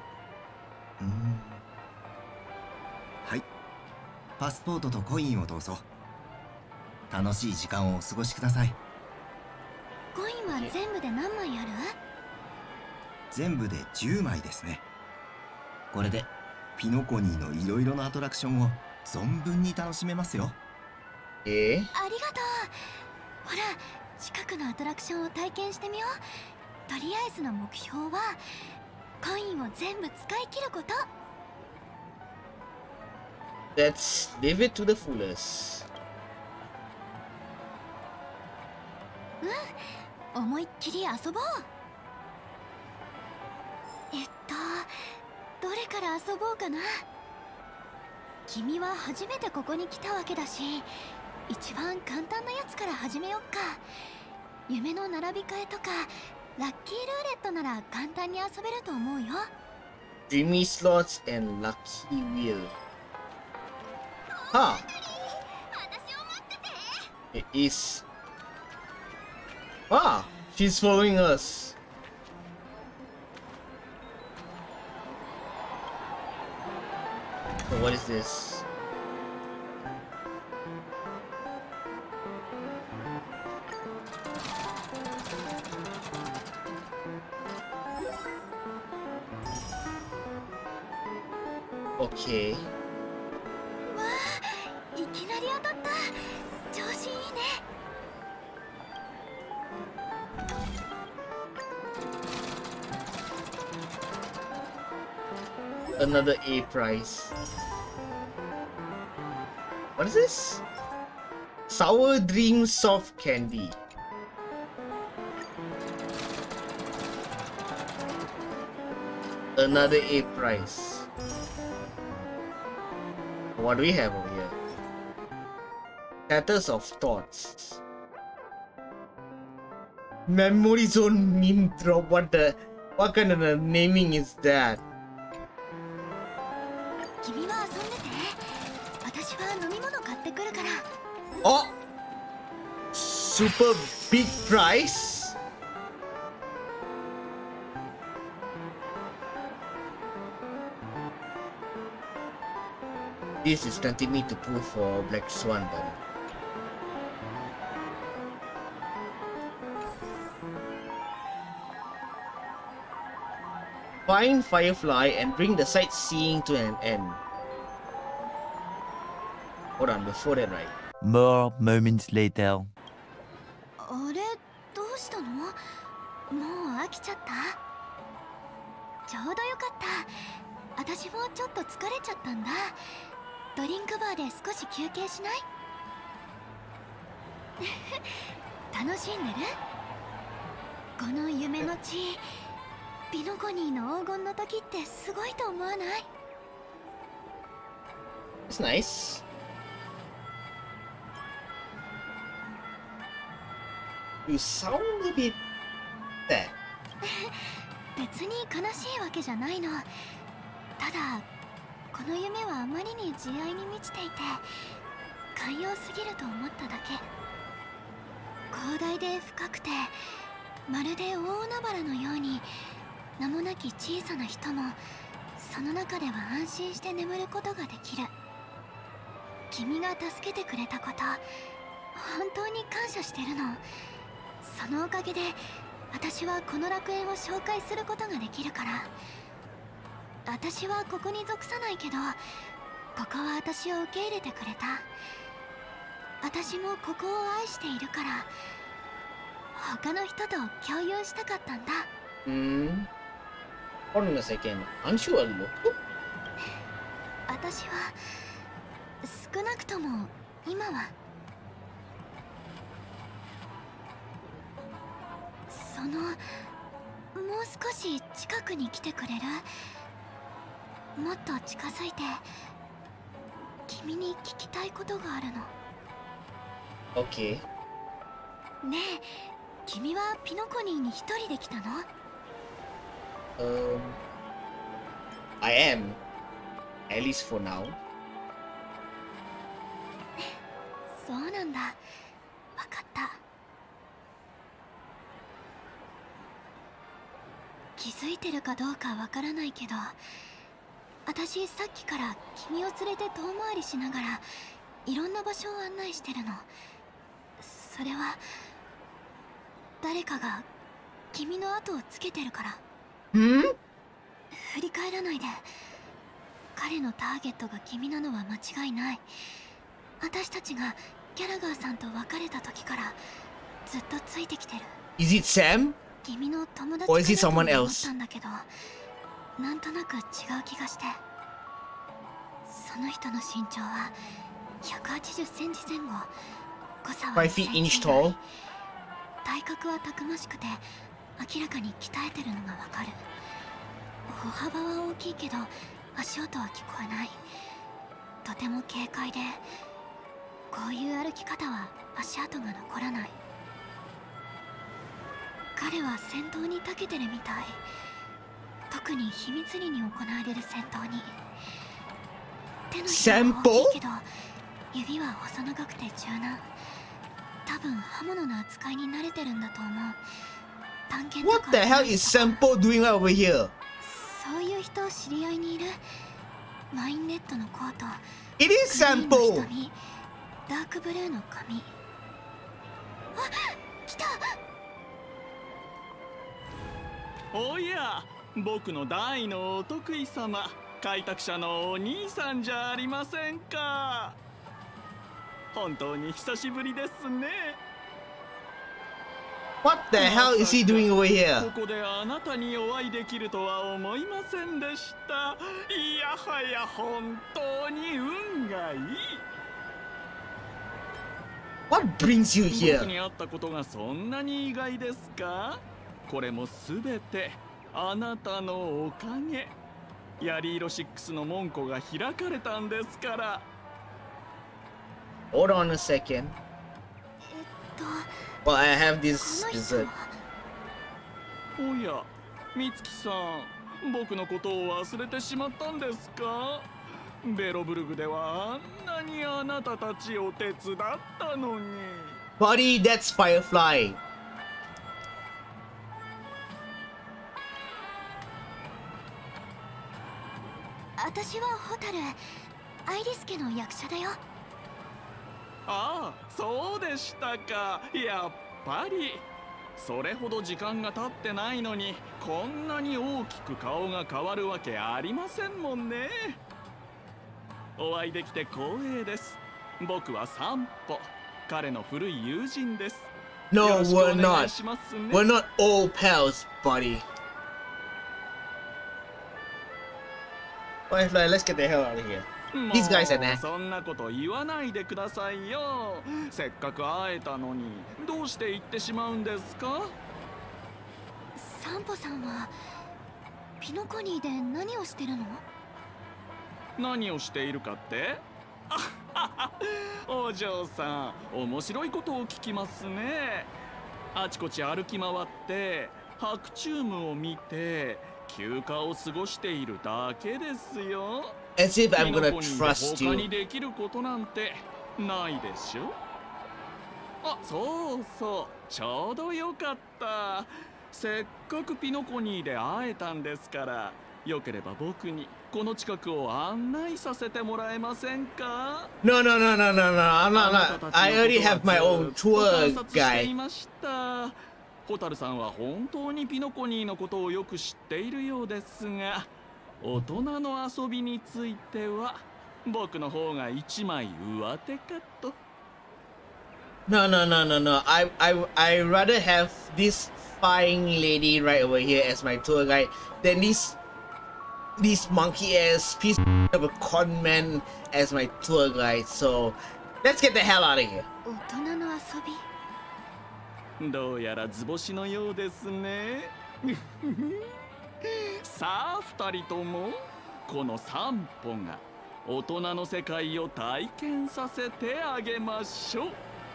はい、パスポートとコインをどうぞ。楽しい時間をお過ごしください。 コインは全部で何枚ある？ 全部で10枚ですね。これでピノコニーのいろいろなアトラクションを存分に楽しめますよ。 ありがとう。ほら、近くのアトラクションを体験してみよう。とりあえずの目標はコインを全部使い切ること。 Let's live it to the fullest. うん、思いっきり遊ぼう。どれから遊ぼうかな。君は初めてここに来たわけだし、一番簡単なやつから始めよっか。夢の並び替えとかラッキールーレットなら簡単に遊べると思うよ。 Dreamy slots and lucky wheel. Huh. It is. Ah, she's following us. So what is this? Okay. わあ、いきなり当たった。調子いいね。 Another A prize. What is this? Sour Dream Soft Candy. Another A prize. What do we have over here? Tatters of Thoughts. Memory Zone meme drop. What the? What kind of naming is that? 君は遊んでて。私は飲み物買ってくるから。 Oh! Super big prize? This is tempting me to pull for Black Swan, but find Firefly and bring the sightseeing to an end. Hold on, before that, right? More moments later. あれ、どうしたの？もう飽きちゃった？ちょうどよかった。私もちょっと疲れちゃったんだ。ドリンクバーで少し休憩しない？楽しんでる？この夢の地、ピノコニーの黄金の時ってすごいと思わない？ It's nice. You sound a bit sad. 別に悲しいわけじゃないの。ただこの夢はあまりに慈愛に満ちていて寛容すぎると思っただけ。広大で深くてまるで大海原のように名もなき小さな人もその中では安心して眠ることができる。君が助けてくれたこと本当に感謝してるの。そのおかげで私はこの楽園を紹介することができるから。私はここに属さないけどここは私を受け入れてくれた。私もここを愛しているから他の人と共有したかったんだ。 Hold on a second. Aren't you a local? 私は少なくとも今はそのもう少し近くに来てくれる？もっと近づいて君に聞きたいことがあるの。 OK。 ねえ、君はピノコニーに一人で来たの？ I am. At least for now. そうなんだ。わかった。気づいてるかどうかわからないけど私さっきから君を連れて遠回りしながらいろんな場所を案内してるの。それは誰かが君の後をつけてるから。振り返らないで。彼のターゲットが君なのは間違いない。私たちがギャラガーさんと別れた時からずっとついてきてる。 Is it Sam? 君の友達 Or is it かな someone と思っ else? たんだけどなんとなく違う気がして。その人の身長は180センチ前後、誤差は 5 feet inch tall. 体格はたくましくて明らかに鍛えてるのがわかる。歩幅は大きいけど足音は聞こえない。とても軽快でこういう歩き方は足跡が残らない。彼は戦闘に長けてるみたい。特に秘密裏に行われる戦闘に。手のひらは大きいけど指は細長くて柔軟。多分刃物の扱いに慣れてるんだと思う。探検とか What the hell is Sampo doing right over here? そういう人知り合いにいる。ワインレッドのコート、 It is Sampo! グリーンの瞳、ダークブルーの髪。あ、来た。 おや、僕の大のお得意様、開拓者のお兄さんじゃありませんか。本当に久しぶりですね。 What the hell is he doing over here? ここであなたにお会いできるとは思いませんでした。いやはや本当に運がいい。 What brings you here? 僕に会ったことがそんなに意外ですか。これもすべてあなたのおかげ。ヤリーロ6の門戸が開かれたんですから。 Hold on a second. Well, I have this dessert. おや、 美月さん、僕のことを忘れてしまったんですか？ベロブルグではあんなにあなたたちを手伝ったのに。 Buddy, that's Firefly. 私はホタル、アイリス家の役者だよ。 ああ、そうでしたか。やっぱり。それほど時間が経ってないのにこんなに大きく顔が変わるわけありませんもんね。お会いできて光栄です。僕はサンポ、彼の古い友人です。 No, we're not. We're not old pals, buddy. Firefly, let's get the hell out of here. These guys are nah. そんなこと言わないでくださいよ。せっかく会えたのにどうして行ってしまうんですか？ サンポさんはピノコニーで何をしてるの？ 何をしているかって？お嬢さん、面白いことを聞きますね。あちこち歩き回って白チュームを見て休暇を過ごしているだけですよ。 As if I'm gonna trust you. 他にできることなんてないでしょ。あ、そうそう、ちょうどよかった。せっかくピノコニーで会えたんですから、よければ僕にこの近くを案内させてもらえませんか？ No, no, no, no, no, no. I'm not. I already have my own tour guide. ホタルさんは本当にピノコニーのことをよく知っているようですが、大人の遊びについては僕の方が一枚上手かと。 No, no, no, no, no. I rather have this fine lady right over here as my tour guide than this monkey ass piece of a con man as my tour guide. So let's get the hell out of here. 大人の遊び？ どうやら図星のようですね。さあ二人ともこの散歩が大人の世界を体験させてあげましょう。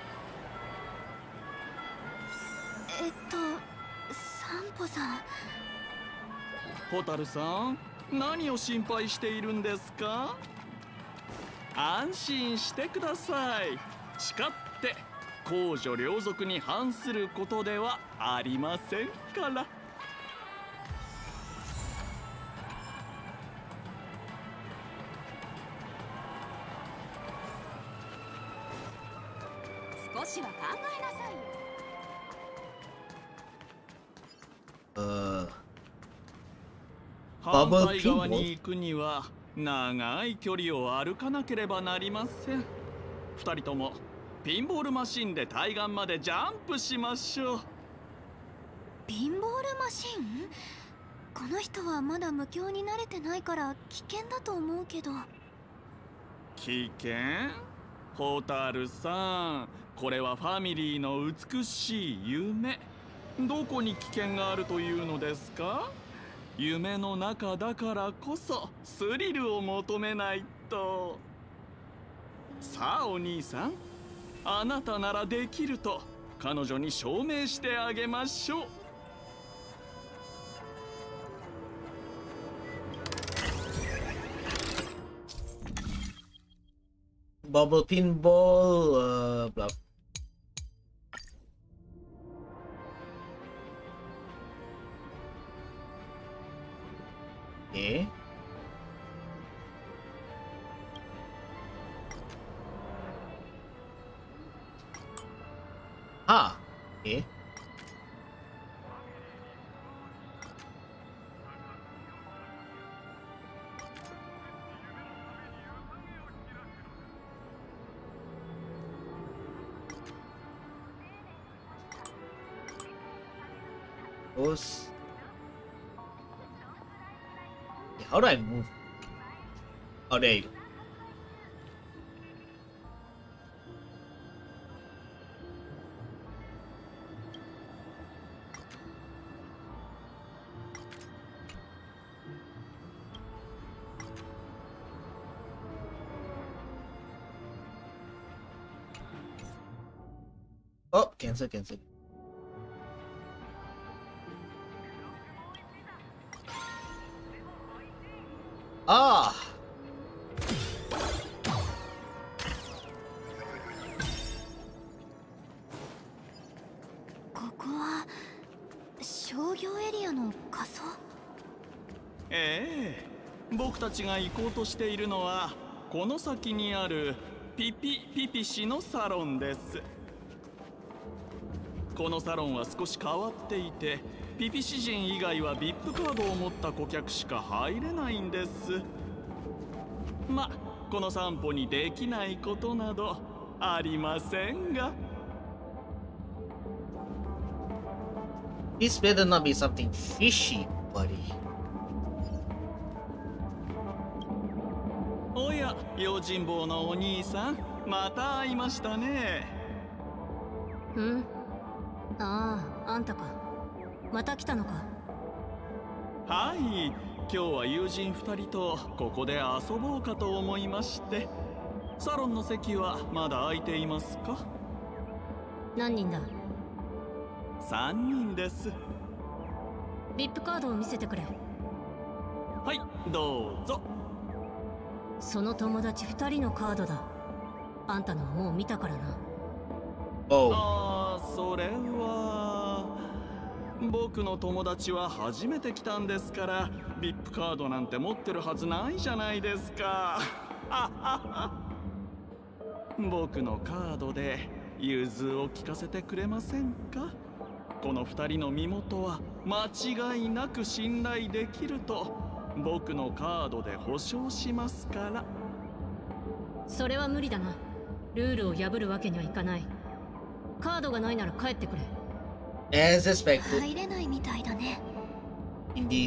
サンポさん。 ホタルさん、何を心配しているんですか？安心してください。誓って公序良俗に反することではありませんから。 少しは考えなさいよ。 反対側に行くには長い距離を歩かなければなりません。二人ともピンボールマシンで対岸までジャンプしましょう。 ピンボールマシン？この人はまだ無教に慣れてないから危険だと思うけど。 危険？ホタルさん、これはファミリーの美しい夢。どこに危険があるというのですか？夢の中だからこそスリルを求めないと。さあお兄さん、あなたならできると彼女に証明してあげましょう。 Bubble pinball, blah. Okay. Ah, okay. Terus, how do I move? Oh, there you go. Oh, cancel. 商業エリアの仮装。 ええ、僕たちが行こうとしているのはこの先にあるピピ氏のサロンです。このサロンは少し変わっていて、ピピ氏人以外は VIP カードを持った顧客しか入れないんです。ま、この散歩にできないことなどありませんが。 This better not be something fishy, buddy. おや、用心棒のお兄さん、また会いましたね。 ん？ああ、あんたか。また来たのか。 はい、今日は友人2人とここで遊ぼうかと思いまして。サロンの席はまだ空いていますか？ 何人だ ？3人です。 VIP カードを見せてくれ。 はい、どうぞ。 その友達2人のカードだ。あんたのはもう見たからな。 ああ、それは僕の友達は初めて来たんですから VIP カードなんて持ってるはずないじゃないですか。僕のカードで融通を聞かせてくれませんか？この2人の身元は間違いなく信頼できると僕のカードで保証しますから。 それは無理だな。ルールを破るわけにはいかない。カードがないなら帰ってくれ。 As expected. 入れないみたいだね。 Indeed.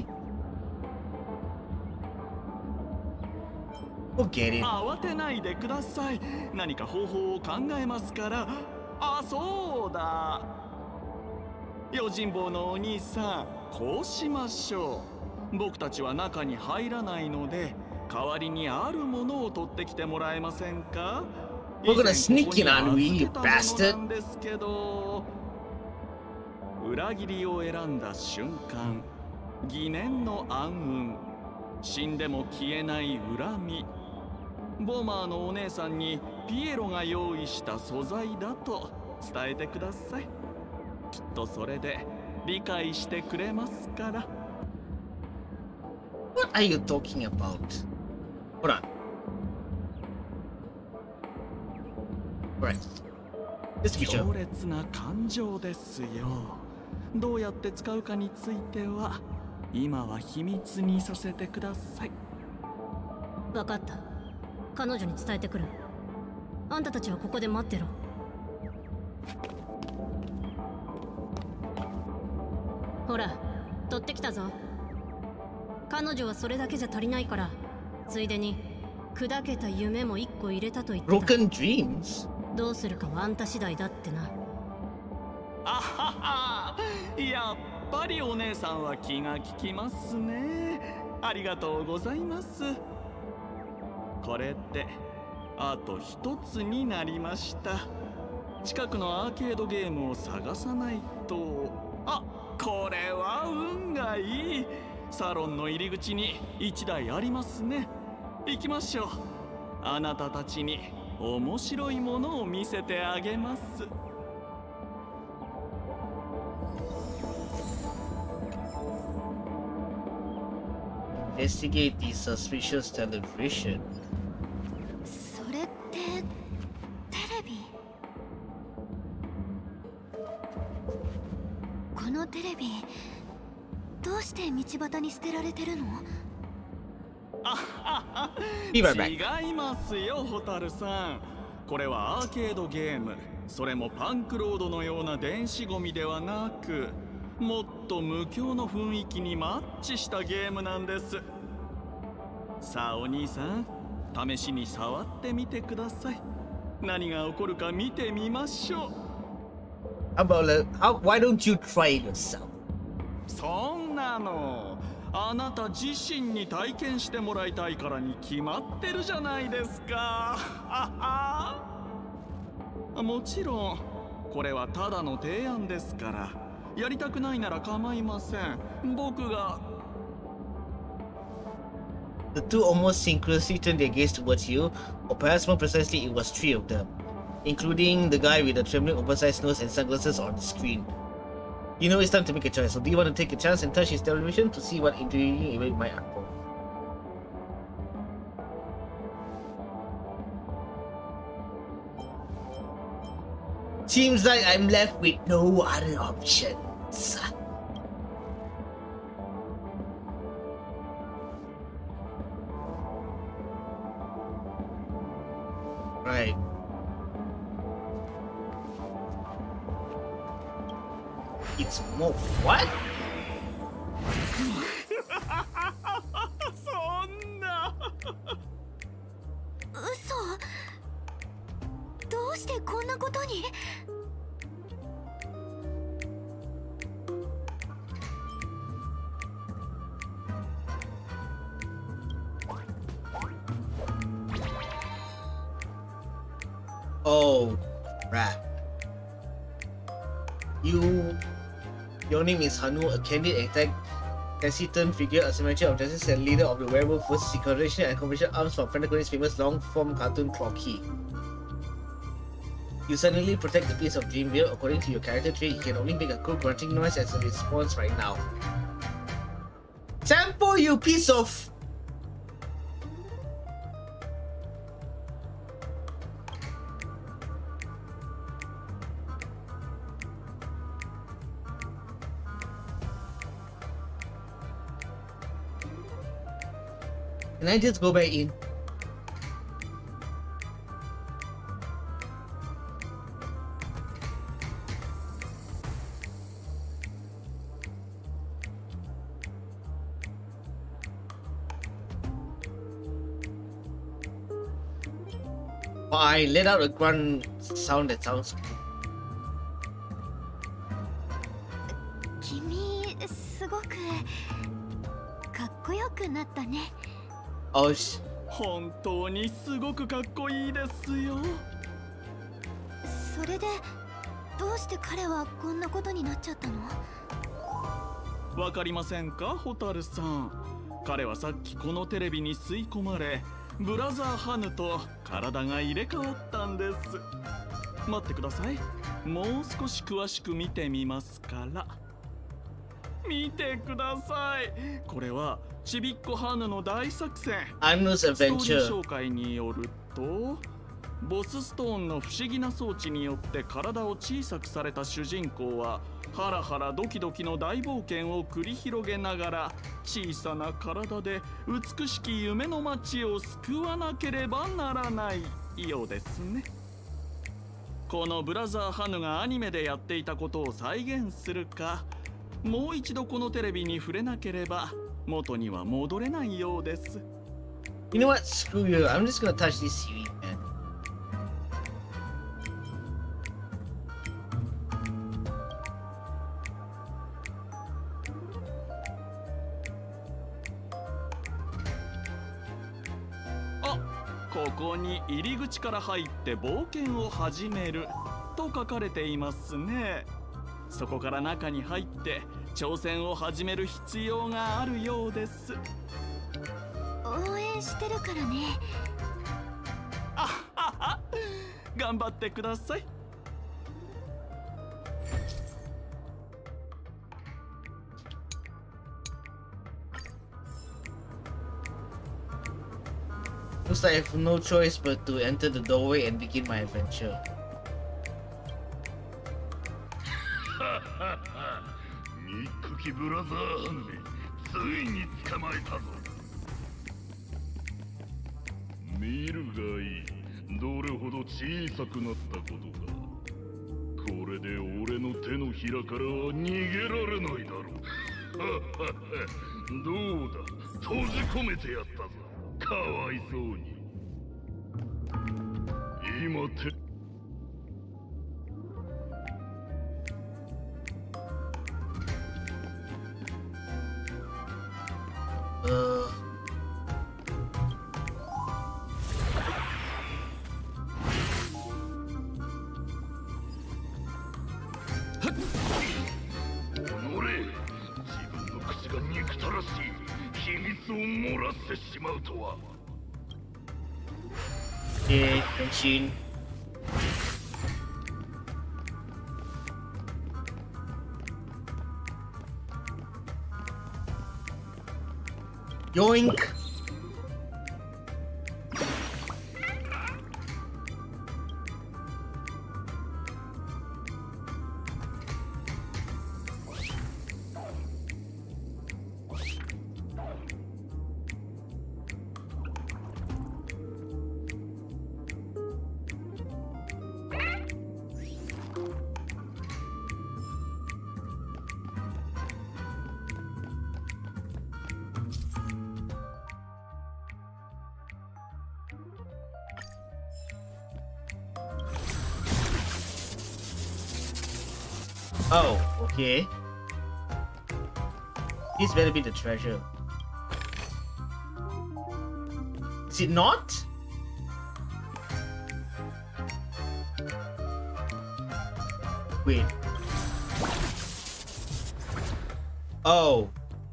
Forget it. 慌てないでください。何か方法を考えますから。あ、そうだ。用心棒のお兄さん、こうしましょう。僕たちは中に入らないので、代わりにあるものを取ってきてもらえませんか ？We're gonna sneak in on we, you bastard. ですけど、裏切りを選んだ瞬間、疑念の暗雲、死んでも消えない恨み、ボマーのお姉さんにピエロが用意した素材だと伝えてください。きっとそれで理解してくれますから。 What are you talking about? Hold on. Right. This picture. 強烈な感情ですよ。どうやって使うかについては今は秘密にさせてください。 分かった。彼女に伝えてくる。あんたたちはここで待ってろ。ほら、取ってきたぞ。彼女はそれだけじゃ足りないから、ついでに砕けた夢も1個入れたと言ってた。 Broken dreams? どうするかはあんた次第だってな。 あはは、やっぱりお姉さんは気が利きますね。ありがとうございます。これであと1つになりました。近くのアーケードゲームを探さないと。あ、これは運がいい。サロンの入り口に1台ありますね。行きましょう。あなたたちに面白いものを見せてあげます。 Investigate the suspicious television. それってテレビ？このテレビどうして道端に捨てられてるの？ 違いますよ、ホタルさん。これはアーケードゲーム。それもパンクロードのような電子ゴミではなく、もっと無境の雰囲気にマッチしたゲームなんです。さあお兄さん、試しに触ってみてください。何が起こるか見てみましょう。 Why don't you try it yourself? そんなのあなた自身に体験してもらいたいからに決まってるじゃないですか。もちろんこれはただの提案ですから、やりたくないなら構いません。僕が。 The two almost synchronously turned their gaze towards you, or perhaps more precisely, it was 3 of them, including the guy with the trembling oversized nose and sunglasses on the screen. You know it's time to make a choice. So do you want to take a chance and touch his television to see what intriguing event might unfold? Seems like I'm left with no other options. Right. It's more what? そんな。 嘘。どうしてこんなことに。 Oh, crap. Your name is Hanu, a candid and taciturn figure, a symmetry of justice and leader of the werewolf force, securation and conversion arms from Fenaconi's famous long-form cartoon Clocky. You suddenly protect the piece of Dreamville. According to your character trait, you can only make a cool grunting noise as a response right now. Sampo, you piece of... Can I just go back in? Oh, I let out a grunt sound that sounds cool. 君すごくかっこよくなったね。 Oh, sh... 本当にすごくかっこいいですよ。 それでどうして彼はこんなことになっちゃったの？ わかりませんか、ホタルさん。彼はさっきこのテレビに吸い込まれ、ブラザーハヌと体が入れ替わったんです。待ってください。もう少し詳しく見てみますから。見てください。これはちびっこハヌの大作戦。 Hanu's Adventure。 ストーリー紹介によると、ボスストーンの不思議な装置によって体を小さくされた主人公はハラハラドキドキの大冒険を繰り広げながら小さな体で美しき夢の街を救わなければならないようですね。このブラザーハヌがアニメでやっていたことを再現するか、もう一度このテレビに触れなければ元には戻れないようです。 You know what? Screw you. I'm just gonna touch this series, man. Ah, ここに入り口から入って冒険を始めると書かれていますね。そこから中に入って挑戦を始める必要があるようです。 応援してるからね。 あはは、頑張ってください。 Looks like I have no choice but to enter the doorway and begin my adventure. 憎きブラザーハンめ、ついに捕まえたぞ。見るがいい、どれほど小さくなったことか。これで俺の手のひらからは逃げられないだろう。どうだ、閉じ込めてやったぞ。かわいそうに。今手漏らしてしまうとは。 Machine. Yoink! Oh, okay. This better be the treasure. Is it not? Wait. Oh.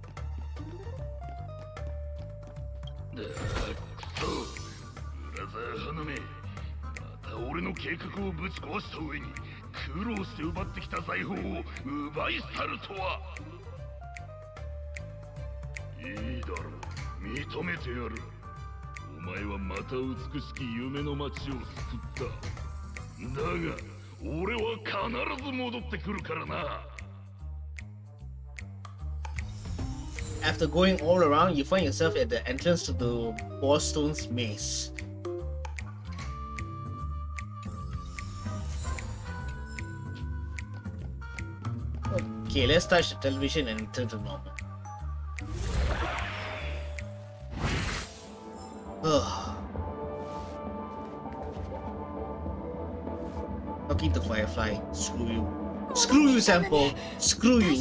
After going all around, you find yourself at the entrance to the Boarstone's maze. Okay, let's touch the television and return to normal. Talking to Firefly. Screw you. Screw you, Sampo. Screw you.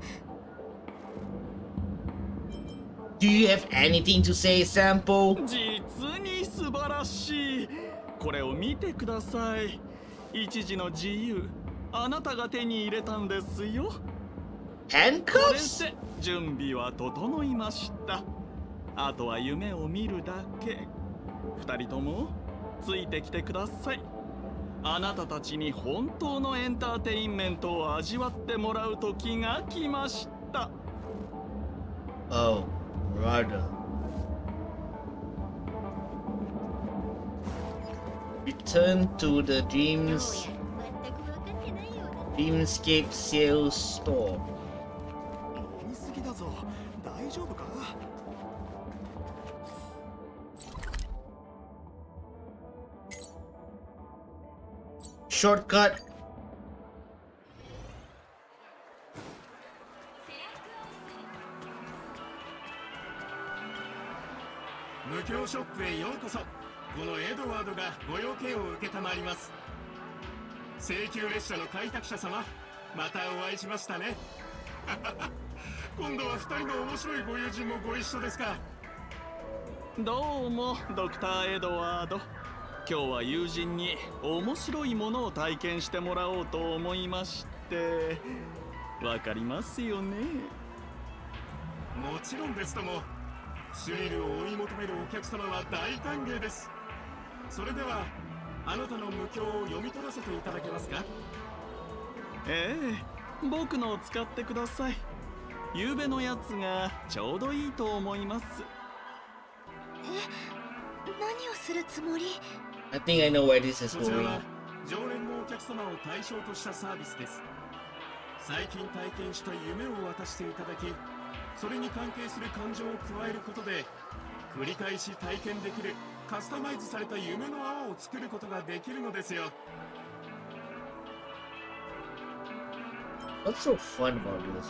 Do you have anything to say, Sampo? 実に素晴らしい。これを見てください。一時の自由、あなたが手に入れたんですよ。 Handcuffs? これで準備は整いました。あとは夢を見るだけ。二人ともついてきてください。あなたたちに本当のエンターテインメントを味わってもらう時が来ました。 Oh, rather. Return to the Dreamscape Sales Store. 言い過ぎだぞ。大丈夫か ？Shortcut. Mukyoショップへようこそ。このエドワードがご用件を受けたまります。請求列車の開拓者様、またお会いしましたね。今度は2人の面白いご友人もご一緒ですか。 どうもドクターエドワード。今日は友人に面白いものを体験してもらおうと思いまして。わかりますよね。 もちろんですとも。スリルを追い求めるお客様は大歓迎です。それではあなたの無境を読み取らせていただけますか。 ええ、僕のを使ってください。夕べのやつがちょうどいいと思います。 何をするつもり？ I think I know where this is こちら going. は常連のお客様を対象としたサービスです。最近体験した夢を渡していただき、それに関係する感情を加えることで繰り返し体験できるカスタマイズされた夢の泡を作ることができるのですよ。 What's so fun about this?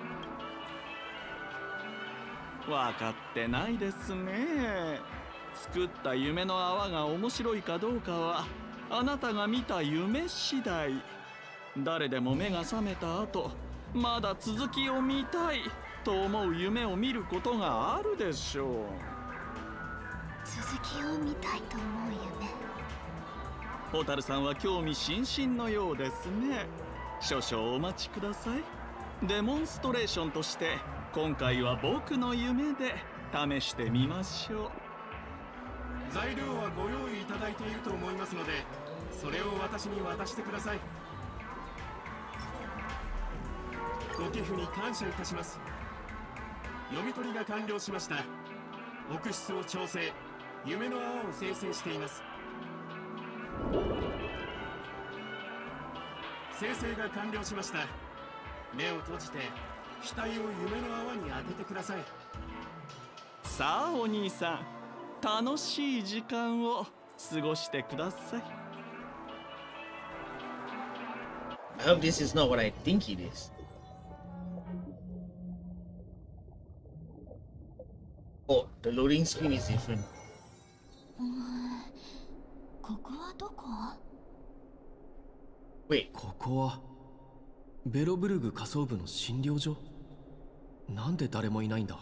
わかってないですね。作った夢の泡が面白いかどうかはあなたが見た夢次第。誰でも目が覚めた後、まだ続きを見たいと思う夢を見ることがあるでしょう。 続きを見たいと思う夢。 ホタルさんは興味津々のようですね。少々お待ちください。デモンストレーションとして今回は僕の夢で試してみましょう。 材料はご用意いただいていると思いますので、それを私に渡してください。ご寄付に感謝いたします。読み取りが完了しました。 奥質を調整、夢の泡を生成しています。生成が完了しました。目を閉じて額を夢の泡に当ててください。 さあお兄さん、楽しい時間を過ごしてください。 I hope this is not what I think it is. Oh, the loading screen is different. ここはどこ？ Wait, ここはベロブルグ仮想部の診療所？なんで誰もいないんだ？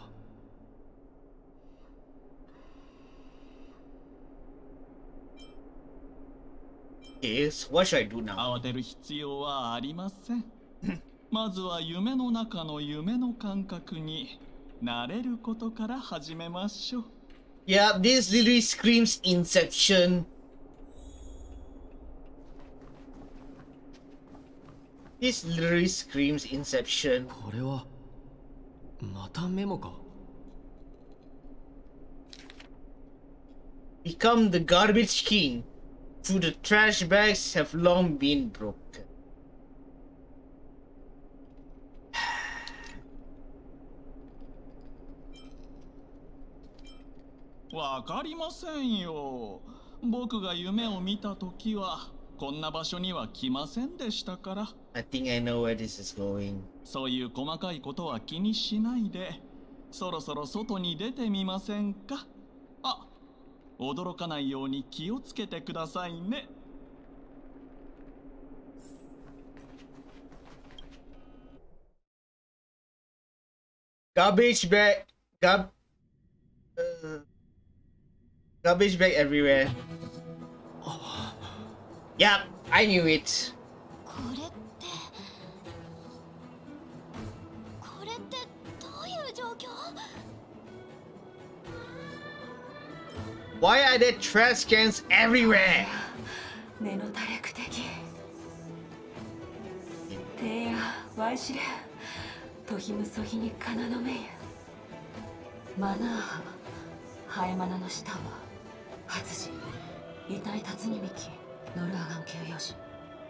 Yes, what should I do now? 慌てる必要はありません。まずは夢の中の夢の感覚に慣れることから始めましょう。 Yeah, this literally screams Inception. This literally screams Inception. これはまたメモか？ Become the garbage king. Through the trash bags have long been broken. わかりませんよ。僕が夢を見たときはこんな場所には来ませんでしたから。 I think I know where this is going. そういう細かいことは気にしないで、そろそろ外に出てみませんか？あ、驚かないように気をつけてくださいね。 Garbage bag, garbage bag everywhere. Yep, I knew it. これってどういう状況？ Why are there trash cans everywhere? 根の垂れく敵。てやわいしれ。とひむそひにかなのめや。マナー派、ハエマナの下は発人、遺体辰にみき、ノルアガン形容詞。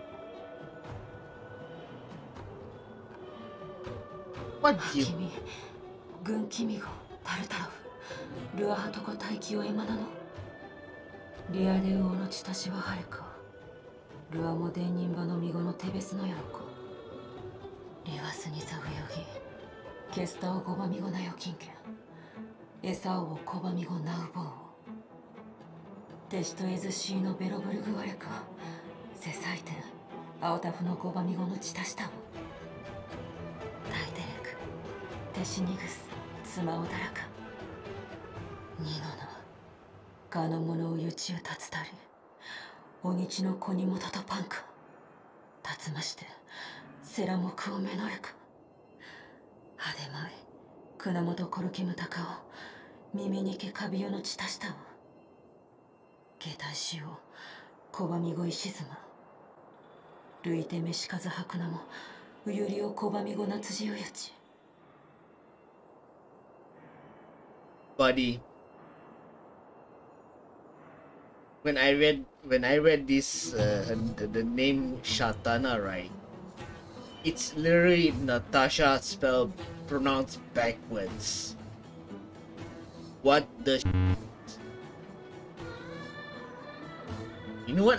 君、軍キミゴ、タルタロフ、ルアハトコ大気をエマナの。リアデウオのチタシはハレか。ルアモデンニンバのミゴのテベスのよこ。 リワスにザグヨギケスタをゴバミゴナヨキンケンエサオをコバミゴナウボウテシトエズシーのベロブルグワレカセサイテンアオタフのゴバミゴのチタシタオタイテレクテシニグスツマオダラカニノナガの者をユチュウタツタリおにちのコニモタとパンカタツましてセラモクをめのれか。はでまい、くなもとコルキムタカを、耳にけカビヨのチタしたわ。下体しよう、こばみごいしずま。るいてめしかずはくなも、うゆりをこばみごなつじよやち。 Buddy, when I read this the name Shatana, right? It's literally Natasha spelled pronounced backwards. What the You know what?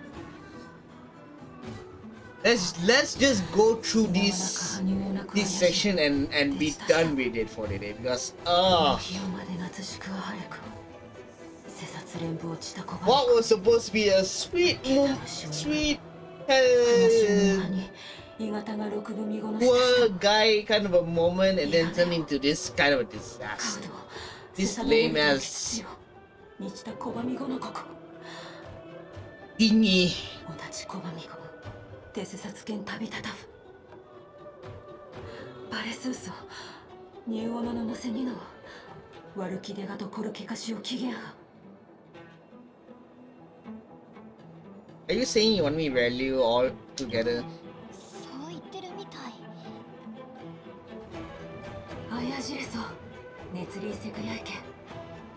Let's just go through this section and be done with it for today because what was supposed to be a sweet poor guy kind of a moment and then turned into this kind of a disaster. This lame ass thingy. テセサツケン旅立たふバレスーソニューオノののせにのワルキデガとコルケカシオキゲア Are you saying you want me to value all together? そう言ってるみたい。 あやじれそう熱リーセクヤイケ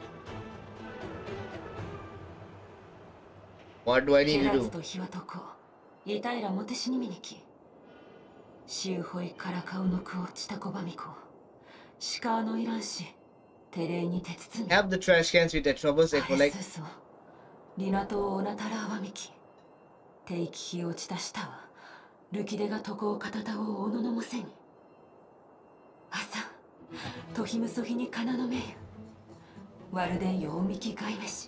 What do I need to do? と火はとこ、いたいらもてしにみにき。シュウホイから顔のくをちたこばみこ。鹿のいらんし、てれいにてつつみ。 Have the trash cans with the troubles and collect. そう。リナとおなたらあわみき。定期火落ちたしたわ。ルキデがとこをかたたをおののもせに。朝、とひむそひにかなのめゆ。ワルデンよおみきがいめし。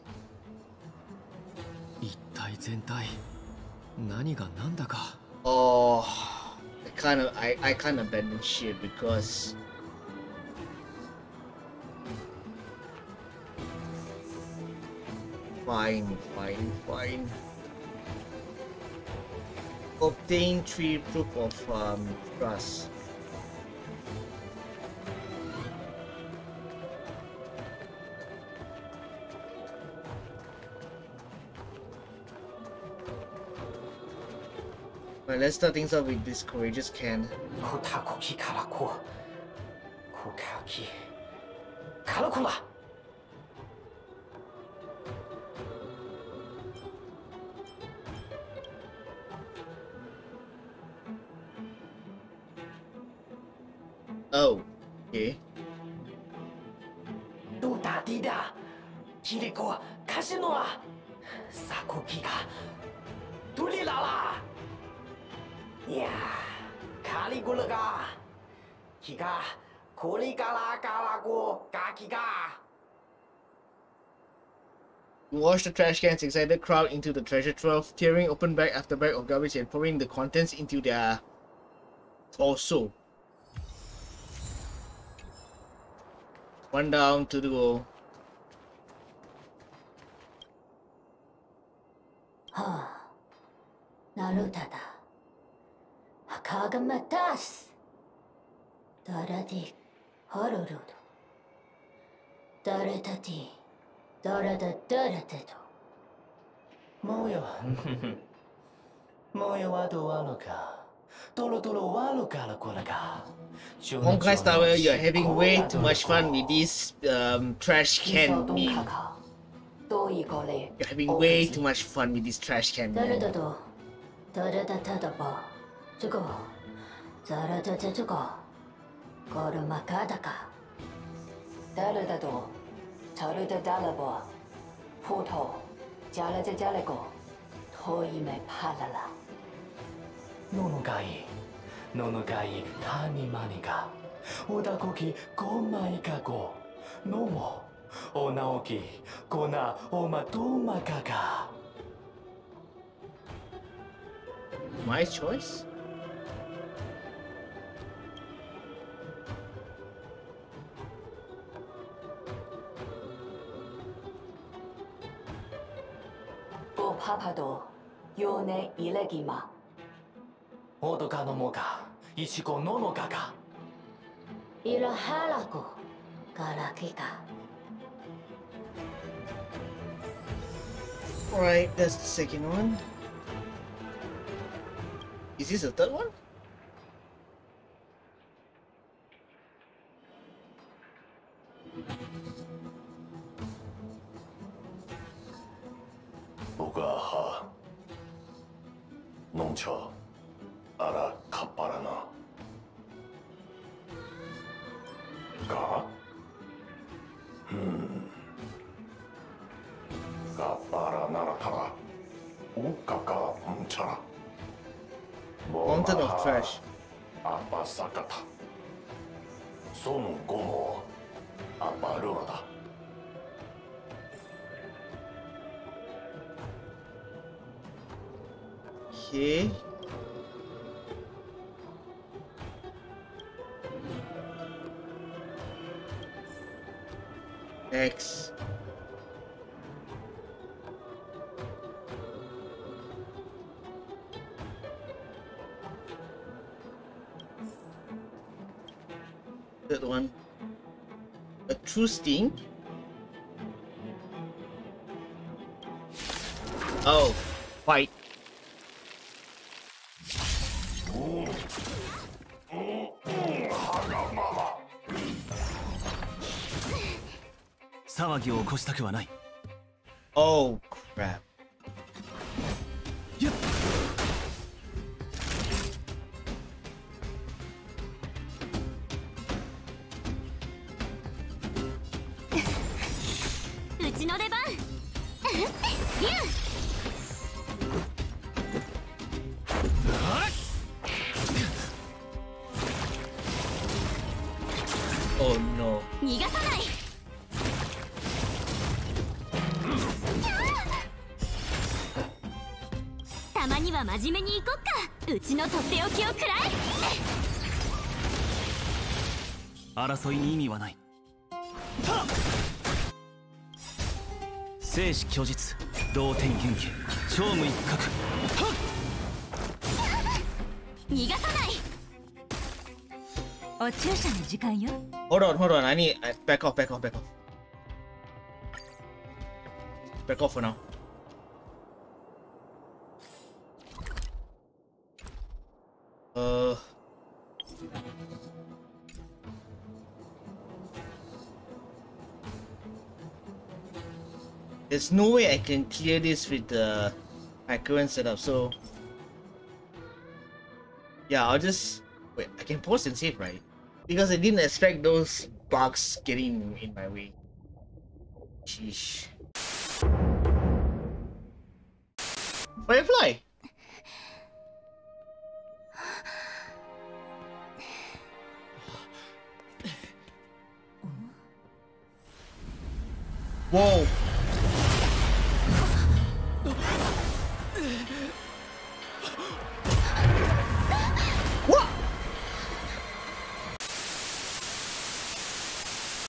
一体全体何が何だか。 Oh, I can't abandon ship because fine. Obtain 3 proof of trust. Well, let's start things off with this courageous can. Oh, okay. Wash the trash cans inside the crowd into the treasure trove, tearing open bag after bag of garbage and pouring the contents into their torso. One down, 2 to go. Narutada. Hakagamatas. Daradi Horuru. Daretati. Darada Darateto. Moyo. Moyo wado wanoka. Tolo waloka la kolaga. Honkai Star Rail, you're having way too much fun with this trash can meme. You're having way too much fun with this trash can meme. Nonogai tani maniga. Odakoki komai kago. Nomo. Onaoki kona omatoma kaga. My choice? Bo papado. Yone ilegima. Odoka no moka. Ichiko no no kaka. Irahalaku. Karakika. Alright, that's the second one. Is this the third one? Ogaha. Noncha. Ara kaparana. Ga? Kapara naratara. Ukaka mchara. Mountain of trash. Apa sakata. Son gomo. Apa rurada. Okay. Next. Third one. A true sting. Oh, fight. 騒ぎを起こしたくはない。 Oh crap. Oh no. 逃がさない。たまには真面目に行こっか。うちのとっておきを食らえ。 争いに意味はない。生死虚実、同点元気、超無一角。 逃がさない。 お注射の時間よ。 Hold on. I need back off. Back off for now. There's no way I can clear this with my current setup, so yeah, I'll just wait. I can pause and save, right? Because I didn't expect those bugs getting in my way. Sheesh. Firefly! Whoa!